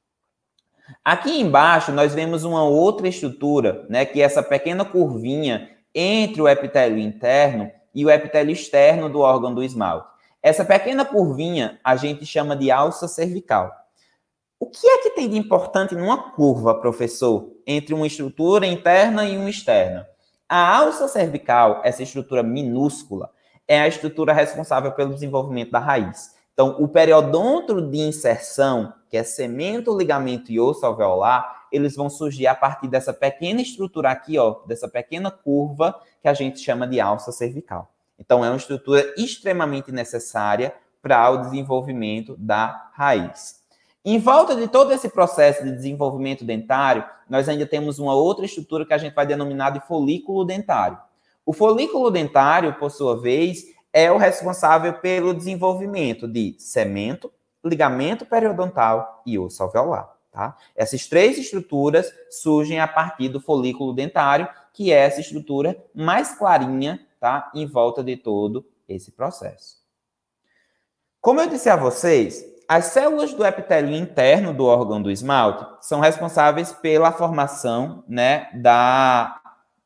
Speaker 6: Aqui embaixo, nós vemos uma outra estrutura, né, que é essa pequena curvinha entre o epitélio interno e o epitélio externo do órgão do esmalte. Essa pequena curvinha a gente chama de alça cervical. O que é que tem de importante numa curva, professor, entre uma estrutura interna e uma externa? A alça cervical, essa estrutura minúscula, é a estrutura responsável pelo desenvolvimento da raiz. Então, o periodônto de inserção, que é cemento, ligamento e osso alveolar, eles vão surgir a partir dessa pequena estrutura aqui, ó, dessa pequena curva que a gente chama de alça cervical. Então, é uma estrutura extremamente necessária para o desenvolvimento da raiz. Em volta de todo esse processo de desenvolvimento dentário, nós ainda temos uma outra estrutura que a gente vai denominar de folículo dentário. O folículo dentário, por sua vez, é o responsável pelo desenvolvimento de cemento, ligamento periodontal e osso alveolar. Tá? Essas três estruturas surgem a partir do folículo dentário, que é essa estrutura mais clarinha, tá? Em volta de todo esse processo. Como eu disse a vocês, as células do epitélio interno do órgão do esmalte são responsáveis pela formação, né, da,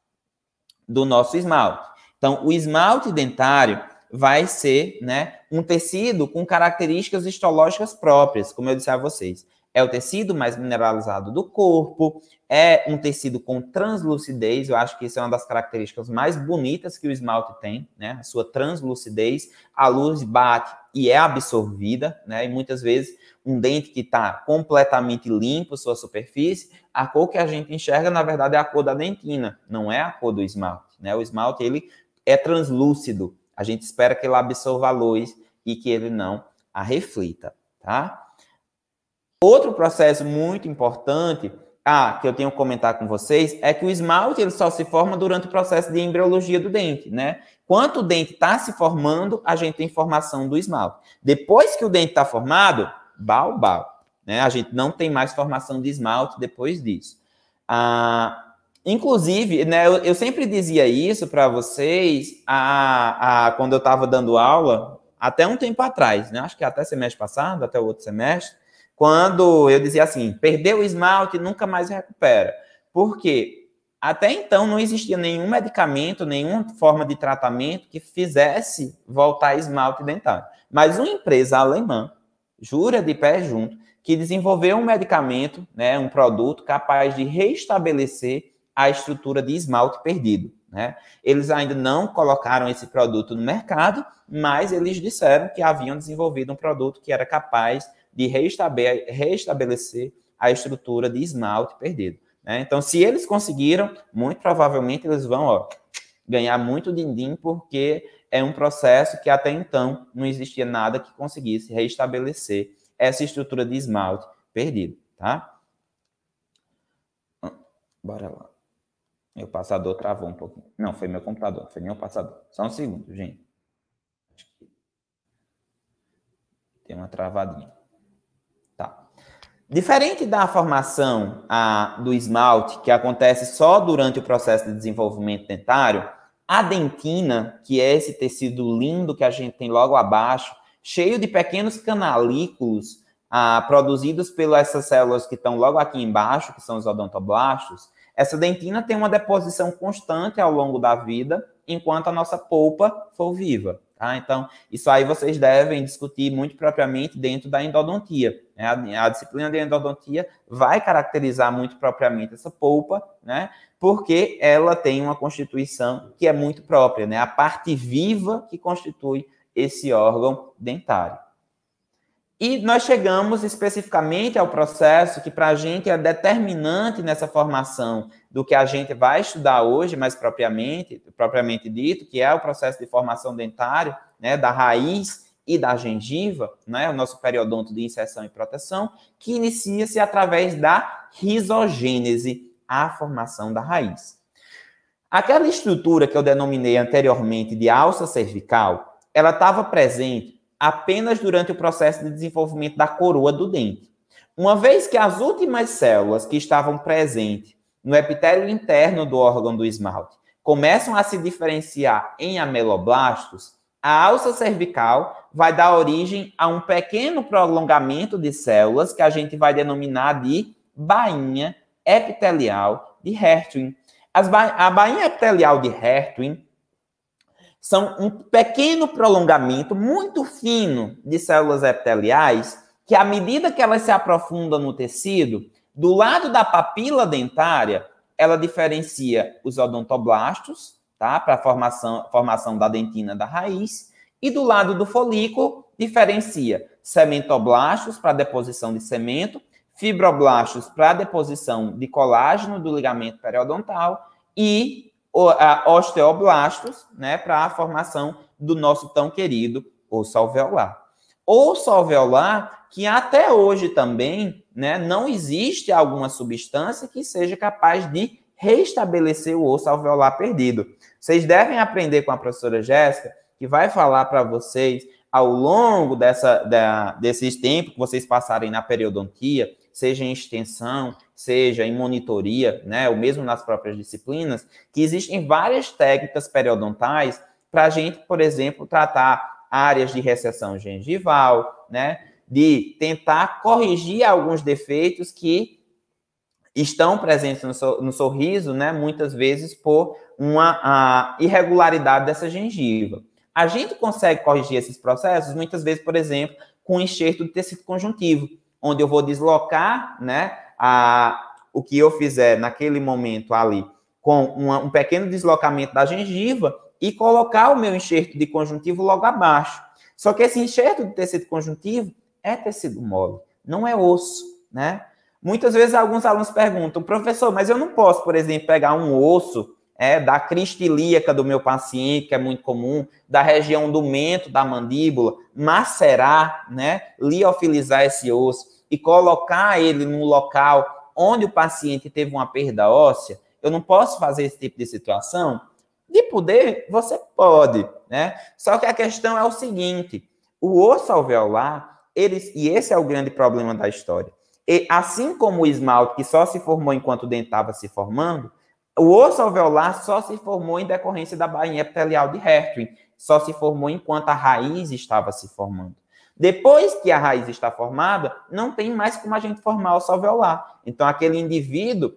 Speaker 6: do nosso esmalte. Então, o esmalte dentário vai ser, né, um tecido com características histológicas próprias, como eu disse a vocês. É o tecido mais mineralizado do corpo, é um tecido com translucidez, eu acho que isso é uma das características mais bonitas que o esmalte tem, né? A sua translucidez, a luz bate e é absorvida, né? E muitas vezes um dente que está completamente limpo, sua superfície, a cor que a gente enxerga, na verdade, é a cor da dentina, não é a cor do esmalte, né? O esmalte, ele é translúcido, a gente espera que ele absorva a luz e que ele não a reflita, tá? Outro processo muito importante, ah, que eu tenho que comentar com vocês, é que o esmalte ele só se forma durante o processo de embriologia do dente, né? Quando o dente está se formando, a gente tem formação do esmalte. Depois que o dente está formado, bau, bau, né? A gente não tem mais formação de esmalte depois disso. Ah, inclusive, né, eu, eu sempre dizia isso para vocês a, a, quando eu estava dando aula, até um tempo atrás, né? Acho que até semestre passado, até o outro semestre, quando eu dizia assim, perdeu o esmalte, nunca mais recupera. Por quê? Até então não existia nenhum medicamento, nenhuma forma de tratamento que fizesse voltar esmalte dentário. Mas uma empresa alemã, jura de pé junto, que desenvolveu um medicamento, né, um produto capaz de restabelecer a estrutura de esmalte perdido, né? Eles ainda não colocaram esse produto no mercado, mas eles disseram que haviam desenvolvido um produto que era capaz de restabelecer a estrutura de esmalte perdido, né? Então, se eles conseguiram, muito provavelmente eles vão, ó, ganhar muito din-din, porque é um processo que até então não existia nada que conseguisse restabelecer essa estrutura de esmalte perdido, tá? Bora lá. Meu passador travou um pouquinho. Não, foi meu computador, não foi nem o passador. Só um segundo, gente. Tem uma travadinha. Tá. Diferente da formação a, do esmalte, que acontece só durante o processo de desenvolvimento dentário, a dentina, que é esse tecido lindo que a gente tem logo abaixo, cheio de pequenos canalículos ah, produzidos pelas essas células que estão logo aqui embaixo, que são os odontoblastos, essa dentina tem uma deposição constante ao longo da vida, enquanto a nossa polpa for viva. Tá? Então, isso aí vocês devem discutir muito propriamente dentro da endodontia. Né? A, a disciplina de endodontia vai caracterizar muito propriamente essa polpa, né? Porque ela tem uma constituição que é muito própria, né? A parte viva que constitui esse órgão dentário. E nós chegamos especificamente ao processo que para a gente é determinante nessa formação do que a gente vai estudar hoje, mais propriamente, propriamente dito, que é o processo de formação dentária, né, da raiz e da gengiva, né, o nosso periodonto de inserção e proteção, que inicia-se através da rizogênese, a formação da raiz. Aquela estrutura que eu denominei anteriormente de alça cervical, ela estava presente apenas durante o processo de desenvolvimento da coroa do dente. Uma vez que as últimas células que estavam presentes no epitélio interno do órgão do esmalte começam a se diferenciar em ameloblastos, a alça cervical vai dar origem a um pequeno prolongamento de células que a gente vai denominar de bainha epitelial de Hertwin. As ba- a bainha epitelial de Hertwin São um pequeno prolongamento muito fino de células epiteliais que, à medida que elas se aprofundam no tecido, do lado da papila dentária, ela diferencia os odontoblastos, tá? Para a formação, formação da dentina da raiz, e do lado do folículo, diferencia cementoblastos para deposição de cemento, fibroblastos para deposição de colágeno do ligamento periodontal e osteoblastos, né, para a formação do nosso tão querido osso alveolar. Osso alveolar que até hoje também, né, não existe alguma substância que seja capaz de restabelecer o osso alveolar perdido. Vocês devem aprender com a professora Jéssica, que vai falar para vocês, ao longo dessa, da, desses tempos que vocês passarem na periodontia, seja em extensão, seja em monitoria, né, ou mesmo nas próprias disciplinas, que existem várias técnicas periodontais para a gente, por exemplo, tratar áreas de recessão gengival, né, de tentar corrigir alguns defeitos que estão presentes no, so, no sorriso, né, muitas vezes por uma a, irregularidade dessa gengiva. A gente consegue corrigir esses processos, muitas vezes, por exemplo, com enxerto de tecido conjuntivo, onde eu vou deslocar, né, a, o que eu fizer naquele momento ali, com uma, um pequeno deslocamento da gengiva e colocar o meu enxerto de conjuntivo logo abaixo. Só que esse enxerto de tecido conjuntivo é tecido mole, não é osso, né? Muitas vezes alguns alunos perguntam, professor, mas eu não posso, por exemplo, pegar um osso é, da crista ilíaca do meu paciente, que é muito comum, da região do mento, da mandíbula, macerar, né, liofilizar esse osso e colocar ele num local onde o paciente teve uma perda óssea. Eu não posso fazer esse tipo de situação? De poder, você pode, né? Só que a questão é o seguinte, o osso alveolar, eles, e esse é o grande problema da história, e assim como o esmalte, que só se formou enquanto o dente estava se formando, o osso alveolar só se formou em decorrência da bainha epitelial de Hertwin, só se formou enquanto a raiz estava se formando. Depois que a raiz está formada, não tem mais como a gente formar osso alveolar. Então, aquele indivíduo,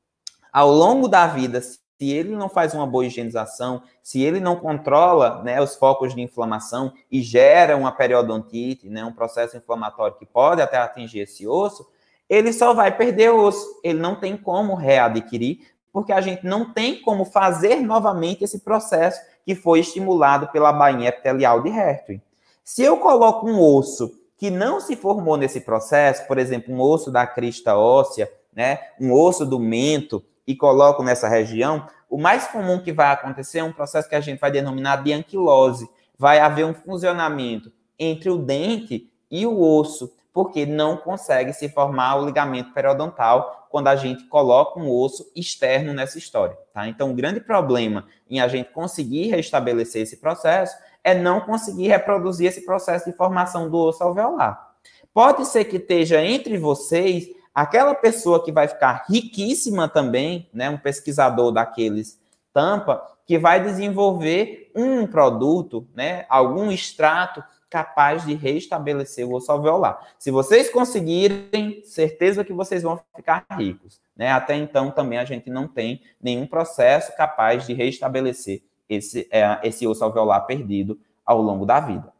Speaker 6: ao longo da vida, se ele não faz uma boa higienização, se ele não controla, né, os focos de inflamação e gera uma periodontite, né, um processo inflamatório que pode até atingir esse osso, ele só vai perder osso. Ele não tem como readquirir, porque a gente não tem como fazer novamente esse processo que foi estimulado pela bainha epitelial de Hertwin. Se eu coloco um osso que não se formou nesse processo, por exemplo, um osso da crista óssea, né, um osso do mento, e coloco nessa região, o mais comum que vai acontecer é um processo que a gente vai denominar de anquilose. Vai haver um funcionamento entre o dente e o osso, porque não consegue se formar o ligamento periodontal quando a gente coloca um osso externo nessa história, tá? Então, o grande problema em a gente conseguir restabelecer esse processo é não conseguir reproduzir esse processo de formação do osso alveolar. Pode ser que esteja entre vocês aquela pessoa que vai ficar riquíssima também, né, um pesquisador daqueles tampa, que vai desenvolver um produto, né, algum extrato capaz de restabelecer o osso alveolar. Se vocês conseguirem, certeza que vocês vão ficar ricos, né? Até então também a gente não tem nenhum processo capaz de restabelecer esse, é, esse osso alveolar perdido ao longo da vida.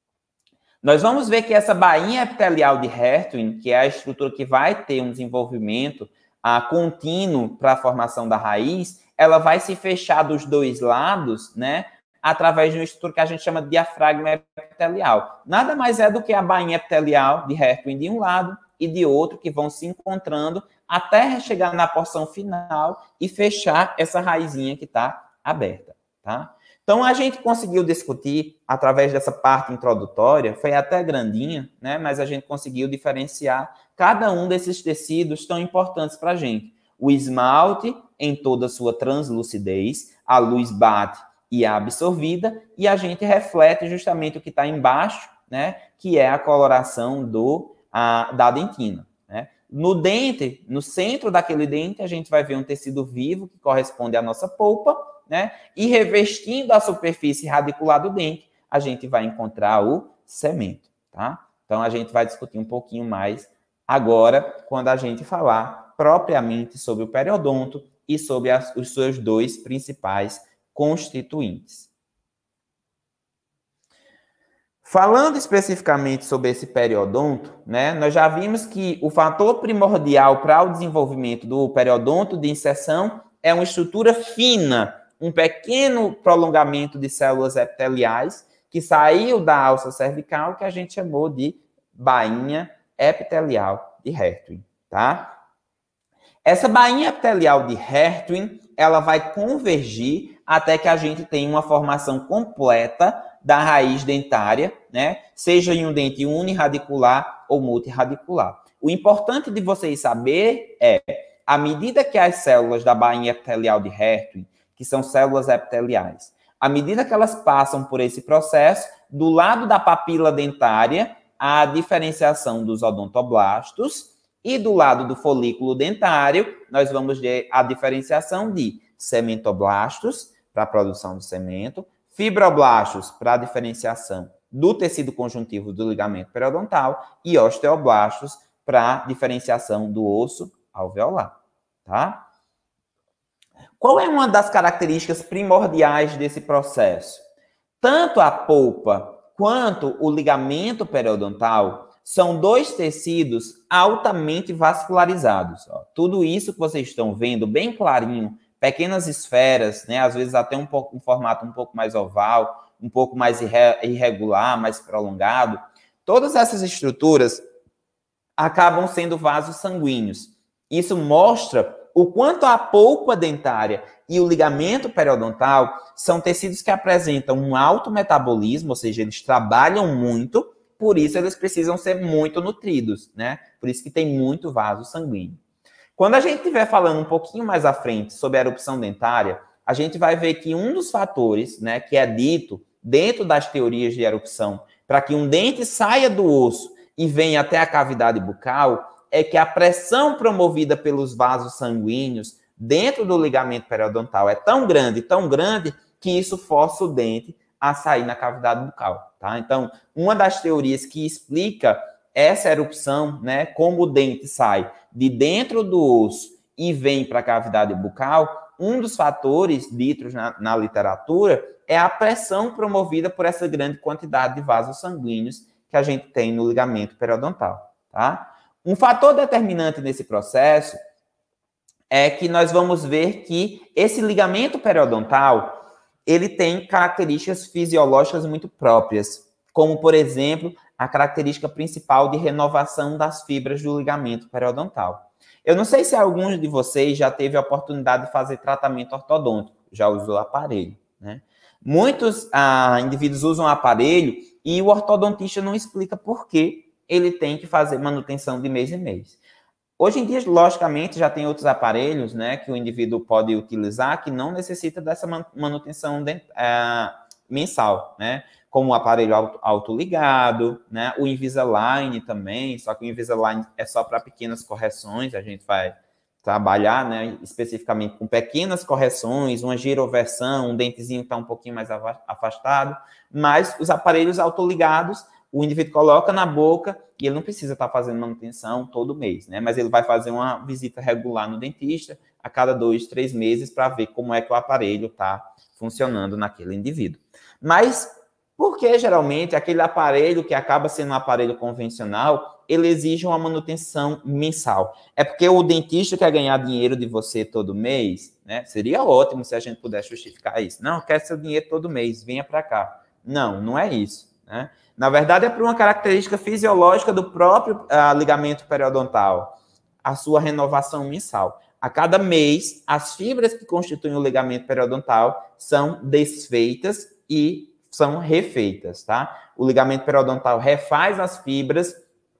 Speaker 6: Nós vamos ver que essa bainha epitelial de Hertwin, que é a estrutura que vai ter um desenvolvimento a, contínuo para a formação da raiz, ela vai se fechar dos dois lados, né, através de uma estrutura que a gente chama de diafragma epitelial. Nada mais é do que a bainha epitelial de Hertwin de um lado e de outro, que vão se encontrando até chegar na porção final e fechar essa raizinha que está aberta, tá? Então, a gente conseguiu discutir, através dessa parte introdutória, foi até grandinha, né? Mas a gente conseguiu diferenciar cada um desses tecidos tão importantes para a gente. O esmalte, em toda a sua translucidez, a luz bate e é absorvida, e a gente reflete justamente o que está embaixo, né? Que é a coloração do, a, da dentina, né? No dente, no centro daquele dente, a gente vai ver um tecido vivo que corresponde à nossa polpa, né? E revestindo a superfície radicular do dente, a gente vai encontrar o cemento, tá? Então, a gente vai discutir um pouquinho mais agora, quando a gente falar propriamente sobre o periodonto e sobre as, os seus dois principais constituintes. Falando especificamente sobre esse periodonto, né, nós já vimos que o fator primordial para o desenvolvimento do periodonto de inserção é uma estrutura fina, um pequeno prolongamento de células epiteliais que saiu da alça cervical, que a gente chamou de bainha epitelial de Hertwin, tá? Essa bainha epitelial de Hertwin, ela vai convergir até que a gente tenha uma formação completa da raiz dentária, né? Seja em um dente uniradicular ou multiradicular. O importante de vocês saber é, à medida que as células da bainha epitelial de Hertwin, que são células epiteliais, à medida que elas passam por esse processo, do lado da papila dentária, há a diferenciação dos odontoblastos, e do lado do folículo dentário, nós vamos ter a diferenciação de cementoblastos, para a produção de cemento, fibroblastos, para a diferenciação do tecido conjuntivo do ligamento periodontal, e osteoblastos, para a diferenciação do osso alveolar, tá? Qual é uma das características primordiais desse processo? Tanto a polpa quanto o ligamento periodontal são dois tecidos altamente vascularizados. Ó. Tudo isso que vocês estão vendo bem clarinho, pequenas esferas, né, às vezes até um, pouco, um formato um pouco mais oval, um pouco mais irre, irregular, mais prolongado. Todas essas estruturas acabam sendo vasos sanguíneos. Isso mostra o quanto a polpa dentária e o ligamento periodontal são tecidos que apresentam um alto metabolismo, ou seja, eles trabalham muito, por isso eles precisam ser muito nutridos, né? Por isso que tem muito vaso sanguíneo. Quando a gente estiver falando um pouquinho mais à frente sobre a erupção dentária, a gente vai ver que um dos fatores, né, que é dito dentro das teorias de erupção, para que um dente saia do osso e venha até a cavidade bucal, é que a pressão promovida pelos vasos sanguíneos dentro do ligamento periodontal é tão grande, tão grande, que isso força o dente a sair na cavidade bucal, tá? Então, uma das teorias que explica essa erupção, né, como o dente sai de dentro do osso e vem para a cavidade bucal, um dos fatores ditos na, na literatura é a pressão promovida por essa grande quantidade de vasos sanguíneos que a gente tem no ligamento periodontal, tá? Um fator determinante nesse processo é que nós vamos ver que esse ligamento periodontal ele tem características fisiológicas muito próprias, como, por exemplo, a característica principal de renovação das fibras do ligamento periodontal. Eu não sei se alguns de vocês já teve a oportunidade de fazer tratamento ortodôntico, já usou aparelho, né? Muitos ah, indivíduos usam aparelho e o ortodontista não explica por que ele tem que fazer manutenção de mês em mês. Hoje em dia, logicamente, já tem outros aparelhos, né, que o indivíduo pode utilizar que não necessita dessa manutenção de, uh, mensal, né, como o aparelho auto, autoligado, né, o Invisalign também, só que o Invisalign é só para pequenas correções, a gente vai trabalhar, né, especificamente com pequenas correções, uma giroversão, um dentezinho que está um pouquinho mais afastado, mas os aparelhos autoligados, o indivíduo coloca na boca e ele não precisa estar fazendo manutenção todo mês, né? Mas ele vai fazer uma visita regular no dentista a cada dois, três meses para ver como é que o aparelho está funcionando naquele indivíduo. Mas por que geralmente aquele aparelho que acaba sendo um aparelho convencional, ele exige uma manutenção mensal? É porque o dentista quer ganhar dinheiro de você todo mês, né? Seria ótimo se a gente pudesse justificar isso. Não, quer seu dinheiro todo mês, venha para cá. Não, não é isso, né? Na verdade, é por uma característica fisiológica do próprio uh, ligamento periodontal, a sua renovação mensal. A cada mês, as fibras que constituem o ligamento periodontal são desfeitas e são refeitas, tá? O ligamento periodontal refaz as fibras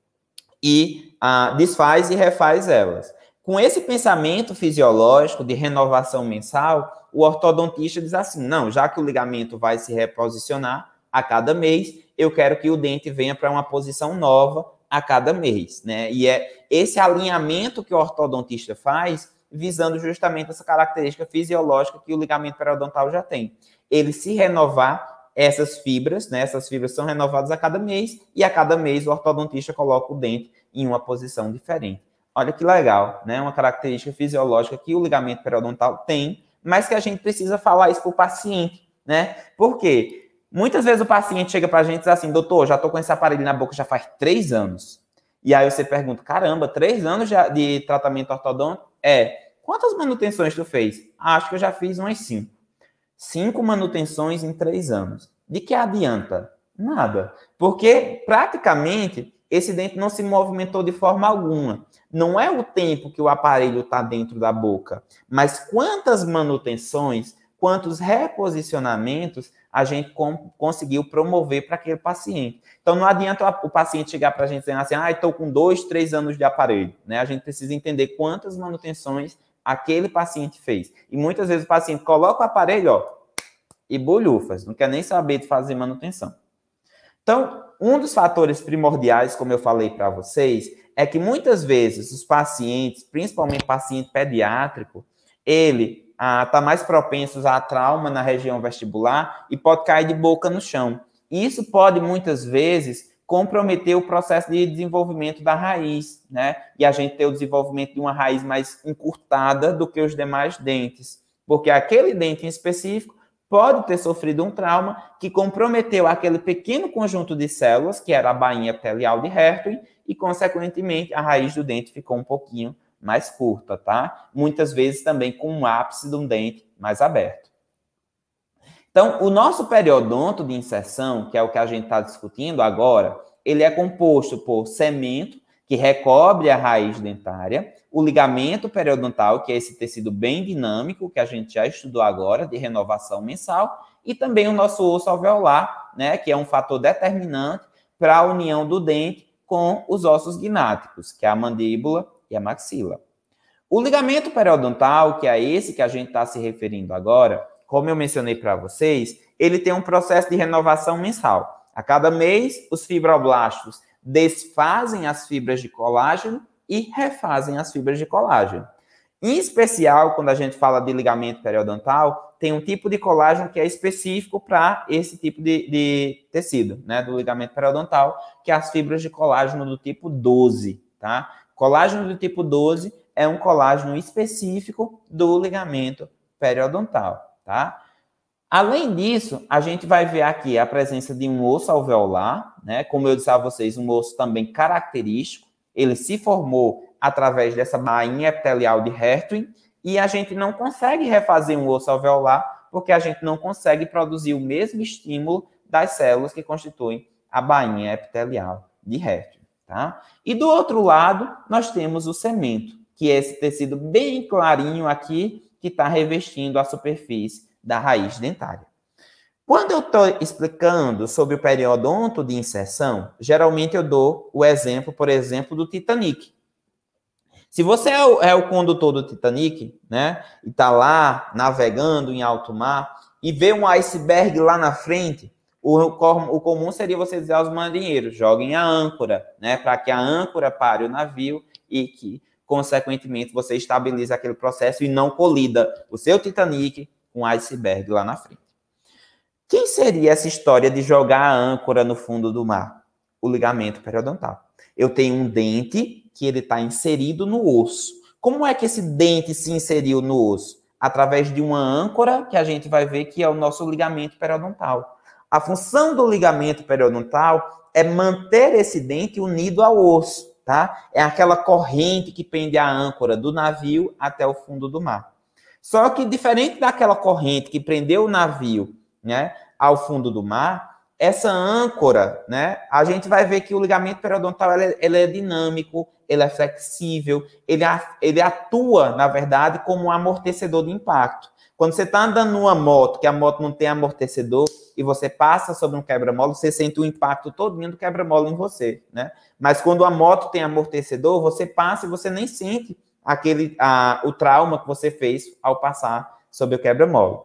Speaker 6: e uh, desfaz e refaz elas. Com esse pensamento fisiológico de renovação mensal, o ortodontista diz assim, não, já que o ligamento vai se reposicionar a cada mês, eu quero que o dente venha para uma posição nova a cada mês, né? E é esse alinhamento que o ortodontista faz, visando justamente essa característica fisiológica que o ligamento periodontal já tem. Ele se renovar essas fibras, né? Essas fibras são renovadas a cada mês, e a cada mês o ortodontista coloca o dente em uma posição diferente. Olha que legal, né? Uma característica fisiológica que o ligamento periodontal tem, mas que a gente precisa falar isso para o paciente, né? Por quê? Muitas vezes o paciente chega para a gente e diz assim, doutor, já estou com esse aparelho na boca já faz três anos. E aí você pergunta, caramba, três anos de, de tratamento ortodôntico? É. Quantas manutenções tu fez? Acho que eu já fiz umas cinco. Cinco manutenções em três anos. De que adianta? Nada. Porque, praticamente, esse dente não se movimentou de forma alguma. Não é o tempo que o aparelho está dentro da boca, mas quantas manutenções, quantos reposicionamentos a gente com, conseguiu promover para aquele paciente. Então, não adianta o paciente chegar para a gente dizendo assim, ah, estou com dois, três anos de aparelho. Né? A gente precisa entender quantas manutenções aquele paciente fez. E muitas vezes o paciente coloca o aparelho, ó, e bolhufas, não quer nem saber de fazer manutenção. Então, um dos fatores primordiais, como eu falei para vocês, é que muitas vezes os pacientes, principalmente paciente pediátrico, ele está ah, mais propenso a trauma na região vestibular e pode cair de boca no chão. E isso pode, muitas vezes, comprometer o processo de desenvolvimento da raiz, né? E a gente ter o desenvolvimento de uma raiz mais encurtada do que os demais dentes. Porque aquele dente em específico pode ter sofrido um trauma que comprometeu aquele pequeno conjunto de células, que era a bainha epitelial de Hertwig, e, consequentemente, a raiz do dente ficou um pouquinho mais curta, tá? Muitas vezes também com um ápice de um dente mais aberto. Então, o nosso periodonto de inserção, que é o que a gente está discutindo agora, ele é composto por cemento, que recobre a raiz dentária, o ligamento periodontal, que é esse tecido bem dinâmico, que a gente já estudou agora, de renovação mensal, e também o nosso osso alveolar, né, que é um fator determinante para a união do dente com os ossos gnáticos, que é a mandíbula e a maxila. O ligamento periodontal, que é esse que a gente está se referindo agora, como eu mencionei para vocês, ele tem um processo de renovação mensal. A cada mês, os fibroblastos desfazem as fibras de colágeno e refazem as fibras de colágeno. Em especial, quando a gente fala de ligamento periodontal, tem um tipo de colágeno que é específico para esse tipo de, de tecido, né, do ligamento periodontal, que é as fibras de colágeno do tipo doze, tá? Colágeno do tipo doze é um colágeno específico do ligamento periodontal, tá? Além disso, a gente vai ver aqui a presença de um osso alveolar, né? Como eu disse a vocês, um osso também característico. Ele se formou através dessa bainha epitelial de Hertwig e a gente não consegue refazer um osso alveolar porque a gente não consegue produzir o mesmo estímulo das células que constituem a bainha epitelial de Hertwig, tá? E do outro lado, nós temos o cemento, que é esse tecido bem clarinho aqui que está revestindo a superfície da raiz dentária. Quando eu estou explicando sobre o periodonto de inserção, geralmente eu dou o exemplo, por exemplo, do Titanic. Se você é o, é o condutor do Titanic, né, e está lá navegando em alto mar e vê um iceberg lá na frente, o, o comum seria você dizer aos marinheiros, joguem a âncora, né, para que a âncora pare o navio e que, consequentemente, você estabilize aquele processo e não colida o seu Titanic com um iceberg lá na frente. Quem seria essa história de jogar a âncora no fundo do mar? O ligamento periodontal. Eu tenho um dente que ele está inserido no osso. Como é que esse dente se inseriu no osso? Através de uma âncora que a gente vai ver que é o nosso ligamento periodontal. A função do ligamento periodontal é manter esse dente unido ao osso, tá? É aquela corrente que pende a âncora do navio até o fundo do mar. Só que, diferente daquela corrente que prendeu o navio, né, ao fundo do mar, essa âncora, né, a gente vai ver que o ligamento periodontal ele, ele é dinâmico, ele é flexível, ele, ele atua, na verdade, como um amortecedor de impacto. Quando você está andando numa moto, que a moto não tem amortecedor, e você passa sobre um quebra-mola, você sente o impacto todinho do quebra-mola em você, né? Mas quando a moto tem amortecedor, você passa e você nem sente aquele, a, o trauma que você fez ao passar sobre o quebra-mola.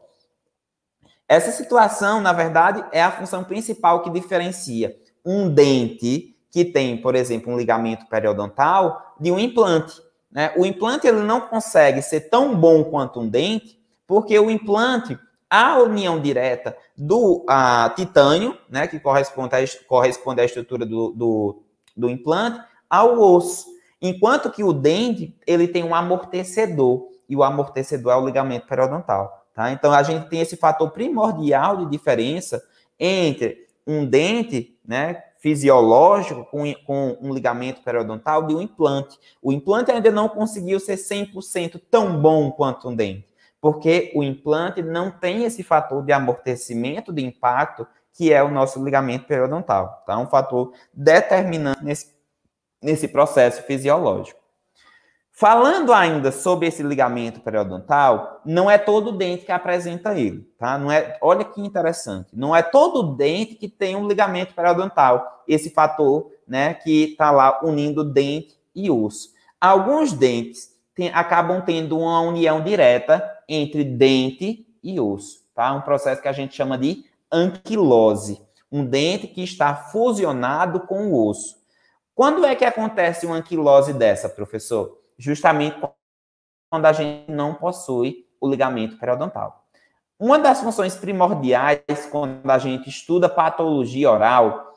Speaker 6: Essa situação, na verdade, é a função principal que diferencia um dente que tem, por exemplo, um ligamento periodontal de um implante, né? O implante ele não consegue ser tão bom quanto um dente, porque o implante, a união direta do a, titânio, né, que corresponde, a, corresponde à estrutura do, do, do implante, ao osso. Enquanto que o dente, ele tem um amortecedor, e o amortecedor é o ligamento periodontal, tá? Então, a gente tem esse fator primordial de diferença entre um dente, né, fisiológico com, com um ligamento periodontal de um implante. O implante ainda não conseguiu ser cem por cento tão bom quanto um dente, porque o implante não tem esse fator de amortecimento de impacto que é o nosso ligamento periodontal. Tá? Um fator determinante nesse, nesse processo fisiológico. Falando ainda sobre esse ligamento periodontal, não é todo dente que apresenta ele, tá? Não é, olha que interessante, não é todo dente que tem um ligamento periodontal, esse fator, né, que está lá unindo dente e osso. Alguns dentes tem, acabam tendo uma união direta entre dente e osso, tá? Um processo que a gente chama de anquilose, um dente que está fusionado com o osso. Quando é que acontece uma anquilose dessa, professor? Justamente quando a gente não possui o ligamento periodontal. Uma das funções primordiais quando a gente estuda patologia oral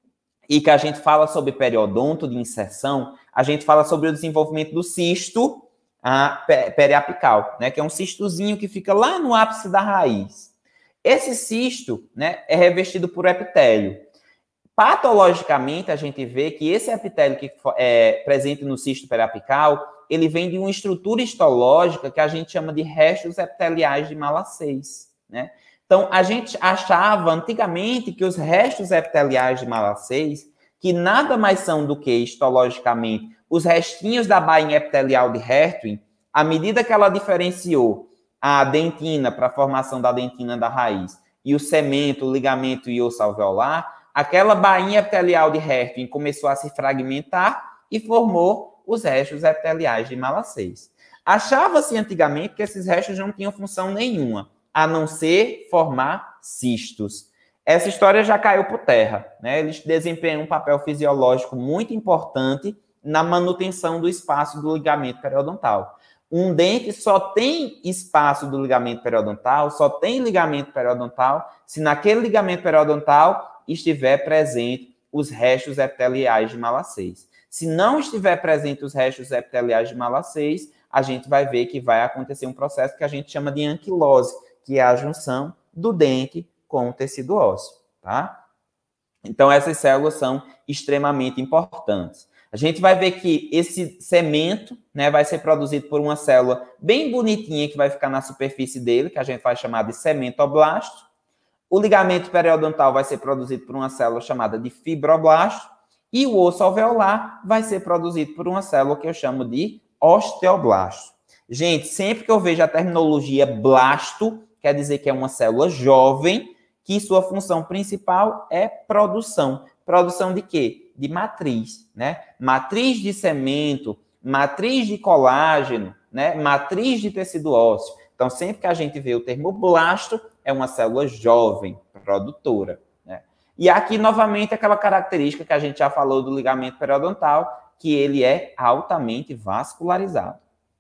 Speaker 6: e que a gente fala sobre periodonto de inserção, a gente fala sobre o desenvolvimento do cisto a, periapical, né, que é um cistozinho que fica lá no ápice da raiz. Esse cisto, né, é revestido por epitélio. Patologicamente, a gente vê que esse epitélio que é presente no cisto periapical, ele vem de uma estrutura histológica que a gente chama de restos epiteliais de Malassez, né? Então, a gente achava antigamente que os restos epiteliais de Malassez, que nada mais são do que histologicamente os restinhos da bainha epitelial de Hertwin, à medida que ela diferenciou a dentina para a formação da dentina da raiz e o cemento, o ligamento e osso alveolar, aquela bainha epitelial de Hertwin começou a se fragmentar e formou os restos epiteliais de Malassez. Achava-se antigamente que esses restos não tinham função nenhuma, a não ser formar cistos. Essa história já caiu por terra, né? Eles desempenham um papel fisiológico muito importante na manutenção do espaço do ligamento periodontal. Um dente só tem espaço do ligamento periodontal, só tem ligamento periodontal, se naquele ligamento periodontal estiver presente os restos epiteliais de Malassez. Se não estiver presente os restos epiteliais de Malassez, a gente vai ver que vai acontecer um processo que a gente chama de anquilose, que é a junção do dente com o tecido ósseo, tá? Então, essas células são extremamente importantes. A gente vai ver que esse cemento, né, vai ser produzido por uma célula bem bonitinha que vai ficar na superfície dele, que a gente vai chamar de cementoblasto. O ligamento periodontal vai ser produzido por uma célula chamada de fibroblasto. E o osso alveolar vai ser produzido por uma célula que eu chamo de osteoblasto. Gente, sempre que eu vejo a terminologia blasto, quer dizer que é uma célula jovem, que sua função principal é produção. Produção de quê? De matriz, né? Matriz de cemento, matriz de colágeno, né? Matriz de tecido ósseo. Então, sempre que a gente vê o termo blasto, é uma célula jovem, produtora, né? E aqui, novamente, aquela característica que a gente já falou do ligamento periodontal, que ele é altamente vascularizado.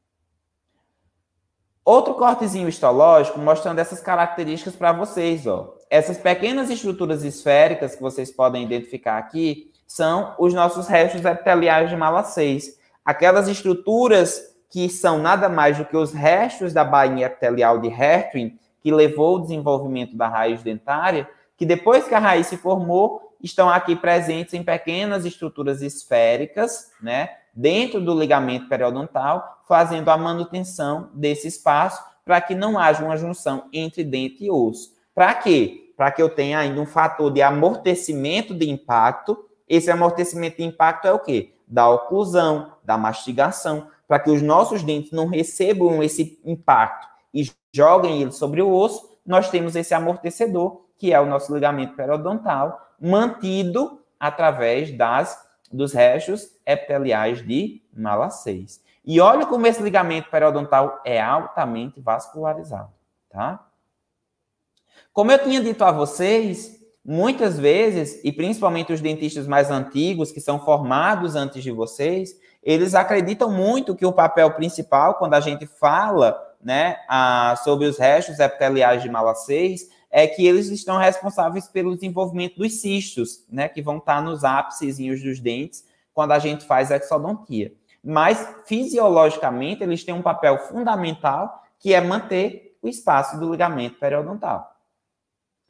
Speaker 6: Outro cortezinho histológico mostrando essas características para vocês, ó. Essas pequenas estruturas esféricas que vocês podem identificar aqui são os nossos restos epiteliais de Malassez. Aquelas estruturas que são nada mais do que os restos da bainha epitelial de Hertwin, que levou ao desenvolvimento da raiz dentária, que depois que a raiz se formou, estão aqui presentes em pequenas estruturas esféricas, né, dentro do ligamento periodontal, fazendo a manutenção desse espaço para que não haja uma junção entre dente e osso. Para quê? Para que eu tenha ainda um fator de amortecimento de impacto. Esse amortecimento de impacto é o quê? Da oclusão, da mastigação, para que os nossos dentes não recebam esse impacto e joguem ele sobre o osso, nós temos esse amortecedor, que é o nosso ligamento periodontal, mantido através das, dos restos epiteliais de Malassez. E olha como esse ligamento periodontal é altamente vascularizado, tá? Como eu tinha dito a vocês, muitas vezes, e principalmente os dentistas mais antigos, que são formados antes de vocês, eles acreditam muito que o papel principal, quando a gente fala, né, a, sobre os restos epiteliais de Malassez, é que eles estão responsáveis pelo desenvolvimento dos cistos, né, que vão estar nos ápicezinhos dos dentes quando a gente faz exodontia. Mas, fisiologicamente, eles têm um papel fundamental, que é manter o espaço do ligamento periodontal.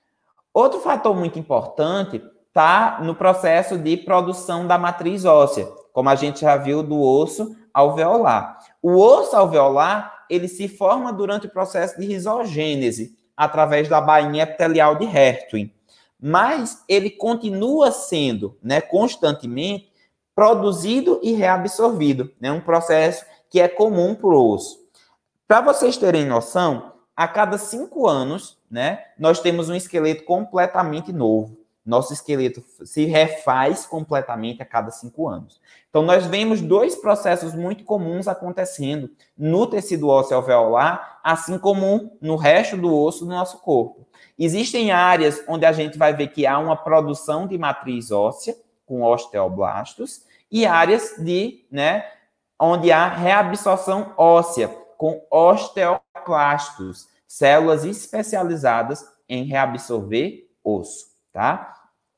Speaker 6: Outro fator muito importante está no processo de produção da matriz óssea, como a gente já viu do osso alveolar. O osso alveolar, ele se forma durante o processo de risogênese, através da bainha epitelial de Hertwin. Mas ele continua sendo, né, constantemente produzido e reabsorvido. É, né, um processo que é comum para o osso. Para vocês terem noção, a cada cinco anos, né, nós temos um esqueleto completamente novo. Nosso esqueleto se refaz completamente a cada cinco anos. Então, nós vemos dois processos muito comuns acontecendo no tecido ósseo alveolar, assim como no resto do osso do nosso corpo. Existem áreas onde a gente vai ver que há uma produção de matriz óssea, com osteoblastos, e áreas de, né, onde há reabsorção óssea, com osteoclastos, células especializadas em reabsorver osso, tá?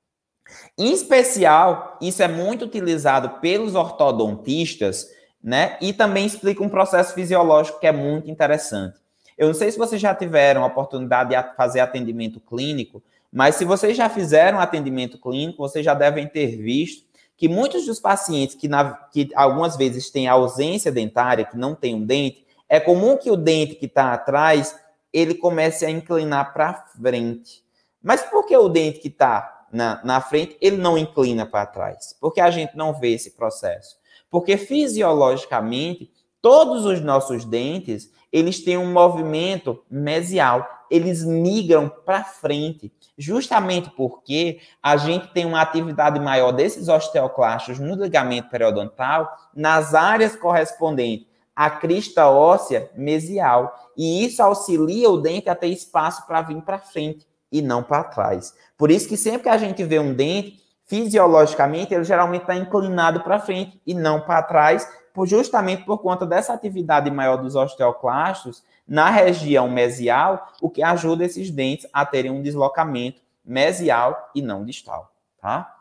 Speaker 6: Em especial, isso é muito utilizado pelos ortodontistas, né? E também explica um processo fisiológico que é muito interessante. Eu não sei se vocês já tiveram a oportunidade de fazer atendimento clínico, mas se vocês já fizeram atendimento clínico, vocês já devem ter visto que muitos dos pacientes que, na, que algumas vezes têm ausência dentária, que não tem um dente, é comum que o dente que está atrás, ele comece a inclinar para frente. Mas por que o dente que está na, na frente, ele não inclina para trás? Porque a gente não vê esse processo. Porque fisiologicamente, todos os nossos dentes, eles têm um movimento mesial. Eles migram para frente. Justamente porque a gente tem uma atividade maior desses osteoclastos no ligamento periodontal, nas áreas correspondentes à crista óssea mesial. E isso auxilia o dente a ter espaço para vir para frente e não para trás. Por isso que sempre que a gente vê um dente, fisiologicamente, ele geralmente está inclinado para frente e não para trás, por, justamente por conta dessa atividade maior dos osteoclastos na região mesial, o que ajuda esses dentes a terem um deslocamento mesial e não distal, tá?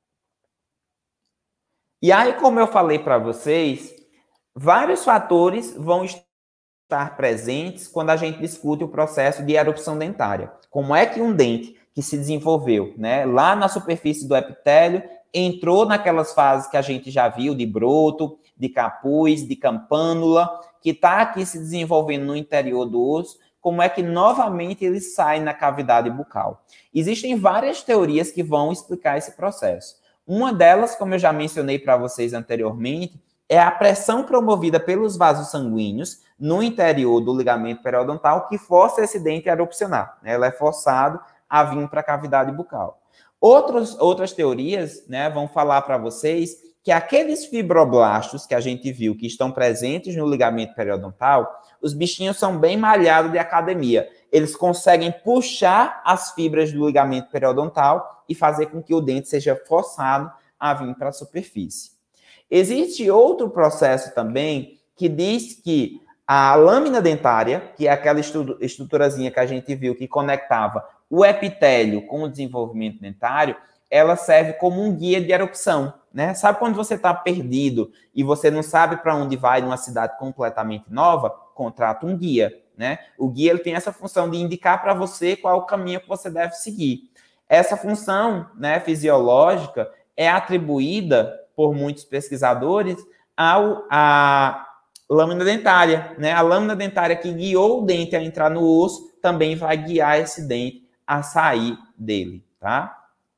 Speaker 6: E aí, como eu falei para vocês, vários fatores vão estar presentes quando a gente discute o processo de erupção dentária. Como é que um dente que se desenvolveu, né, lá na superfície do epitélio, entrou naquelas fases que a gente já viu de broto, de capuz, de campânula, que está aqui se desenvolvendo no interior do osso, como é que novamente ele sai na cavidade bucal. Existem várias teorias que vão explicar esse processo. Uma delas, como eu já mencionei para vocês anteriormente, é a pressão promovida pelos vasos sanguíneos no interior do ligamento periodontal que força esse dente a erupcionar. Ela é forçado a vir para a cavidade bucal. Outros, outras teorias, né, vão falar para vocês que aqueles fibroblastos que a gente viu que estão presentes no ligamento periodontal, os bichinhos são bem malhados de academia. Eles conseguem puxar as fibras do ligamento periodontal e fazer com que o dente seja forçado a vir para a superfície. Existe outro processo também que diz que a lâmina dentária, que é aquela estruturazinha que a gente viu que conectava o epitélio com o desenvolvimento dentário, ela serve como um guia de erupção, né? Sabe quando você está perdido e você não sabe para onde vai numa cidade completamente nova? Contrata um guia, né? O guia ele tem essa função de indicar para você qual é o caminho que você deve seguir. Essa função, né, fisiológica é atribuída por muitos pesquisadores ao, à lâmina dentária, né? A lâmina dentária que guiou o dente a entrar no osso também vai guiar esse dente a sair dele, tá?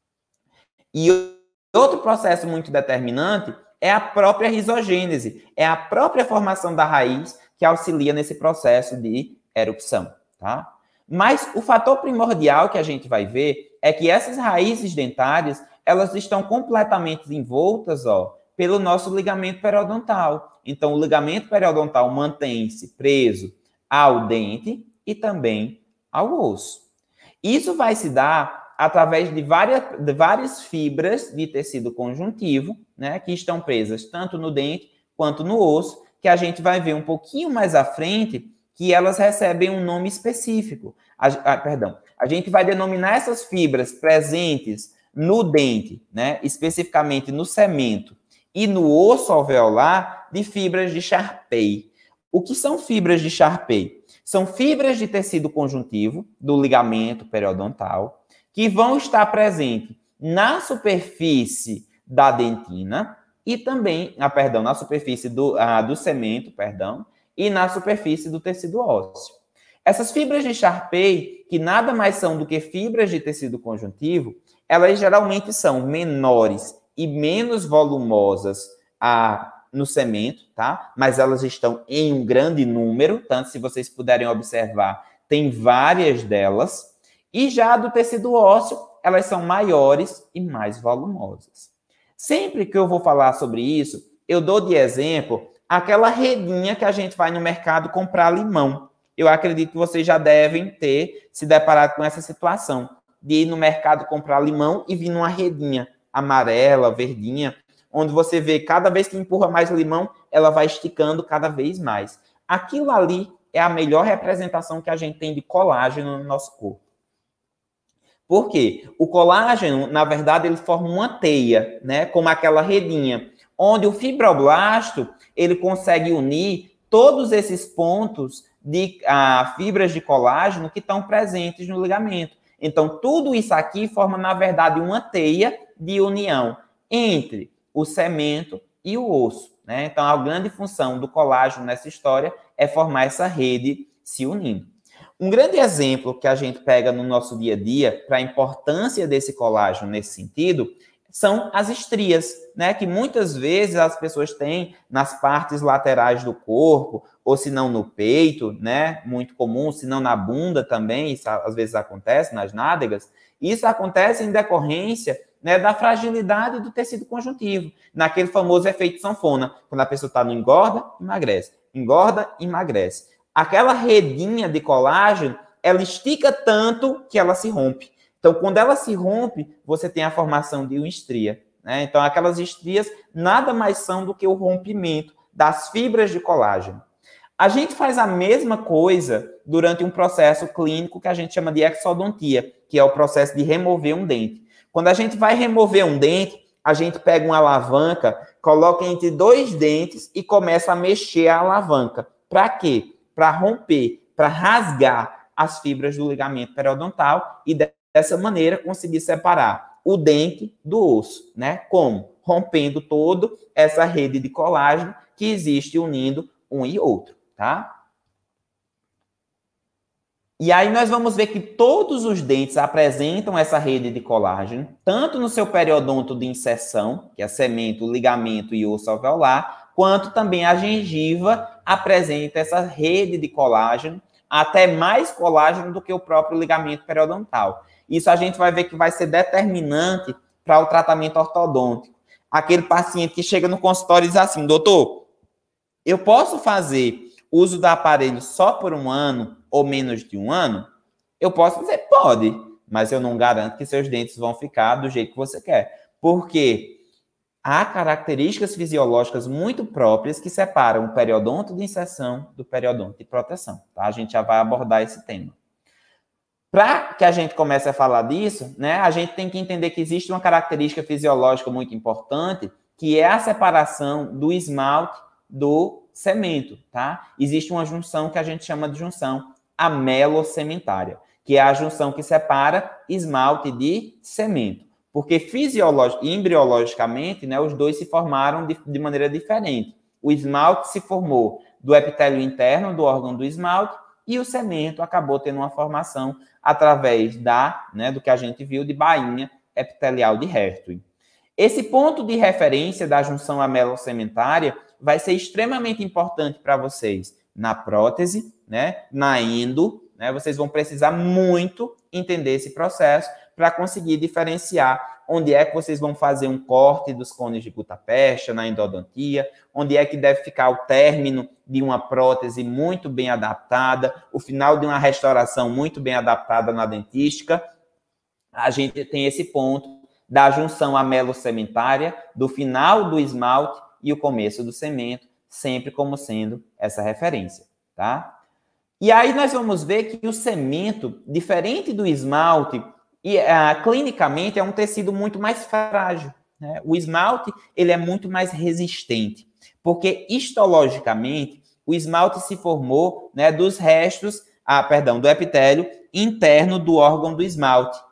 Speaker 6: E outro processo muito determinante é a própria risogênese, é a própria formação da raiz que auxilia nesse processo de erupção, tá? Mas o fator primordial que a gente vai ver é que essas raízes dentárias, elas estão completamente envoltas, ó, pelo nosso ligamento periodontal. Então, o ligamento periodontal mantém-se preso ao dente e também ao osso. Isso vai se dar através de várias, de várias fibras de tecido conjuntivo, né, que estão presas tanto no dente quanto no osso, que a gente vai ver um pouquinho mais à frente que elas recebem um nome específico. A, a, perdão, a gente vai denominar essas fibras presentes no dente, né, especificamente no cemento e no osso alveolar, de fibras de Sharpey. O que são fibras de Sharpey? São fibras de tecido conjuntivo do ligamento periodontal que vão estar presentes na superfície da dentina e também, ah, perdão, na superfície do, ah, do cemento, perdão, e na superfície do tecido ósseo. Essas fibras de Sharpey, que nada mais são do que fibras de tecido conjuntivo, elas geralmente são menores e menos volumosas ah, no cemento, tá? Mas elas estão em um grande número, tanto se vocês puderem observar, tem várias delas. E já do tecido ósseo, elas são maiores e mais volumosas. Sempre que eu vou falar sobre isso, eu dou de exemplo aquela redinha que a gente vai no mercado comprar limão. Eu acredito que vocês já devem ter se deparado com essa situação, de ir no mercado comprar limão e vir numa redinha amarela, verdinha, onde você vê cada vez que empurra mais limão, ela vai esticando cada vez mais. Aquilo ali é a melhor representação que a gente tem de colágeno no nosso corpo. Por quê? O colágeno, na verdade, ele forma uma teia, né? Como aquela redinha, onde o fibroblasto, ele consegue unir todos esses pontos de ah, fibras de colágeno que estão presentes no ligamento. Então, tudo isso aqui forma, na verdade, uma teia de união entre o cemento e o osso, né? Então, a grande função do colágeno nessa história é formar essa rede se unindo. Um grande exemplo que a gente pega no nosso dia a dia para a importância desse colágeno nesse sentido são as estrias, né? Que muitas vezes as pessoas têm nas partes laterais do corpo, ou se não no peito, né? Muito comum, se não na bunda também, isso às vezes acontece, nas nádegas. Isso acontece em decorrência, né, da fragilidade do tecido conjuntivo, naquele famoso efeito sanfona, quando a pessoa está no engorda, emagrece, engorda, emagrece. Aquela redinha de colágeno, ela estica tanto que ela se rompe. Então, quando ela se rompe, você tem a formação de uma estria, né? Então, aquelas estrias nada mais são do que o rompimento das fibras de colágeno. A gente faz a mesma coisa durante um processo clínico que a gente chama de exodontia, que é o processo de remover um dente. Quando a gente vai remover um dente, a gente pega uma alavanca, coloca entre dois dentes e começa a mexer a alavanca. Para quê? Para romper, para rasgar as fibras do ligamento periodontal e dessa maneira conseguir separar o dente do osso, né? Como? Rompendo todo essa rede de colágeno que existe unindo um e outro, tá? E aí nós vamos ver que todos os dentes apresentam essa rede de colágeno, tanto no seu periodonto de inserção, que é cemento, ligamento e osso alveolar, quanto também a gengiva apresenta essa rede de colágeno, até mais colágeno do que o próprio ligamento periodontal. Isso a gente vai ver que vai ser determinante para o tratamento ortodôntico. Aquele paciente que chega no consultório e diz assim, doutor, eu posso fazer uso do aparelho só por um ano ou menos de um ano? Eu posso dizer, pode, mas eu não garanto que seus dentes vão ficar do jeito que você quer. Por quê? Há características fisiológicas muito próprias que separam o periodonto de inserção do periodonto de proteção, tá? A gente já vai abordar esse tema. Para que a gente comece a falar disso, né, a gente tem que entender que existe uma característica fisiológica muito importante, que é a separação do esmalte do cemento, tá? Existe uma junção que a gente chama de junção amelocementária, que é a junção que separa esmalte de cemento. Porque fisiológico e embriologicamente, né, os dois se formaram de, de maneira diferente. O esmalte se formou do epitélio interno do órgão do esmalte e o cemento acabou tendo uma formação através da, né, do que a gente viu de bainha epitelial de Hertwig. Esse ponto de referência da junção amelocementária vai ser extremamente importante para vocês na prótese, né, na endo, né, vocês vão precisar muito entender esse processo para conseguir diferenciar onde é que vocês vão fazer um corte dos cones de gutapercha na endodontia, onde é que deve ficar o término de uma prótese muito bem adaptada, o final de uma restauração muito bem adaptada na dentística. A gente tem esse ponto da junção amelocementária, do final do esmalte e o começo do cemento, sempre como sendo essa referência, tá? E aí nós vamos ver que o cemento, diferente do esmalte, e uh, clinicamente é um tecido muito mais frágil, né? O esmalte ele é muito mais resistente, porque histologicamente o esmalte se formou, né, dos restos, ah, perdão, do epitélio interno do órgão do esmalte.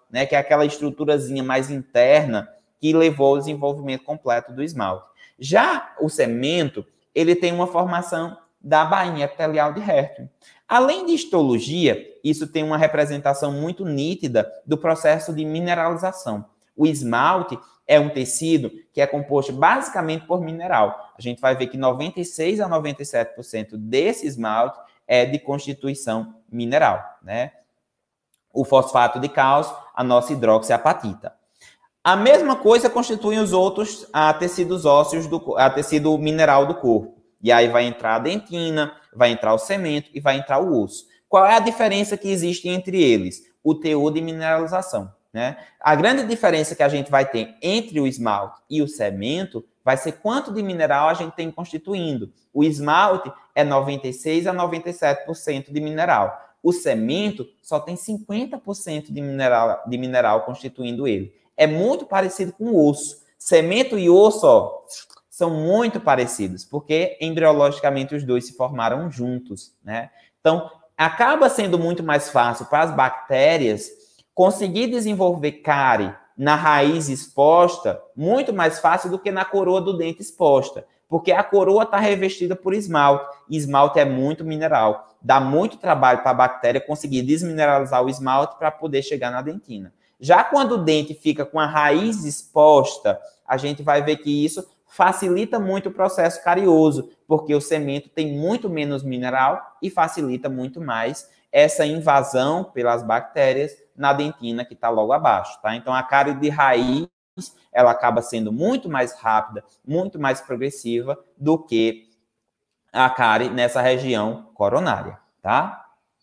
Speaker 6: né, que é aquela estruturazinha mais interna que levou ao desenvolvimento completo do esmalte. Já o cemento, ele tem uma formação da bainha epitelial de Hertwig. Além de histologia, isso tem uma representação muito nítida do processo de mineralização. O esmalte é um tecido que é composto basicamente por mineral. A gente vai ver que noventa e seis a noventa e sete por cento desse esmalte é de constituição mineral, né? O fosfato de cálcio, a nossa hidroxiapatita. A mesma coisa constituem os outros a, tecidos ósseos, do, a tecido mineral do corpo. E aí vai entrar a dentina, vai entrar o cemento e vai entrar o osso. Qual é a diferença que existe entre eles? O teor de mineralização, né? A grande diferença que a gente vai ter entre o esmalte e o cemento vai ser quanto de mineral a gente tem constituindo. O esmalte é noventa e seis a noventa e sete por cento de mineral. O cemento só tem cinquenta por cento de mineral, de mineral constituindo ele. É muito parecido com o osso. Cemento e osso, ó, são muito parecidos, porque embriologicamente os dois se formaram juntos, né? Então, acaba sendo muito mais fácil para as bactérias conseguir desenvolver cárie na raiz exposta, muito mais fácil do que na coroa do dente exposta, porque a coroa está revestida por esmalte, e esmalte é muito mineral. Dá muito trabalho para a bactéria conseguir desmineralizar o esmalte para poder chegar na dentina. Já quando o dente fica com a raiz exposta, a gente vai ver que isso facilita muito o processo carioso, porque o cemento tem muito menos mineral e facilita muito mais essa invasão pelas bactérias na dentina que está logo abaixo, tá? Então, a cárie de raiz, ela acaba sendo muito mais rápida, muito mais progressiva do que a cárie nessa região coronária, tá?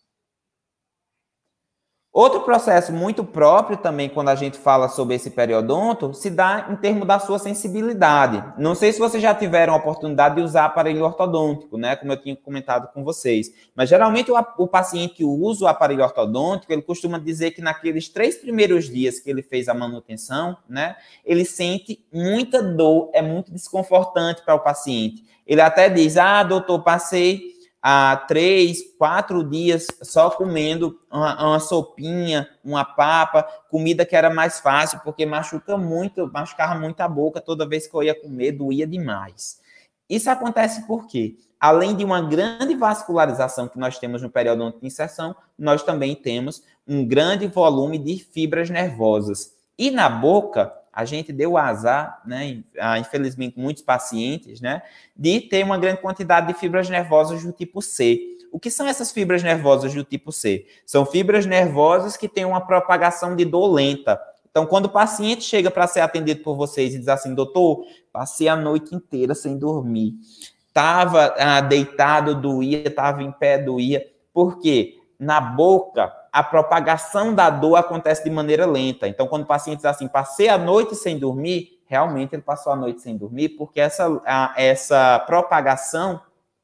Speaker 6: Outro processo muito próprio também, quando a gente fala sobre esse periodonto, se dá em termos da sua sensibilidade. Não sei se vocês já tiveram a oportunidade de usar aparelho ortodôntico, né? Como eu tinha comentado com vocês. Mas, geralmente, o, o paciente que usa o aparelho ortodôntico, ele costuma dizer que naqueles três primeiros dias que ele fez a manutenção, né? Ele sente muita dor, é muito desconfortante para o paciente. Ele até diz, ah, doutor, passei há três, quatro dias só comendo uma, uma sopinha, uma papa, comida que era mais fácil, porque machuca muito, machucava muito a boca, toda vez que eu ia comer, doía demais. Isso acontece por quê? Além de uma grande vascularização que nós temos no periodonto de inserção, nós também temos um grande volume de fibras nervosas. E na boca, a gente deu azar, né, infelizmente, muitos pacientes, né, de ter uma grande quantidade de fibras nervosas do tipo C. O que são essas fibras nervosas do tipo C? São fibras nervosas que têm uma propagação de dor lenta. Então, quando o paciente chega para ser atendido por vocês e diz assim, doutor, passei a noite inteira sem dormir, estava ah, deitado, doía, estava em pé, doía. Por quê? Na boca, a propagação da dor acontece de maneira lenta. Então, quando o paciente diz assim, passei a noite sem dormir, realmente ele passou a noite sem dormir, porque essa, a, essa propagação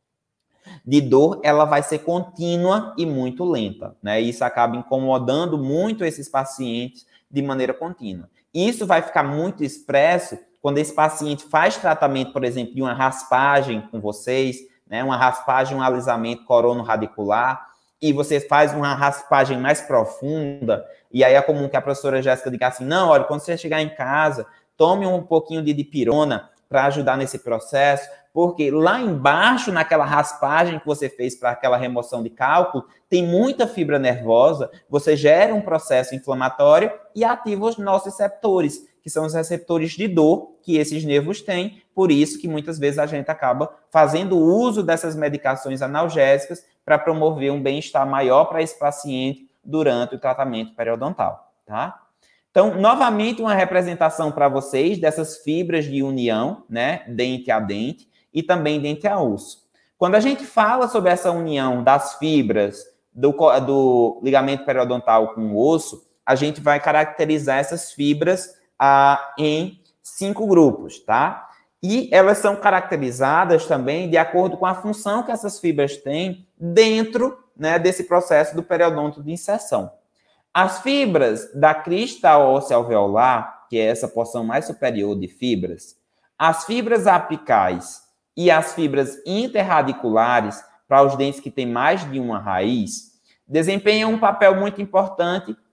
Speaker 6: de dor, ela vai ser contínua e muito lenta, né? Isso acaba incomodando muito esses pacientes de maneira contínua. Isso vai ficar muito expresso quando esse paciente faz tratamento, por exemplo, de uma raspagem com vocês, né? Uma raspagem, um alisamento corono-radicular, e você faz uma raspagem mais profunda, e aí é comum que a professora Jéssica diga assim, não, olha, quando você chegar em casa, tome um pouquinho de dipirona para ajudar nesse processo, porque lá embaixo, naquela raspagem que você fez para aquela remoção de cálculo, tem muita fibra nervosa, você gera um processo inflamatório e ativa os nossos receptores, que são os receptores de dor que esses nervos têm, por isso que muitas vezes a gente acaba fazendo uso dessas medicações analgésicas para promover um bem-estar maior para esse paciente durante o tratamento periodontal, tá? Então, novamente, uma representação para vocês dessas fibras de união, né, dente a dente e também dente a osso. Quando a gente fala sobre essa união das fibras do, do ligamento periodontal com o osso, a gente vai caracterizar essas fibras ah, em cinco grupos, tá? E elas são caracterizadas também de acordo com a função que essas fibras têm dentro, né, desse processo do periodonto de inserção. As fibras da crista óssea alveolar, que é essa porção mais superior de fibras, as fibras apicais e as fibras interradiculares, para os dentes que têm mais de uma raiz, desempenham um papel muito importante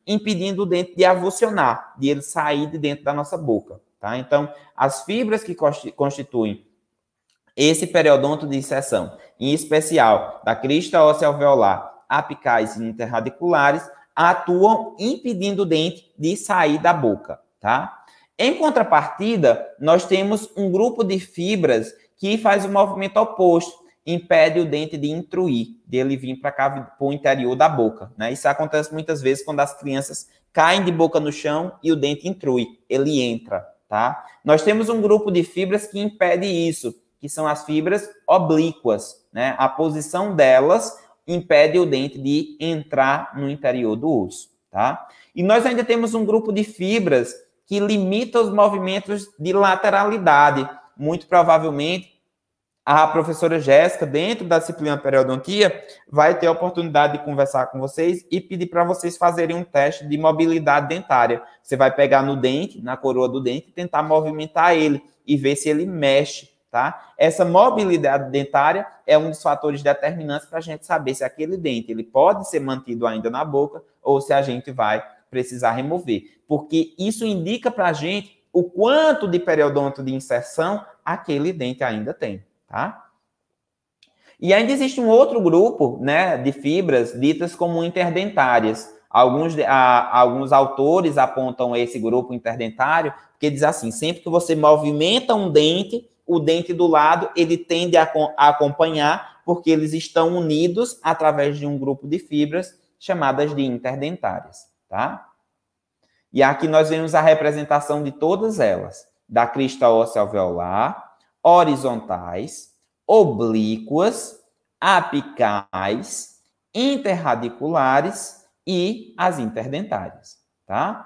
Speaker 6: impedindo o dente de avulsionar, de ele sair de dentro da nossa boca, tá? Então, as fibras que constituem esse periodonto de inserção, em especial da crista óssea alveolar, apicais e interradiculares, atuam impedindo o dente de sair da boca, tá? Em contrapartida, nós temos um grupo de fibras que faz o movimento oposto, impede o dente de intruir, de ele vir para cá, para o interior da boca, né? Isso acontece muitas vezes quando as crianças caem de boca no chão e o dente intrui, ele entra, tá? Nós temos um grupo de fibras que impede isso, que são as fibras oblíquas, né? A posição delas impede o dente de entrar no interior do osso, tá? E nós ainda temos um grupo de fibras que limita os movimentos de lateralidade. Muito provavelmente, a professora Jéssica, dentro da disciplina periodontia, vai ter a oportunidade de conversar com vocês e pedir para vocês fazerem um teste de mobilidade dentária. Você vai pegar no dente, na coroa do dente, e tentar movimentar ele e ver se ele mexe, tá? Essa mobilidade dentária é um dos fatores determinantes para a gente saber se aquele dente ele pode ser mantido ainda na boca ou se a gente vai precisar remover. Porque isso indica para a gente o quanto de periodonto de inserção aquele dente ainda tem, tá? E ainda existe um outro grupo, né, de fibras ditas como interdentárias. Alguns, a, alguns autores apontam esse grupo interdentário porque diz assim, sempre que você movimenta um dente, o dente do lado, ele tende a, a acompanhar, porque eles estão unidos através de um grupo de fibras chamadas de interdentárias, tá? E aqui nós vemos a representação de todas elas, da crista óssea alveolar, horizontais, oblíquas, apicais, interradiculares e as interdentárias, tá?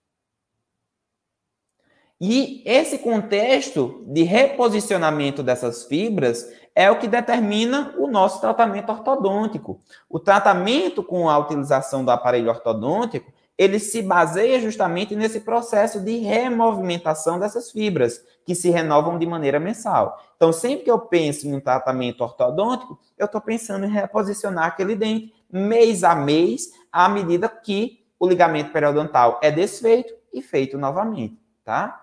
Speaker 6: E esse contexto de reposicionamento dessas fibras é o que determina o nosso tratamento ortodôntico. O tratamento com a utilização do aparelho ortodôntico, ele se baseia justamente nesse processo de removimentação dessas fibras, que se renovam de maneira mensal. Então, sempre que eu penso em um tratamento ortodôntico, eu estou pensando em reposicionar aquele dente mês a mês, à medida que o ligamento periodontal é desfeito e feito novamente, tá?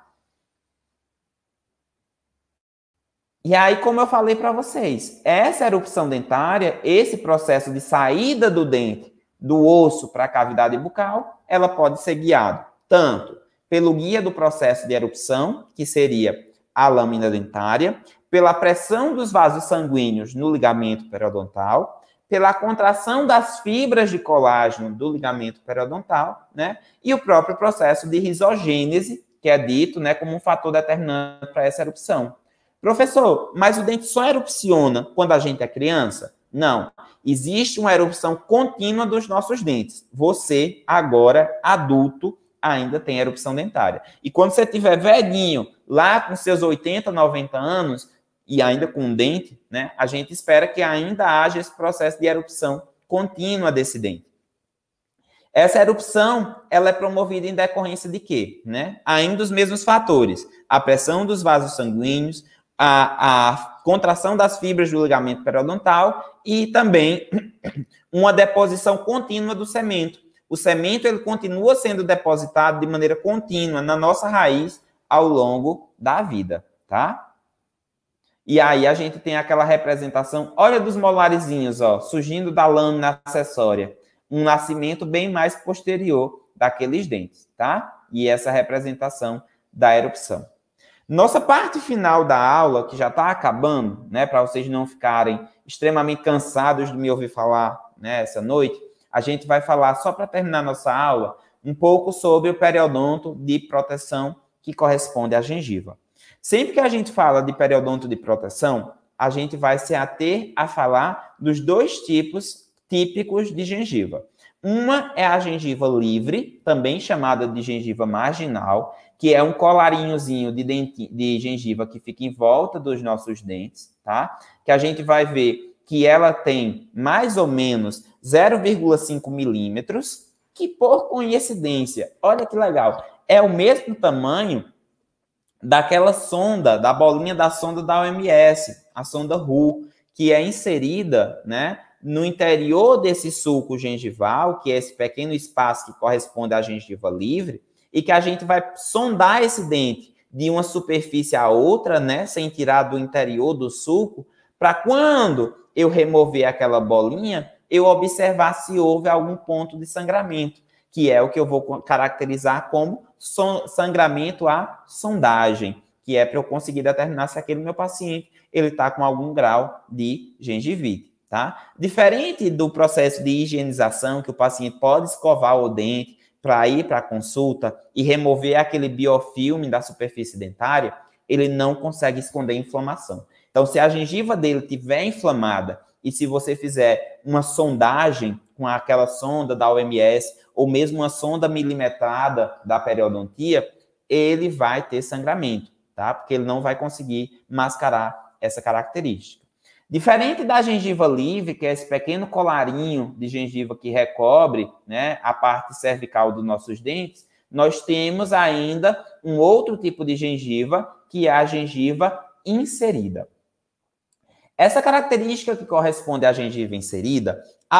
Speaker 6: E aí, como eu falei para vocês, essa erupção dentária, esse processo de saída do dente do osso para a cavidade bucal, ela pode ser guiada tanto pelo guia do processo de erupção, que seria a lâmina dentária, pela pressão dos vasos sanguíneos no ligamento periodontal, pela contração das fibras de colágeno do ligamento periodontal, né? E o próprio processo de risogênese, que é dito, né, como um fator determinante para essa erupção. Professor, mas o dente só erupciona quando a gente é criança? Não. Existe uma erupção contínua dos nossos dentes. Você, agora, adulto, ainda tem erupção dentária. E quando você tiver velhinho, lá com seus oitenta, noventa anos, e ainda com um dente, né, a gente espera que ainda haja esse processo de erupção contínua desse dente. Essa erupção, ela é promovida em decorrência de quê? Né? Ainda os mesmos fatores. A pressão dos vasos sanguíneos, A, a contração das fibras do ligamento periodontal e também uma deposição contínua do cemento. O cemento ele continua sendo depositado de maneira contínua na nossa raiz ao longo da vida, tá? E aí a gente tem aquela representação, olha dos molarizinhos, ó, surgindo da lâmina acessória, um nascimento bem mais posterior daqueles dentes, tá? E essa representação da erupção. Nossa parte final da aula, que já está acabando, né, para vocês não ficarem extremamente cansados de me ouvir falar, né, essa noite, a gente vai falar, só para terminar nossa aula, um pouco sobre o periodonto de proteção que corresponde à gengiva. Sempre que a gente fala de periodonto de proteção, a gente vai se ater a falar dos dois tipos típicos de gengiva. Uma é a gengiva livre, também chamada de gengiva marginal, que é um colarinhozinho de, dente, de gengiva que fica em volta dos nossos dentes, tá? Que a gente vai ver que ela tem mais ou menos zero vírgula cinco milímetros, que por coincidência, olha que legal, é o mesmo tamanho daquela sonda, da bolinha da sonda da O M S, a sonda R U, que é inserida, né, no interior desse sulco gengival, que é esse pequeno espaço que corresponde à gengiva livre, e que a gente vai sondar esse dente de uma superfície a outra, né, sem tirar do interior do sulco, para quando eu remover aquela bolinha, eu observar se houve algum ponto de sangramento, que é o que eu vou caracterizar como sangramento à sondagem, que é para eu conseguir determinar se aquele meu paciente ele está com algum grau de gengivite, tá? Diferente do processo de higienização, que o paciente pode escovar o dente para ir para a consulta e remover aquele biofilme da superfície dentária, ele não consegue esconder inflamação. Então, se a gengiva dele estiver inflamada e se você fizer uma sondagem com aquela sonda da O M S ou mesmo uma sonda milimetrada da periodontia, ele vai ter sangramento, tá? Porque ele não vai conseguir mascarar essa característica. Diferente da gengiva livre, que é esse pequeno colarinho de gengiva que recobre, né, a parte cervical dos nossos dentes, nós temos ainda um outro tipo de gengiva, que é a gengiva inserida. Essa característica que corresponde à gengiva inserida,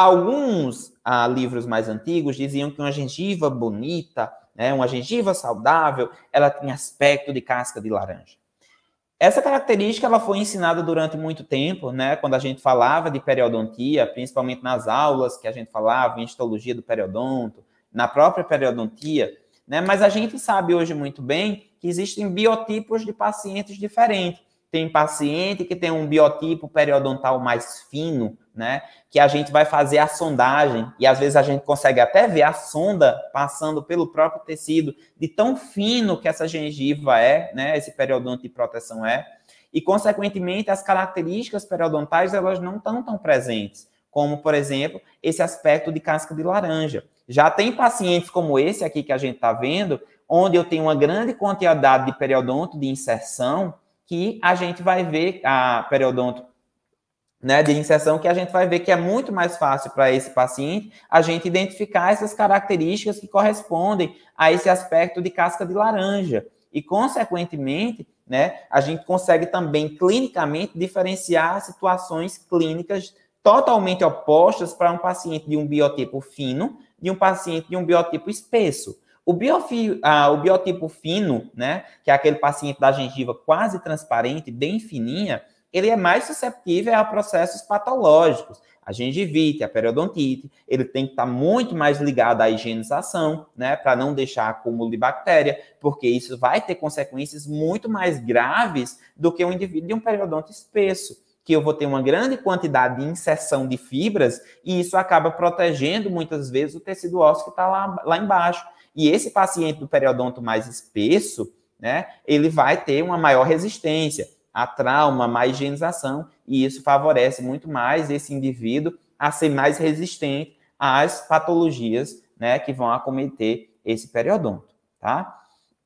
Speaker 6: alguns ah, livros mais antigos diziam que uma gengiva bonita, né, uma gengiva saudável, ela tem aspecto de casca de laranja. Essa característica ela foi ensinada durante muito tempo, né, quando a gente falava de periodontia, principalmente nas aulas que a gente falava em histologia do periodonto, na própria periodontia, né, mas a gente sabe hoje muito bem que existem biotipos de pacientes diferentes. Tem paciente que tem um biotipo periodontal mais fino, né? Que a gente vai fazer a sondagem e às vezes a gente consegue até ver a sonda passando pelo próprio tecido de tão fino que essa gengiva é, né? Esse periodonto de proteção é. E, consequentemente, as características periodontais elas não estão tão presentes, como, por exemplo, esse aspecto de casca de laranja. Já tem pacientes como esse aqui que a gente está vendo, onde eu tenho uma grande quantidade de periodonto de inserção, que a gente vai ver, a periodonto, né, de inserção, que a gente vai ver que é muito mais fácil para esse paciente a gente identificar essas características que correspondem a esse aspecto de casca de laranja. E, consequentemente, né, a gente consegue também clinicamente diferenciar situações clínicas totalmente opostas para um paciente de um biotipo fino de um paciente de um biotipo espesso. O, biofi, ah, o biotipo fino, né, que é aquele paciente da gengiva quase transparente, bem fininha, ele é mais susceptível a processos patológicos. A gengivite, a periodontite, ele tem que estar muito mais ligado à higienização, né, para não deixar acúmulo de bactéria, porque isso vai ter consequências muito mais graves do que um indivíduo de um periodonto espesso, que eu vou ter uma grande quantidade de inserção de fibras e isso acaba protegendo muitas vezes o tecido ósseo que está lá, lá embaixo. E esse paciente do periodonto mais espesso, né, ele vai ter uma maior resistência a trauma, mais higienização, e isso favorece muito mais esse indivíduo a ser mais resistente às patologias, né, que vão acometer esse periodonto, tá?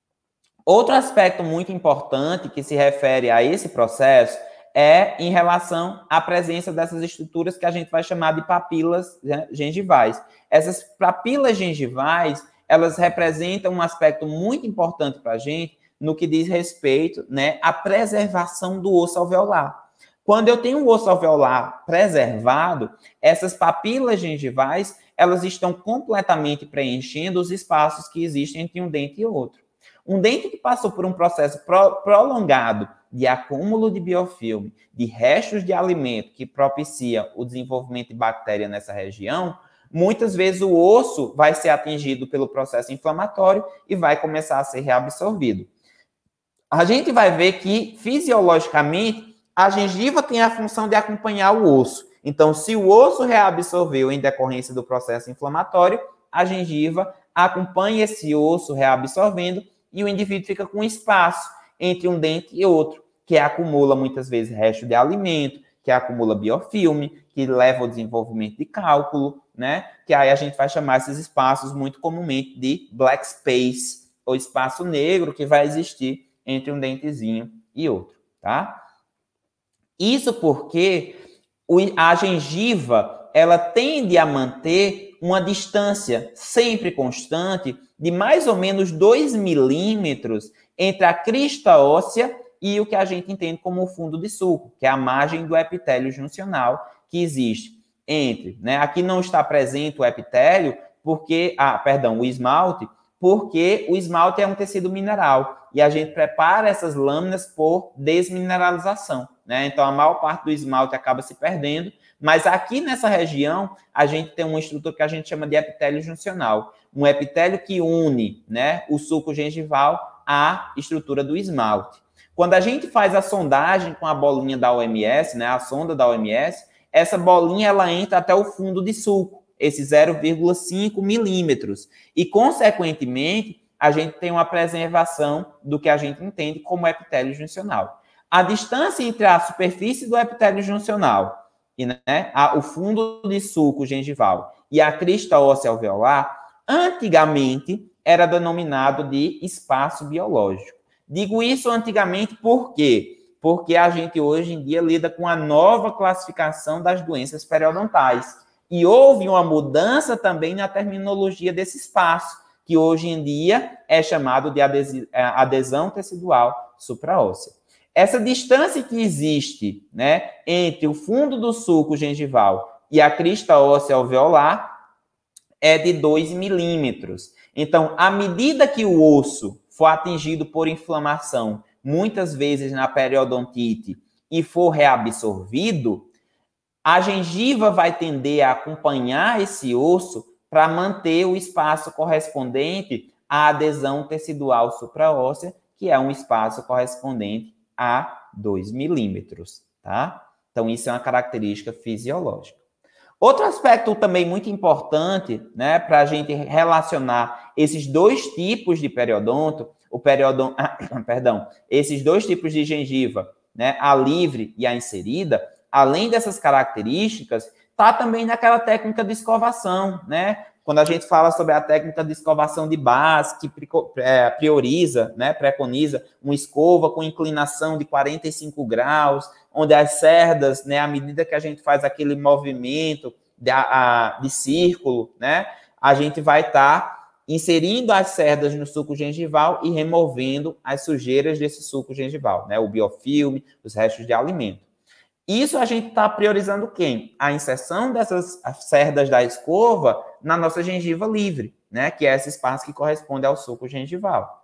Speaker 6: Outro aspecto muito importante que se refere a esse processo é em relação à presença dessas estruturas que a gente vai chamar de papilas, né, gengivais. Essas papilas gengivais, elas representam um aspecto muito importante para a gente no que diz respeito, né, à preservação do osso alveolar. Quando eu tenho o osso alveolar preservado, essas papilas gengivais, elas estão completamente preenchendo os espaços que existem entre um dente e outro. Um dente que passou por um processo pro, prolongado de acúmulo de biofilme, de restos de alimento que propicia o desenvolvimento de bactéria nessa região, muitas vezes o osso vai ser atingido pelo processo inflamatório e vai começar a ser reabsorvido. A gente vai ver que, fisiologicamente, a gengiva tem a função de acompanhar o osso. Então, se o osso reabsorveu em decorrência do processo inflamatório, a gengiva acompanha esse osso reabsorvendo e o indivíduo fica com espaço entre um dente e outro, que acumula muitas vezes resto de alimento, que acumula biofilme, que leva ao desenvolvimento de cálculo, né? Que aí a gente vai chamar esses espaços muito comumente de black space, ou espaço negro que vai existir entre um dentezinho e outro, tá? Isso porque a gengiva, ela tende a manter uma distância sempre constante de mais ou menos dois milímetros entre a crista óssea e o que a gente entende como o fundo de sulco, que é a margem do epitélio juncional que existe entre, né? Aqui não está presente o epitélio, porque, ah, perdão, o esmalte, porque o esmalte é um tecido mineral e a gente prepara essas lâminas por desmineralização, né? Então, a maior parte do esmalte acaba se perdendo, mas aqui nessa região, a gente tem uma estrutura que a gente chama de epitélio juncional, um epitélio que une, né, o suco gengival à estrutura do esmalte. Quando a gente faz a sondagem com a bolinha da O M S, né, a sonda da O M S, essa bolinha ela entra até o fundo de suco, esse zero vírgula cinco milímetros. E, consequentemente, a gente tem uma preservação do que a gente entende como epitélio juncional. A distância entre a superfície do epitélio juncional e, né, a, o fundo de suco gengival e a crista óssea alveolar, antigamente era denominado de espaço biológico. Digo isso antigamente por quê? Porque a gente hoje em dia lida com a nova classificação das doenças periodontais. E houve uma mudança também na terminologia desse espaço, que hoje em dia é chamado de adesão tecidual supraóssea. Essa distância que existe, né, entre o fundo do suco gengival e a crista óssea alveolar é de dois milímetros. Então, à medida que o osso for atingido por inflamação, muitas vezes na periodontite, e for reabsorvido, a gengiva vai tender a acompanhar esse osso para manter o espaço correspondente à adesão tecidual supraóssea, que é um espaço correspondente a dois milímetros, tá? Então, isso é uma característica fisiológica. Outro aspecto também muito importante, né, para a gente relacionar esses dois tipos de periodonto, o periodonto, perdão, esses dois tipos de gengiva, né, a livre e a inserida, além dessas características, está também naquela técnica de escovação, né? Quando a gente fala sobre a técnica de escovação de base, que prioriza, né, preconiza uma escova com inclinação de quarenta e cinco graus, onde as cerdas, né, à medida que a gente faz aquele movimento de, a, de círculo, né, a gente vai estar tá inserindo as cerdas no suco gengival e removendo as sujeiras desse suco gengival, né, o biofilme, os restos de alimento. Isso a gente está priorizando quem? A inserção dessas cerdas da escova na nossa gengiva livre, né? Que é esse espaço que corresponde ao suco gengival.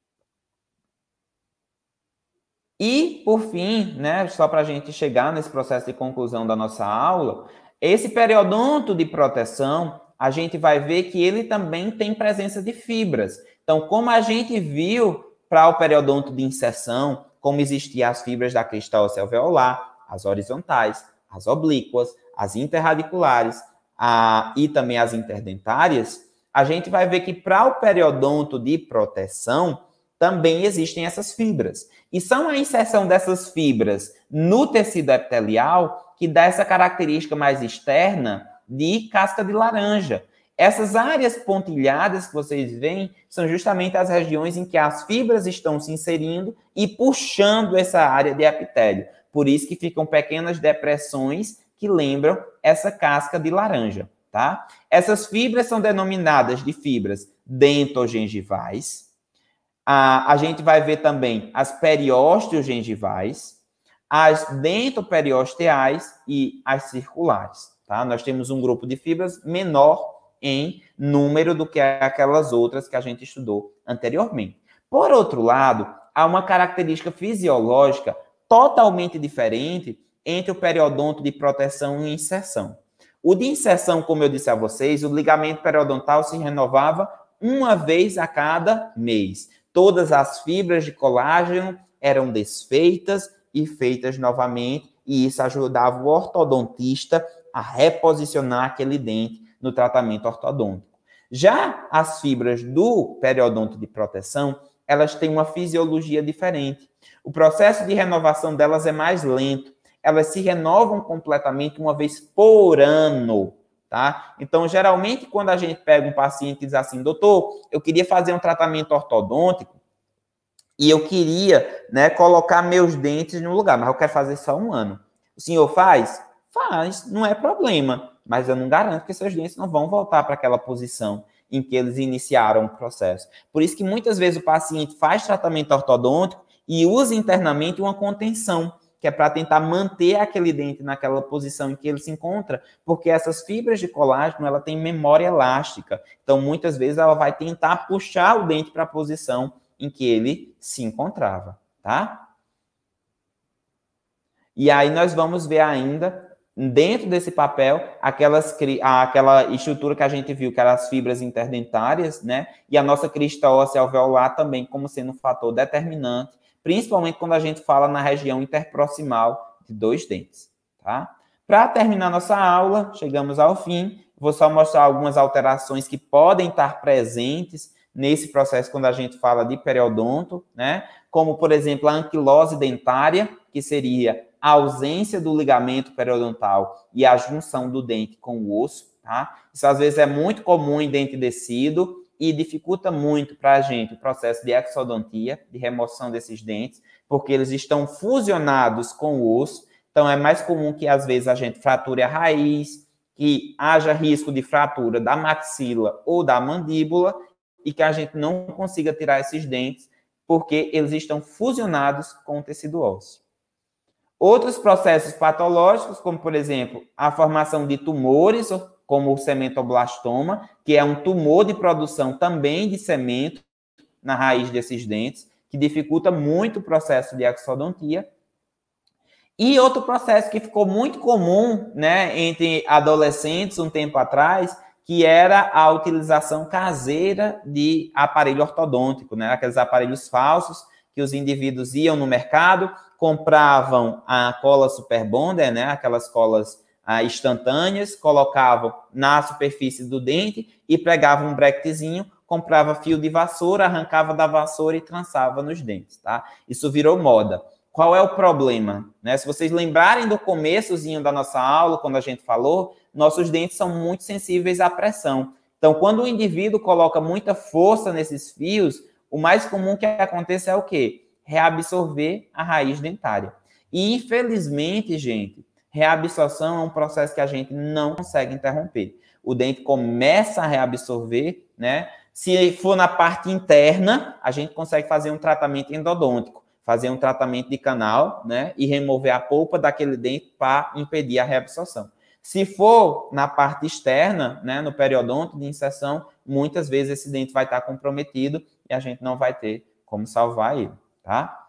Speaker 6: E, por fim, né, só para a gente chegar nesse processo de conclusão da nossa aula, esse periodonto de proteção, a gente vai ver que ele também tem presença de fibras. Então, como a gente viu para o periodonto de inserção, como existiam as fibras da crista óssea alveolar, as horizontais, as oblíquas, as interradiculares a, e também as interdentárias, a gente vai ver que para o periodonto de proteção também existem essas fibras. E são a inserção dessas fibras no tecido epitelial que dá essa característica mais externa de casca de laranja. Essas áreas pontilhadas que vocês veem são justamente as regiões em que as fibras estão se inserindo e puxando essa área de epitélio. Por isso que ficam pequenas depressões que lembram essa casca de laranja, tá? Essas fibras são denominadas de fibras dentogengivais. A, a gente vai ver também as periósteo-gengivais, as dentoperiosteais e as circulares, tá? Nós temos um grupo de fibras menor em número do que aquelas outras que a gente estudou anteriormente. Por outro lado, há uma característica fisiológica totalmente diferente entre o periodonto de proteção e inserção. O de inserção, como eu disse a vocês, o ligamento periodontal se renovava uma vez a cada mês. Todas as fibras de colágeno eram desfeitas e feitas novamente, e isso ajudava o ortodontista a reposicionar aquele dente no tratamento ortodôntico. Já as fibras do periodonto de proteção, elas têm uma fisiologia diferente. O processo de renovação delas é mais lento. Elas se renovam completamente uma vez por ano, tá? Então, geralmente, quando a gente pega um paciente e diz assim, doutor, eu queria fazer um tratamento ortodôntico e eu queria, né, colocar meus dentes no lugar, mas eu quero fazer só um ano. O senhor faz? Faz, não é problema, mas eu não garanto que seus dentes não vão voltar para aquela posição em que eles iniciaram o processo. Por isso que muitas vezes o paciente faz tratamento ortodôntico e usa internamente uma contenção, que é para tentar manter aquele dente naquela posição em que ele se encontra, porque essas fibras de colágeno, ela tem memória elástica. Então, muitas vezes, ela vai tentar puxar o dente para a posição em que ele se encontrava, tá? E aí nós vamos ver ainda, dentro desse papel, aquelas, aquela estrutura que a gente viu, que eram as fibras interdentárias, né? E a nossa crista óssea alveolar também como sendo um fator determinante, principalmente quando a gente fala na região interproximal de dois dentes, tá? Para terminar nossa aula, chegamos ao fim, vou só mostrar algumas alterações que podem estar presentes nesse processo quando a gente fala de periodonto, né? Como, por exemplo, a anquilose dentária, que seria a ausência do ligamento periodontal e a junção do dente com o osso, tá? Isso às vezes é muito comum em dente descido e dificulta muito para a gente o processo de exodontia, de remoção desses dentes, porque eles estão fusionados com o osso, então é mais comum que às vezes a gente frature a raiz, que haja risco de fratura da maxila ou da mandíbula e que a gente não consiga tirar esses dentes porque eles estão fusionados com o tecido ósseo. Outros processos patológicos, como, por exemplo, a formação de tumores, como o cementoblastoma, que é um tumor de produção também de cemento na raiz desses dentes, que dificulta muito o processo de exodontia. E outro processo que ficou muito comum, né, entre adolescentes um tempo atrás, que era a utilização caseira de aparelho ortodôntico, né, aqueles aparelhos falsos que os indivíduos iam no mercado, compravam a cola Super Bonder, né, aquelas colas ah, instantâneas, colocavam na superfície do dente e pregavam um bractezinho, comprava fio de vassoura, arrancava da vassoura e trançava nos dentes, tá? Isso virou moda. Qual é o problema? Né? Se vocês lembrarem do começozinho da nossa aula, quando a gente falou, nossos dentes são muito sensíveis à pressão. Então, quando o indivíduo coloca muita força nesses fios, o mais comum que aconteça é o quê? Reabsorver a raiz dentária. E, infelizmente, gente, reabsorção é um processo que a gente não consegue interromper. O dente começa a reabsorver, né? Se for na parte interna, a gente consegue fazer um tratamento endodôntico, fazer um tratamento de canal, né? E remover a polpa daquele dente para impedir a reabsorção. Se for na parte externa, né, no periodonto de inserção, muitas vezes esse dente vai estar comprometido e a gente não vai ter como salvar ele, tá?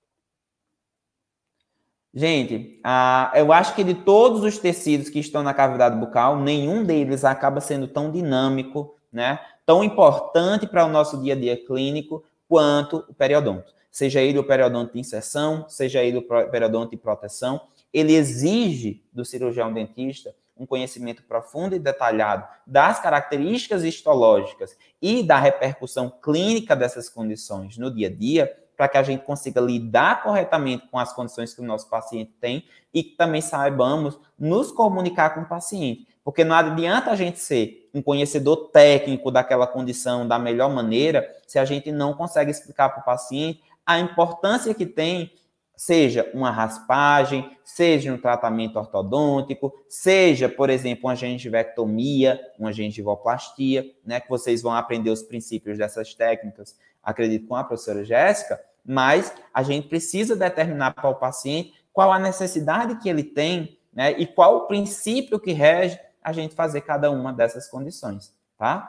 Speaker 6: Gente, ah, eu acho que de todos os tecidos que estão na cavidade bucal, nenhum deles acaba sendo tão dinâmico, né, tão importante para o nosso dia a dia clínico quanto o periodonto. Seja ele o periodonto de inserção, seja ele o periodonto de proteção, ele exige do cirurgião dentista um conhecimento profundo e detalhado das características histológicas e da repercussão clínica dessas condições no dia a dia, para que a gente consiga lidar corretamente com as condições que o nosso paciente tem e que também saibamos nos comunicar com o paciente. Porque não adianta a gente ser um conhecedor técnico daquela condição da melhor maneira se a gente não consegue explicar para o paciente a importância que tem, seja uma raspagem, seja um tratamento ortodôntico, seja, por exemplo, uma gengivectomia, uma gengivoplastia, né, que vocês vão aprender os princípios dessas técnicas, acredito, com a professora Jéssica, mas a gente precisa determinar para o paciente qual a necessidade que ele tem, né, e qual o princípio que rege a gente fazer cada uma dessas condições, tá?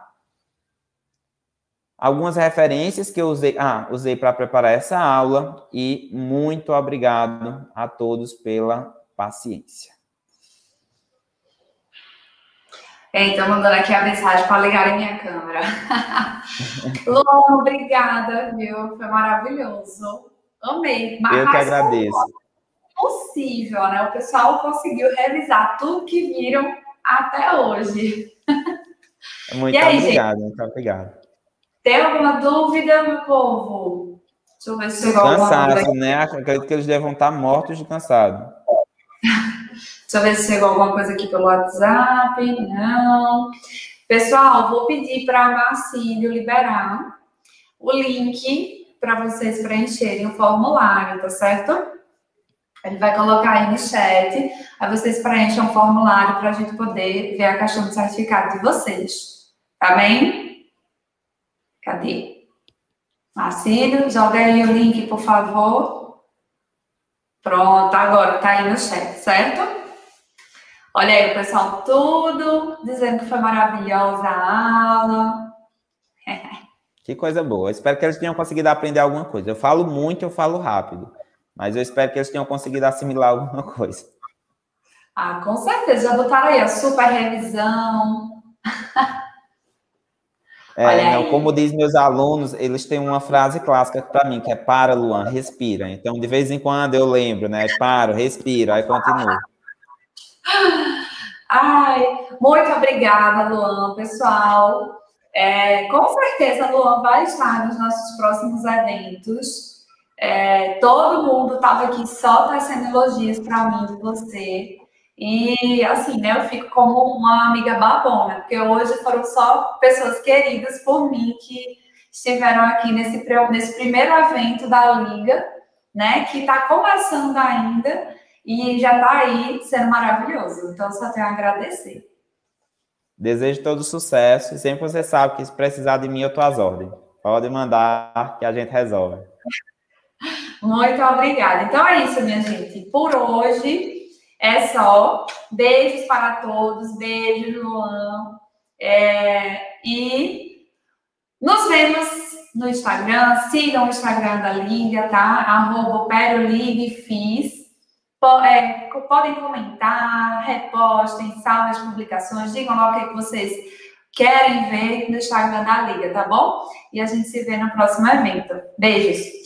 Speaker 6: Algumas referências que eu usei, ah, usei para preparar essa aula e muito obrigado a todos pela paciência.
Speaker 1: Então, mandando aqui a mensagem para ligarem minha câmera. Lô, obrigada, viu? Foi maravilhoso. Amei. Mas
Speaker 6: eu que agradeço.
Speaker 1: Possível, né? O pessoal conseguiu revisar tudo que viram até hoje.
Speaker 6: Muito
Speaker 1: aí,
Speaker 6: obrigado,
Speaker 1: gente?
Speaker 6: muito obrigado.
Speaker 1: Tem alguma dúvida, meu povo? Deixa eu ver se chegou alguma dúvida.
Speaker 6: Cansaço, né? Acredito que eles devam estar mortos de cansado.
Speaker 1: Deixa eu ver se chegou alguma coisa aqui pelo WhatsApp. Não. Pessoal, vou pedir para a Marcílio liberar o link para vocês preencherem o formulário, tá certo? Ele vai colocar aí no chat. Aí vocês preenchem o formulário para a gente poder ver a questão do certificado de vocês. Tá bem? Cadê? Marcílio, joga aí o link, por favor. Pronto, agora tá aí no chat, certo? Olha aí o pessoal tudo dizendo que foi maravilhosa a aula.
Speaker 6: Que coisa boa. Eu espero que eles tenham conseguido aprender alguma coisa. Eu falo muito, eu falo rápido. Mas eu espero que eles tenham conseguido assimilar alguma coisa.
Speaker 1: Ah, com certeza. Já botaram aí a super revisão.
Speaker 6: É, não, como diz meus alunos, eles têm uma frase clássica para mim, que é para, Luan, respira. Então, de vez em quando eu lembro, né? Paro, respiro, aí continuo.
Speaker 1: Ai, muito obrigada, Luan, pessoal. É, com certeza, Luan vai estar nos nossos próximos eventos. É, todo mundo estava aqui só tecendo elogios para mim de você. E, assim, né, eu fico como uma amiga babona, porque hoje foram só pessoas queridas por mim que estiveram aqui nesse, nesse primeiro evento da Liga, né, que está começando ainda e já está aí sendo maravilhoso. Então, só tenho a agradecer.
Speaker 6: Desejo todo sucesso e sempre você sabe que se precisar de mim, eu estou às ordens. Pode mandar que a gente resolve.
Speaker 1: Muito obrigada. Então é isso, minha gente. Por hoje é só. Beijos para todos. Beijos, Luan. É, e nos vemos no Instagram. Sigam o Instagram da Liga, tá? Arroba OperoLigFis. É, podem comentar, repostem, salvem as publicações, digam lá o que vocês querem ver no Instagram da Liga, tá bom? E a gente se vê no próximo evento. Beijos!